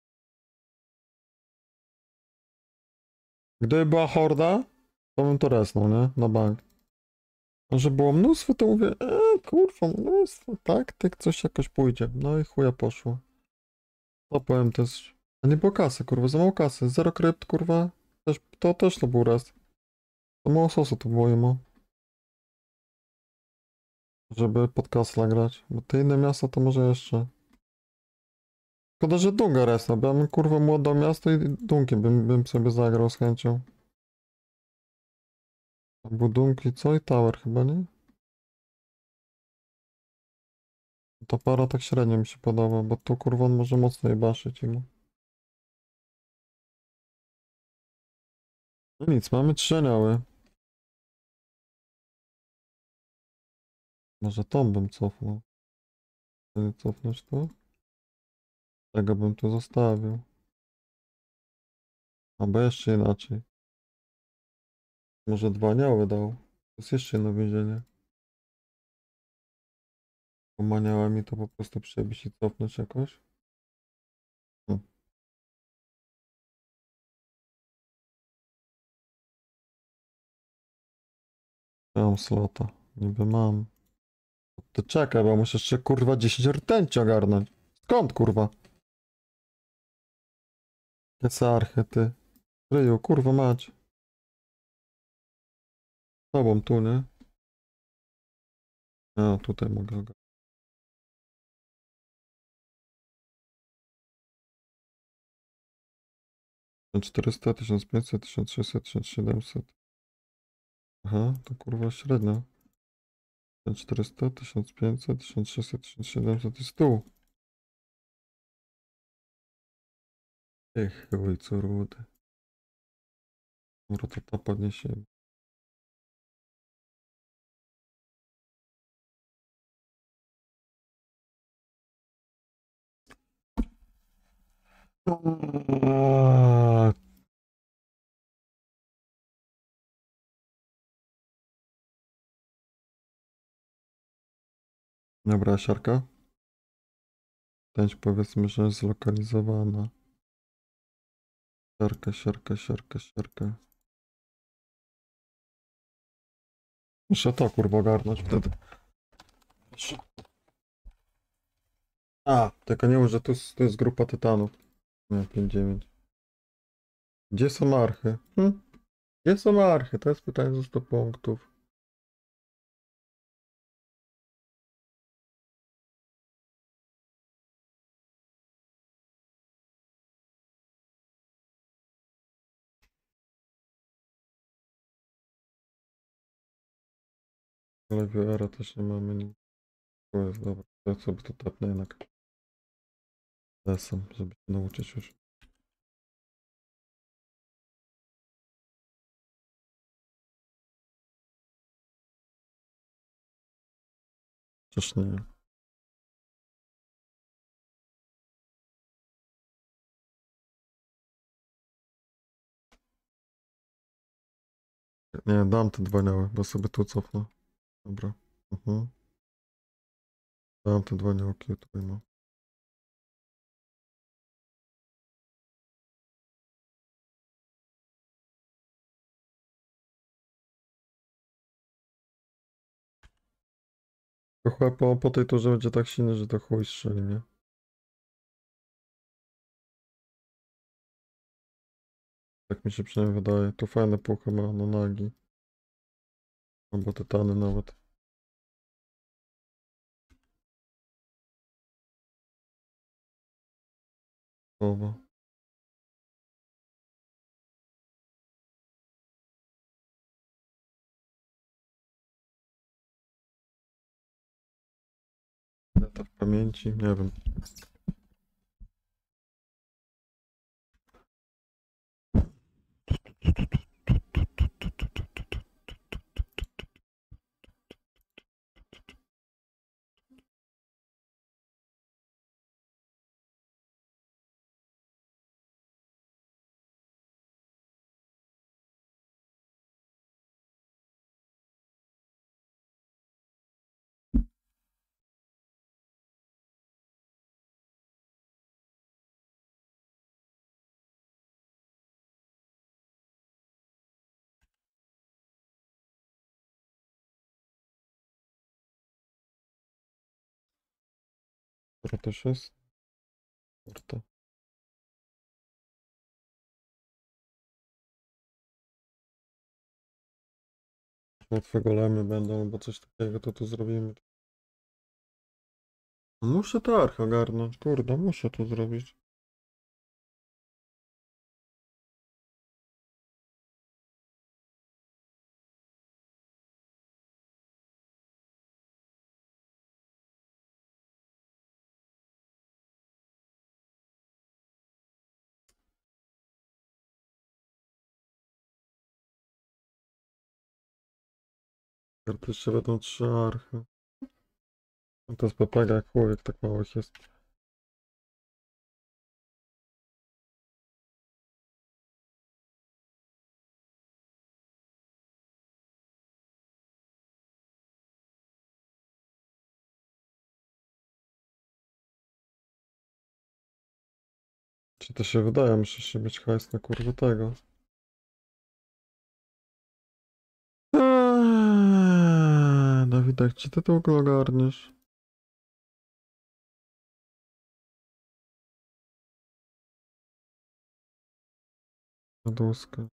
Gdyby była horda, to bym to resnął, nie? Na bank. A że było mnóstwo, to mówię, eee, kurwa, mnóstwo, tak, tak, coś jakoś pójdzie. No i chuja poszło. To powiem też. A nie było kasy, kurwa, za mało kasy. Zero krypt, kurwa. Też, to też to był raz. To mało sosu to było jemu. Żeby pod kasę grać. Bo te inne miasta to może jeszcze. Szkoda, że Dunga resna, bo ja bym kurwa młodą miasto i Dunkiem bym, bym sobie zagrał z chęcią. Był Dunk i co? I Tower chyba, nie? Ta para tak średnio mi się podoba, bo tu kurwa on może mocno jebaszyć mu. No nic, mamy trzy anioły. Może tą bym cofnął. Nie cofnąć tu? Tego bym tu zostawił. Albo jeszcze inaczej. Może dwa anioły dał. To jest jeszcze jedno więzienie. Pomaniała mi to po prostu przebić i cofnąć jakoś. Hm. Ja mam slota. Niby mam. To czekaj, bo muszę jeszcze kurwa dziesięć rtęci ogarnąć. Skąd kurwa? Kesarchy ty. Ryju, kurwa mać. Tobą tu, nie? A, tutaj mogę ogarnąć. czterysta, tysiąc pięćset, tysiąc sześćset, tysiąc siedemset. Aha, to kurwa średnio. tysiąc czterysta, tysiąc pięćset, tysiąc sześćset, tysiąc siedemset jest tu. Ech, chuj, co rudy. Dobra, to ta podniesiemy. Aaaa. Dobra, siarka. Tęć powiedzmy, że jest zlokalizowana. Siarka, siarka, siarka, siarka. Muszę to kurwa ogarnąć wtedy. A, tylko nie mów, że tu, jest- tu jest grupa tytanów. Nie, pięć dziewięć. Gdzie są archy? Hm? Gdzie są archy? To jest pytanie za sto punktów. Ale Viera też nie mamy nic. To jest dobra. Ja sobie to tapnę jednak. Lesem, żeby się nauczyć już. Chociaż nie. Nie, dam te dwa anioły, bo sobie tu cofnę. Dobra. Mhm. Dam te dwa aniołki, tutaj mam. To chyba po, po tej turze będzie tak silny, że to chuj strzeli, nie? Tak mi się przynajmniej wydaje. Tu fajne puchy ma na nagi. Albo tytany nawet. Słowo. Data w pamięci, nie wiem. Która też jest? Kurta. Łatwe golemy będą, albo coś takiego, to tu zrobimy. Muszę tarch ogarnąć, kurde, muszę to zrobić. Karty jeszcze będą trzy archy. No to jest P P G jak chuj, jak tak małych jest. Czy to się wydaje? Muszę jeszcze mieć hajs na kurwę tego. Eee, Dawidek, czy ty to w ogóle ogarniesz? Duskę.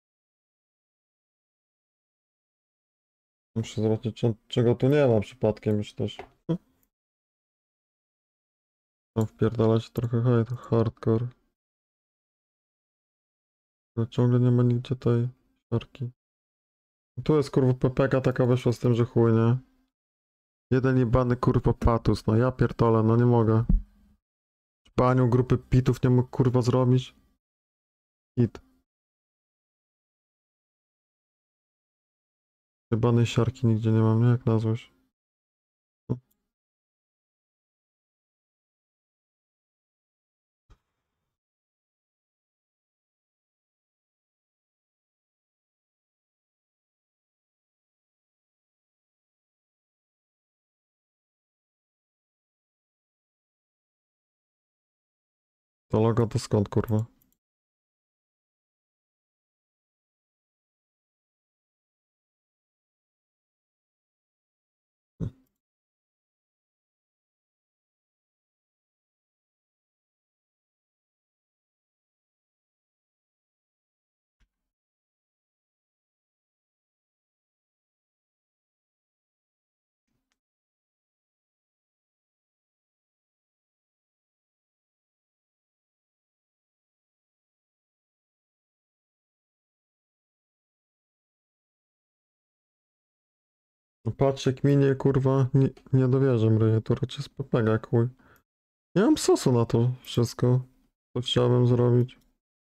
Muszę zobaczyć, czy, czego tu nie ma przypadkiem już też. Mam wpierdalać trochę hard- hardcore. Ale ciągle nie ma nigdzie tej siarki. Tu jest kurwa P P K taka wyszła z tym, że chuj, nie? Jeden jebany kurwa patus, no ja pierdolę, no nie mogę. Panią grupy pitów nie mógł kurwa zrobić. Hit. Jebanej siarki nigdzie nie mam, nie? Jak na złość. To logo to skąd kurwa? No patrz jak minie kurwa, nie, nie dowierzę mryje, to raczej z P P K chuj. Nie mam sosu na to wszystko, co chciałbym zrobić.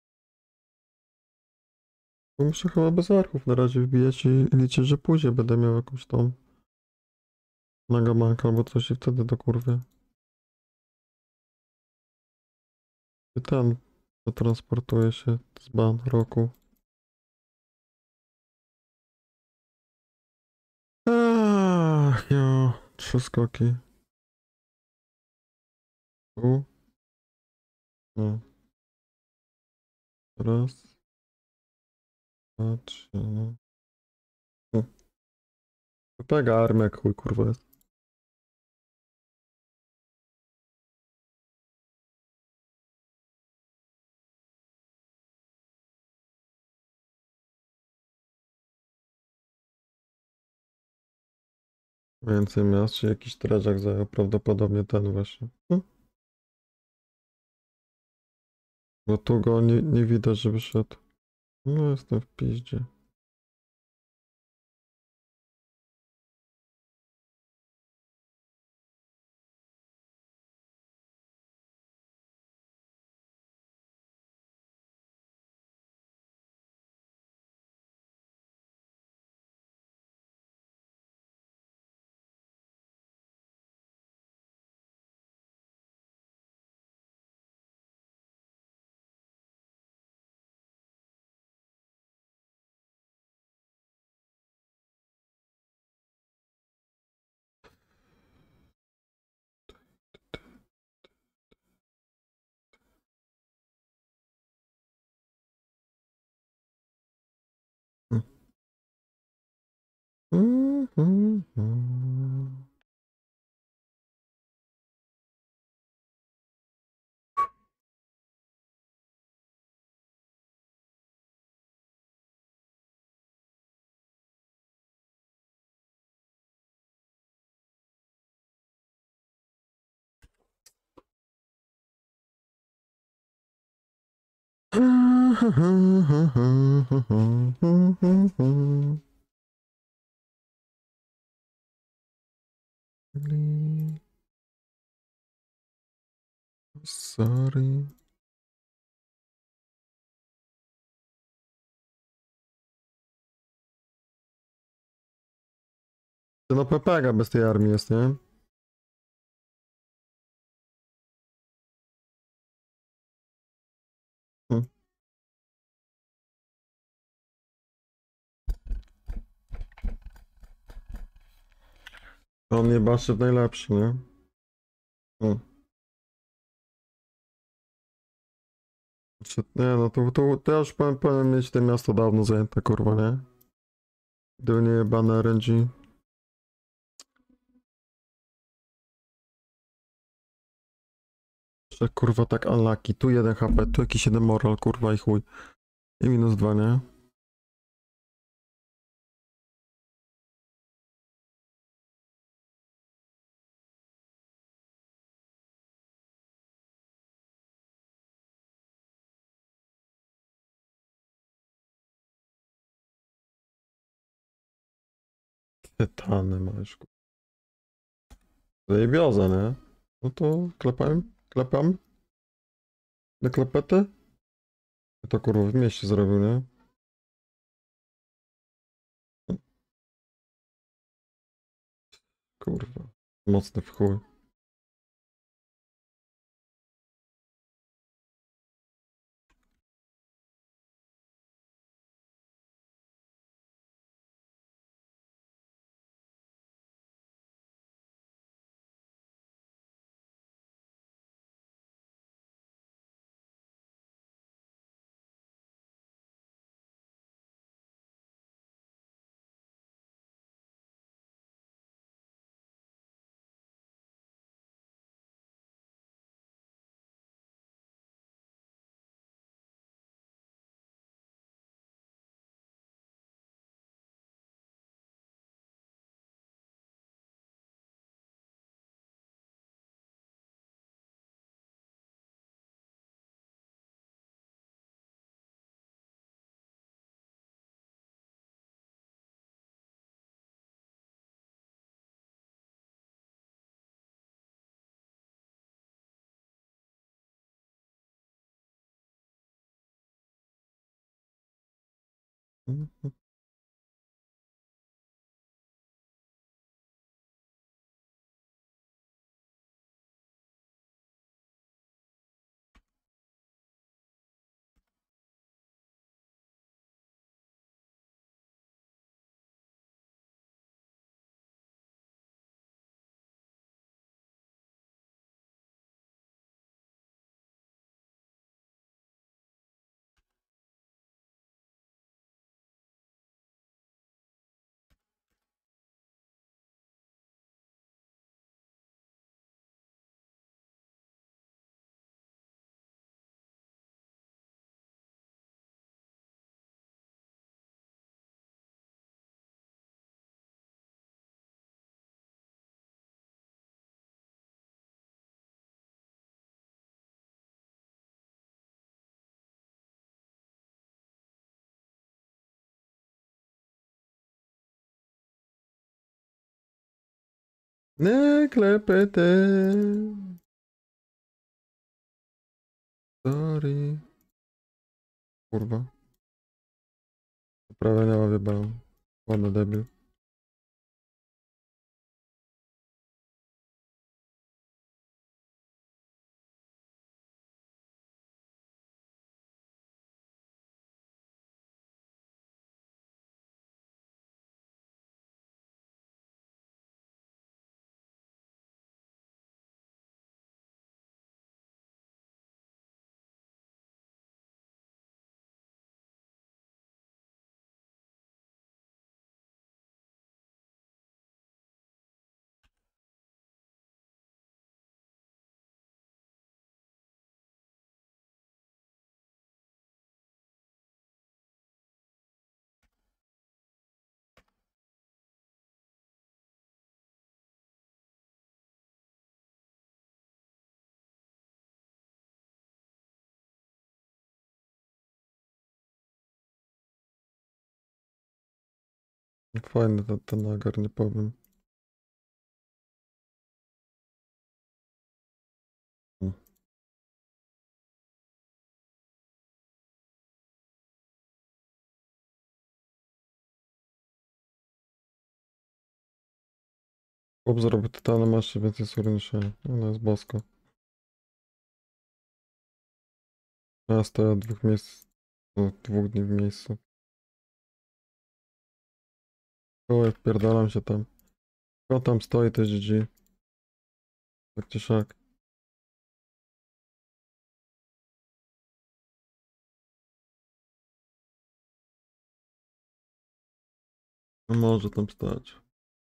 Bo muszę chyba bez archów na razie wbijać i liczyć, że później będę miał jakąś tą nagamankę albo coś i wtedy do kurwy. I ten transportuje się z ban roku. Ach, jo, trzy skoki. Tu. No. Raz, dwa, trzy, no. Pega armia, jak chuj kurwa jest. Więcej miast, czy jakiś trażak zajął prawdopodobnie ten właśnie. Hm. Bo tu go nie, nie widać, żeby szedł. No jestem w piździe. Hm. Mm, mm, mm. Sorry. To no Pepega bez tej armii jest, nie? Hm. On nie baszy w najlepszy, nie? Hm. Znaczy, nie no, to, to, to ja już powinien, powinien mieć to miasto dawno zajęte, kurwa, nie? Gdyby nie jebane R N G. Że kurwa tak unlucky. Tu jeden H P, tu jakiś jeden moral, kurwa i chuj. I minus dwa, nie? Tytany masz, kurwa. Zajebioza, nie? No to klepałem, klepam. Na klepety? To kurwa w mieście zrobił, nie? Kurwa. Mocny w chuj. Mhm. Nie klepety. Sorry. Kurwa. Prawie nie wyjebałem. Ładny debil. Fajny ten, ten nagar, nie powiem. Chłop zrobił totalne maszy, więc jest uręczenie. No jest bosko. Ja stoję od dwóch miejsc, od dwóch dni w miejscu. Koło wpierdalam się tam. Kto tam stoi, to G G. Tak czy siak. No może tam stać.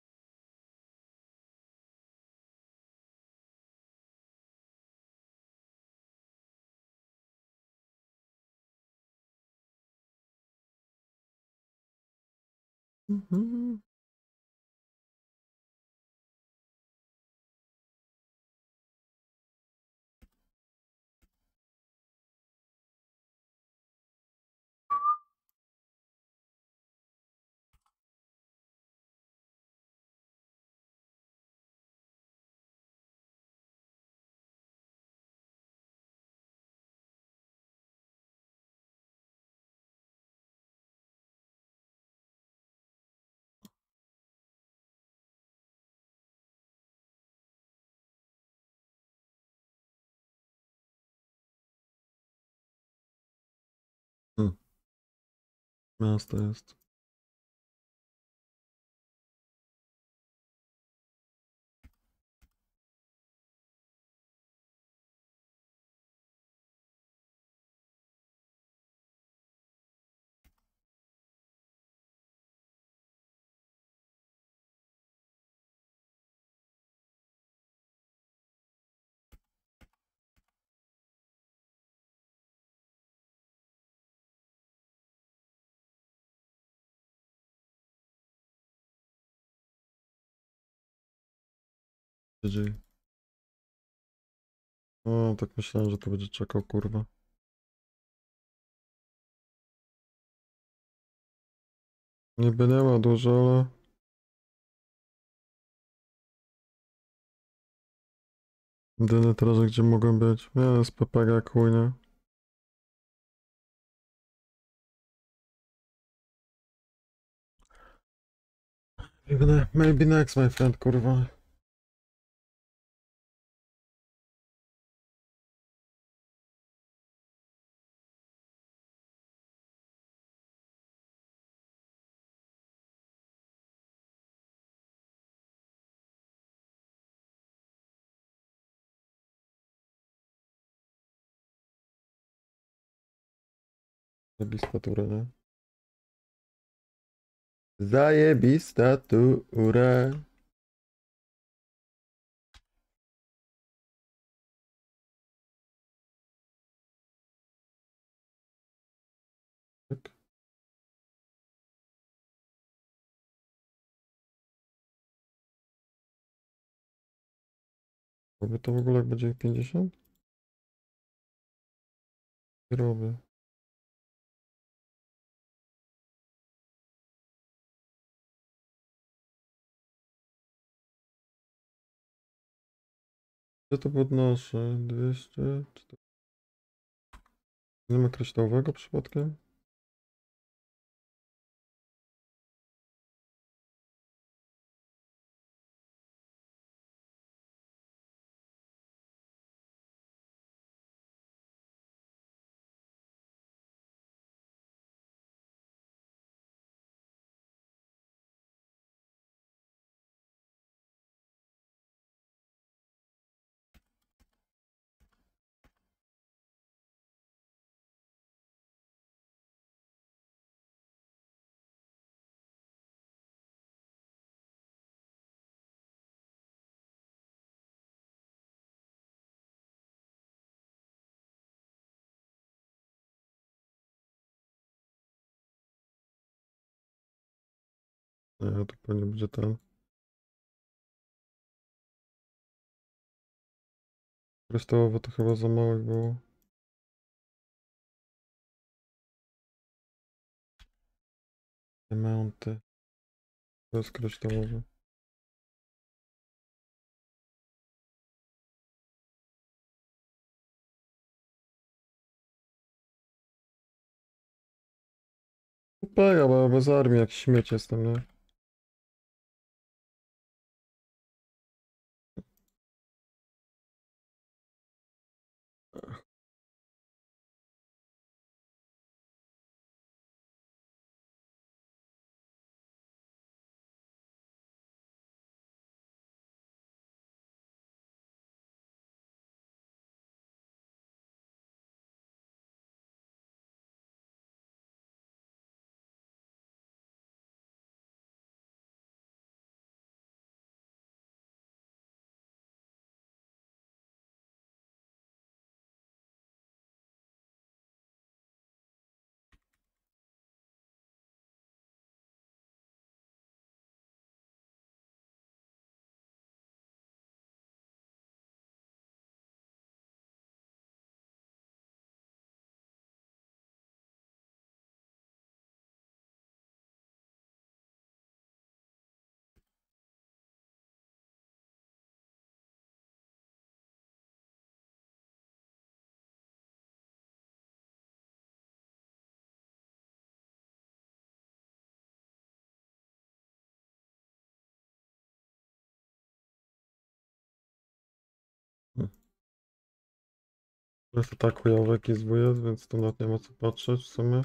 Mhm. Hmm. Miasto jest. G G. O, tak myślałem, że to będzie czekał, kurwa. Niby nie ma dużo, ale... Jedyny teraz, gdzie mogą być. Nie, jest P P G, chuj, nie? Maybe, maybe next, my friend, kurwa. Zajebista tura, nie? Zajebista tura. Tak. Robię to w ogóle, jak będzie ich pięćdziesiąt? Nie robię. Ja to podnoszę. dwieście. Nie ma kryształowego przypadkiem? Nie, to pewnie będzie ten. Kryształowo to chyba za małe było. Diamenty. To jest kryształowe. Pega, bo ja bez armii jak śmieć jestem, nie? Hm. Jest to tak chujowe jakiś dwójec, więc tu nawet nie ma co patrzeć w sumie.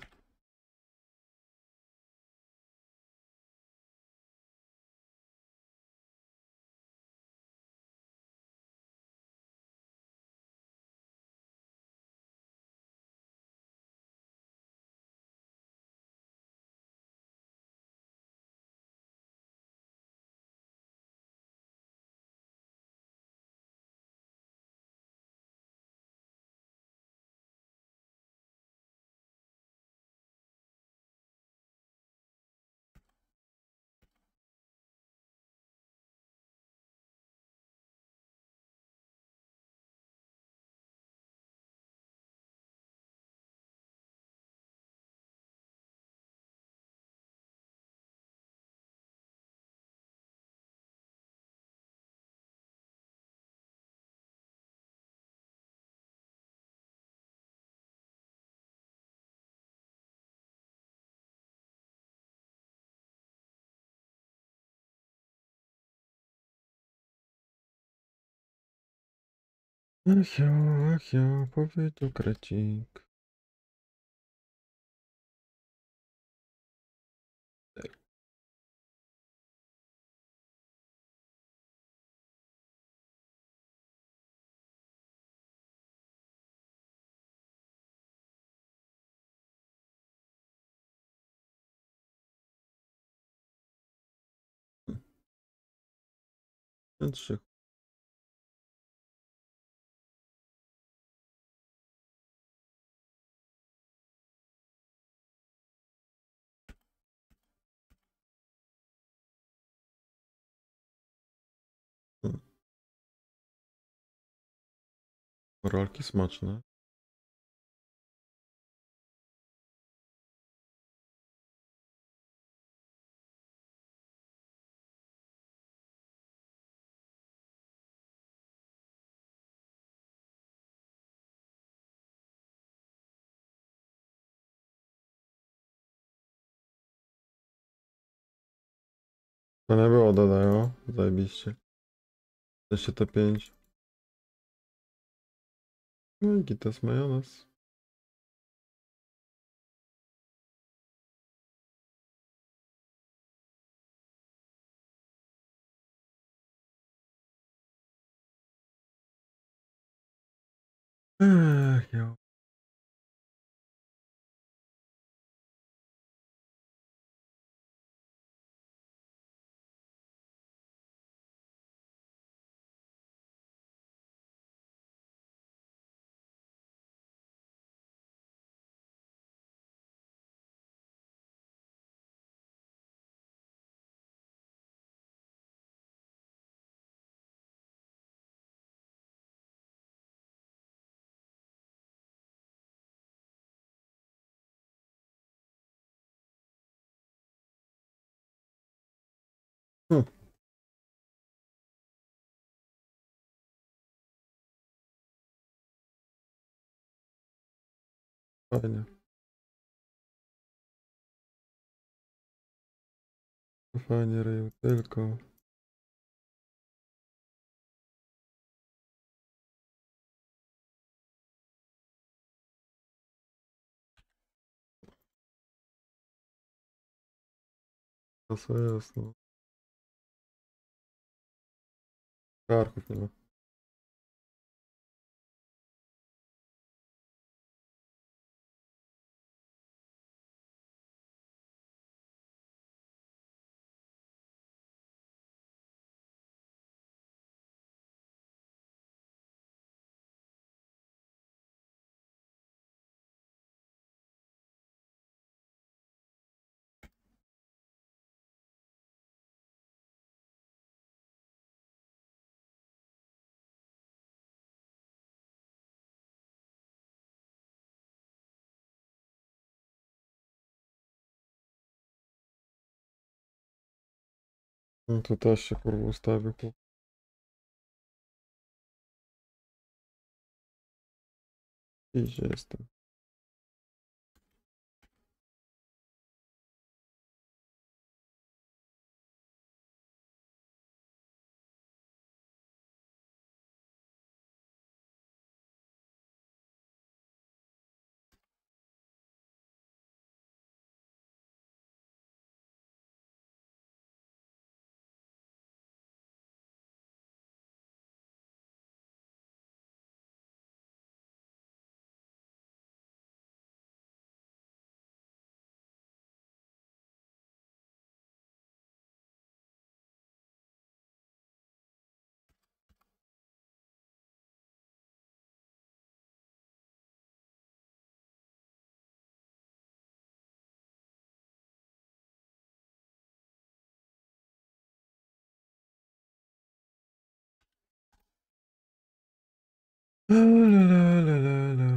Ach ja, ach ja, powiedział krecik. Ten trzy. Hm. Rolki smaczne. To nie było dodaj, o. Zajebiście. Jeszcze te pięć. No i gitas majonez. Ech, jo. Hm, fajnie. Fajnie ryju, tylko. To co jest, no. Karków nie ma. No to też się kurwa ustawił. chłop. I gdzie jestem? La, la, la, la, la.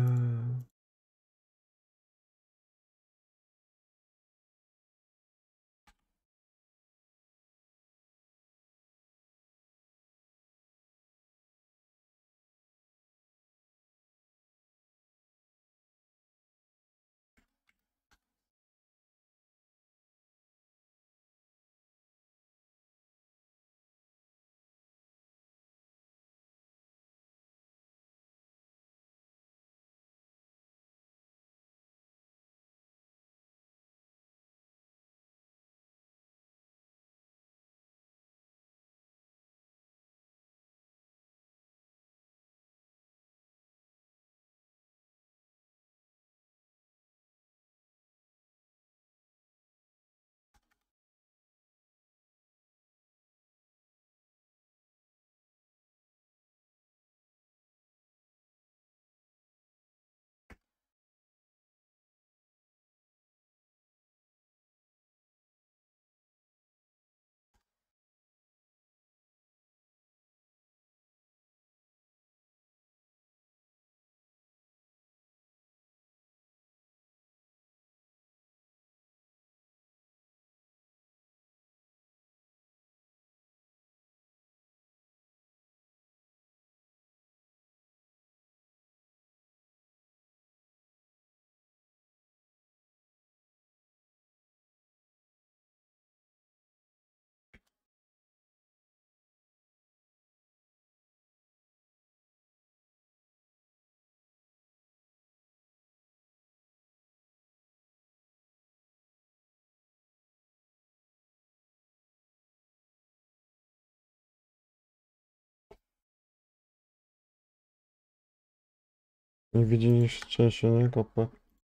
Nie widzi niż szczęście, nie? Kopę.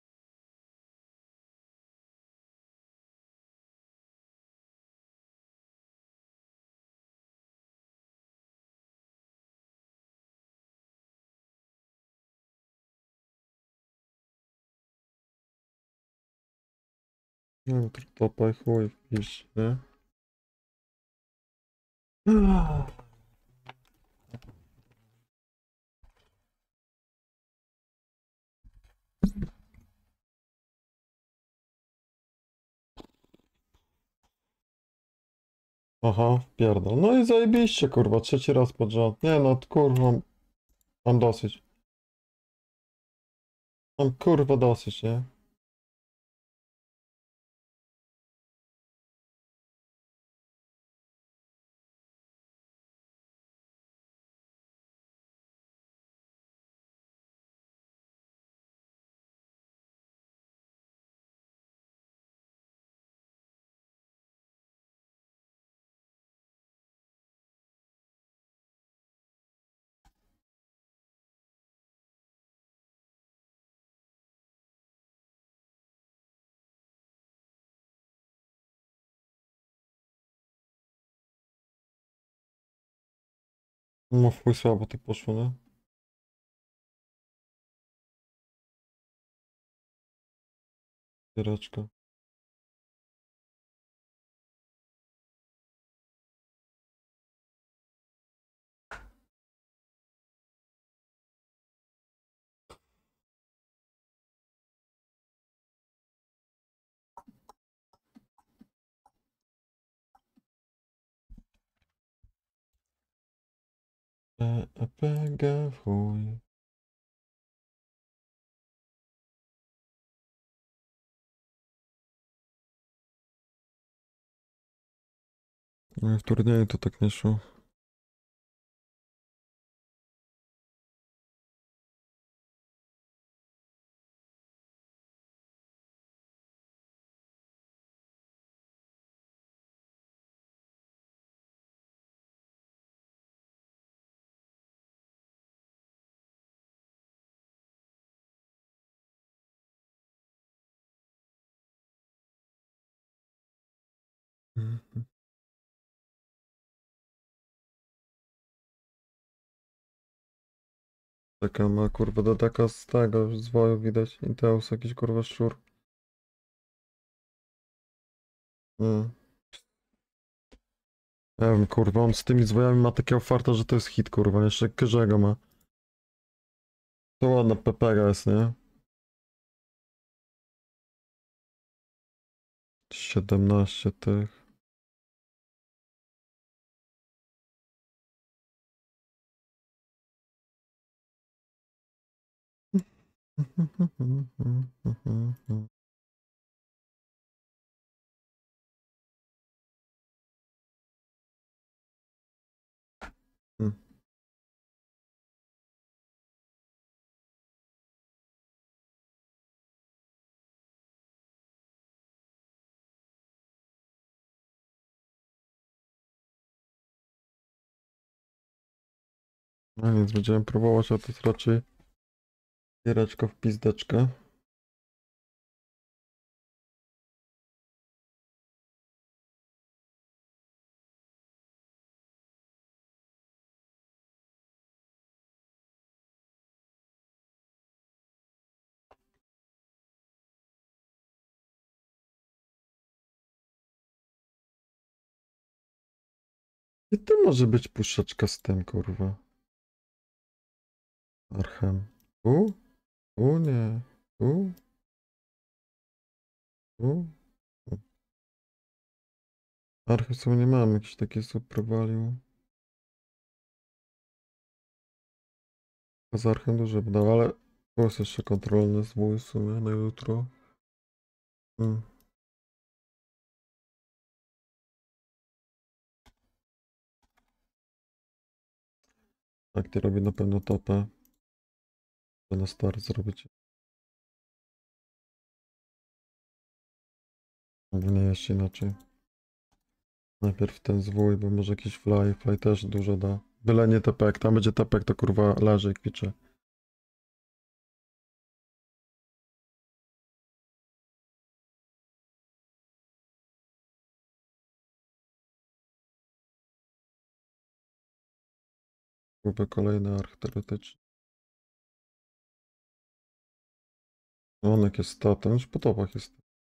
No, to topa i chuj wpisz, nie? Aha, pierdol. No i zajebiście, kurwa, trzeci raz pod rząd. Nie no, kurwa, mam dosyć. Mam kurwa dosyć, nie? No w chuj słabo to poszło, nie? Giereczka. E, e, P, G, w chuj. No i w turnieju to tak nie szło. Mhm. Taka ma kurwa do taka z tego zwoju widać. Inteus jakiś kurwa szczur. Mm. Ja wiem kurwa, on z tymi zwojami ma takiego farta, że to jest hit kurwa, jeszcze Kyrzego ma. To ładna pepega jest, nie? siedemnaście tych. No więc będziemy próbować, a to jest raczej giereczka w pizdeczkę. I to może być puszeczka z tym, kurwa. Archem. U? U nie. U? U? Archem sobie nie mam, jakiś taki super value. Z Archem duże dał, ale to jest jeszcze kontrolny zwój w sumie na jutro. Hmm. Tak, ty robi na pewno topę. To na start zrobić. Albo nie jeszcze inaczej. Najpierw ten zwój, bo może jakiś fly. Fly też dużo da. Byle nie tepek. Tam będzie tepek, to kurwa leży i kwicze. Próbę kolejny arch teoretyczny. Onek jest statem, już po topach jest.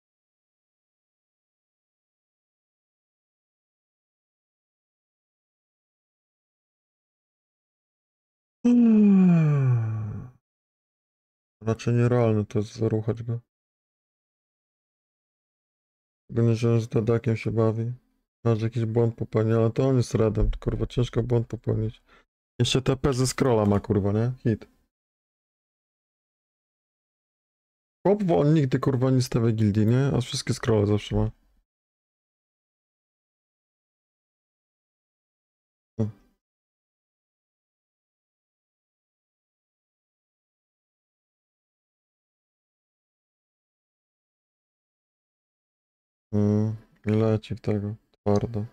Hmm. Raczej nierealne to jest zaruchać go. Tylko nie, że z dedakiem się bawi. Masz jakiś błąd popełnił, ale to on jest redem. Kurwa, ciężko błąd popełnić. Jeszcze T P ze scrolla ma, kurwa, nie? Hit. Chłop, bo on nigdy, kurwa, nie stawia gildii, nie? A wszystkie scrolle zawsze ma. Hmm. Mm, I leci w tego. Twardo.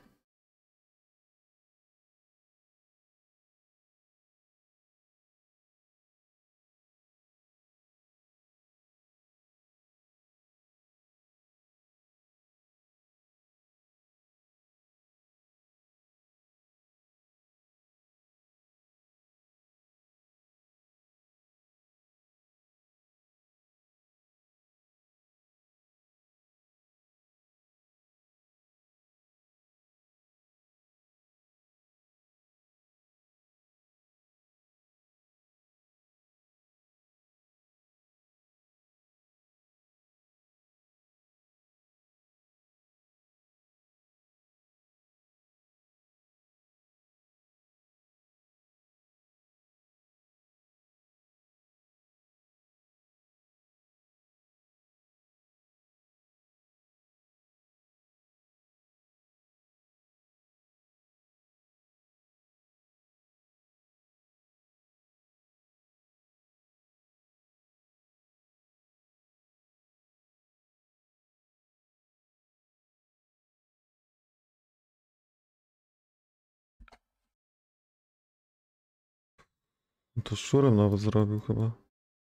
No to szczurem nawet zrobił chyba.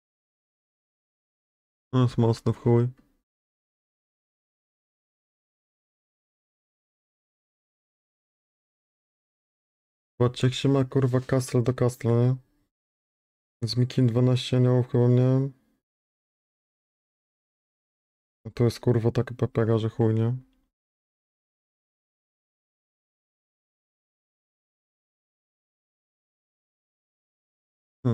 No jest mocny w chuj. Patrzcie jak się ma, kurwa, Castle do Castle, nie? Z Mikim dwanaście aniołów chyba miałem. A to jest, kurwa, taki pepega, że chuj, nie? Hm.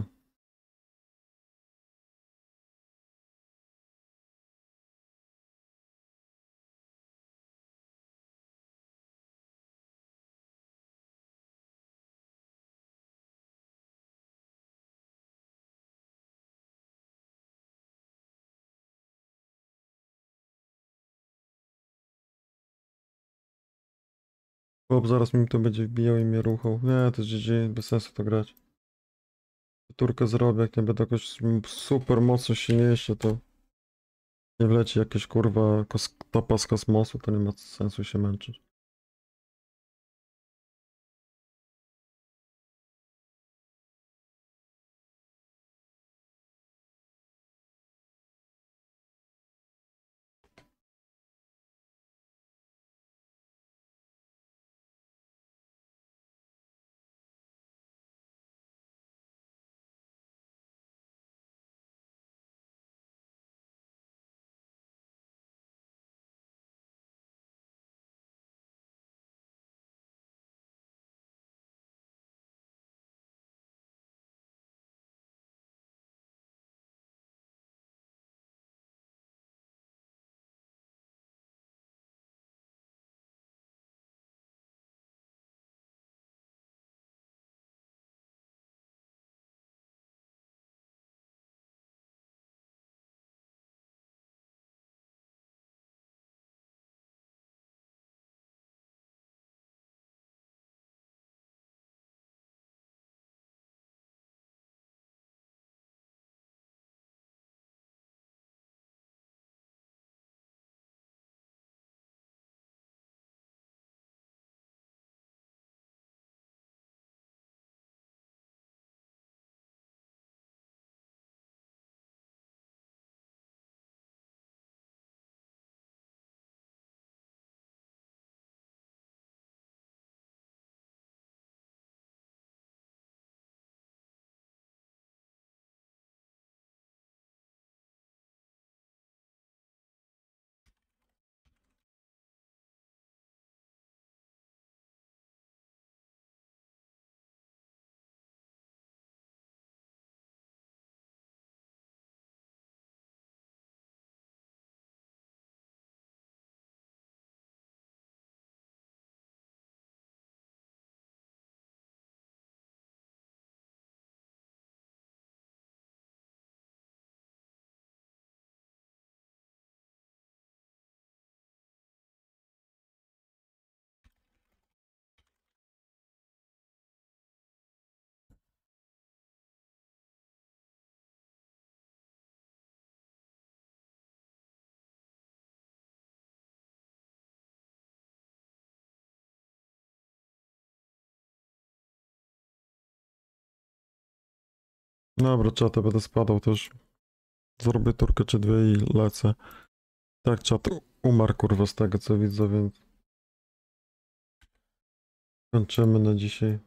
Chłop zaraz mi to będzie wbijał i mnie ruchał. Nie, to jest G G, bez sensu to grać. Turkę zrobię, jak nie będę jakoś super mocno silniejszy, to nie wleci jakieś, kurwa, kos topa z kosmosu, to nie ma sensu się męczyć. Dobra, czatę będę spadał też. Zrobię turkę czy dwie i lecę. Tak, czat umarł kurwa z tego co widzę, więc kończymy na dzisiaj.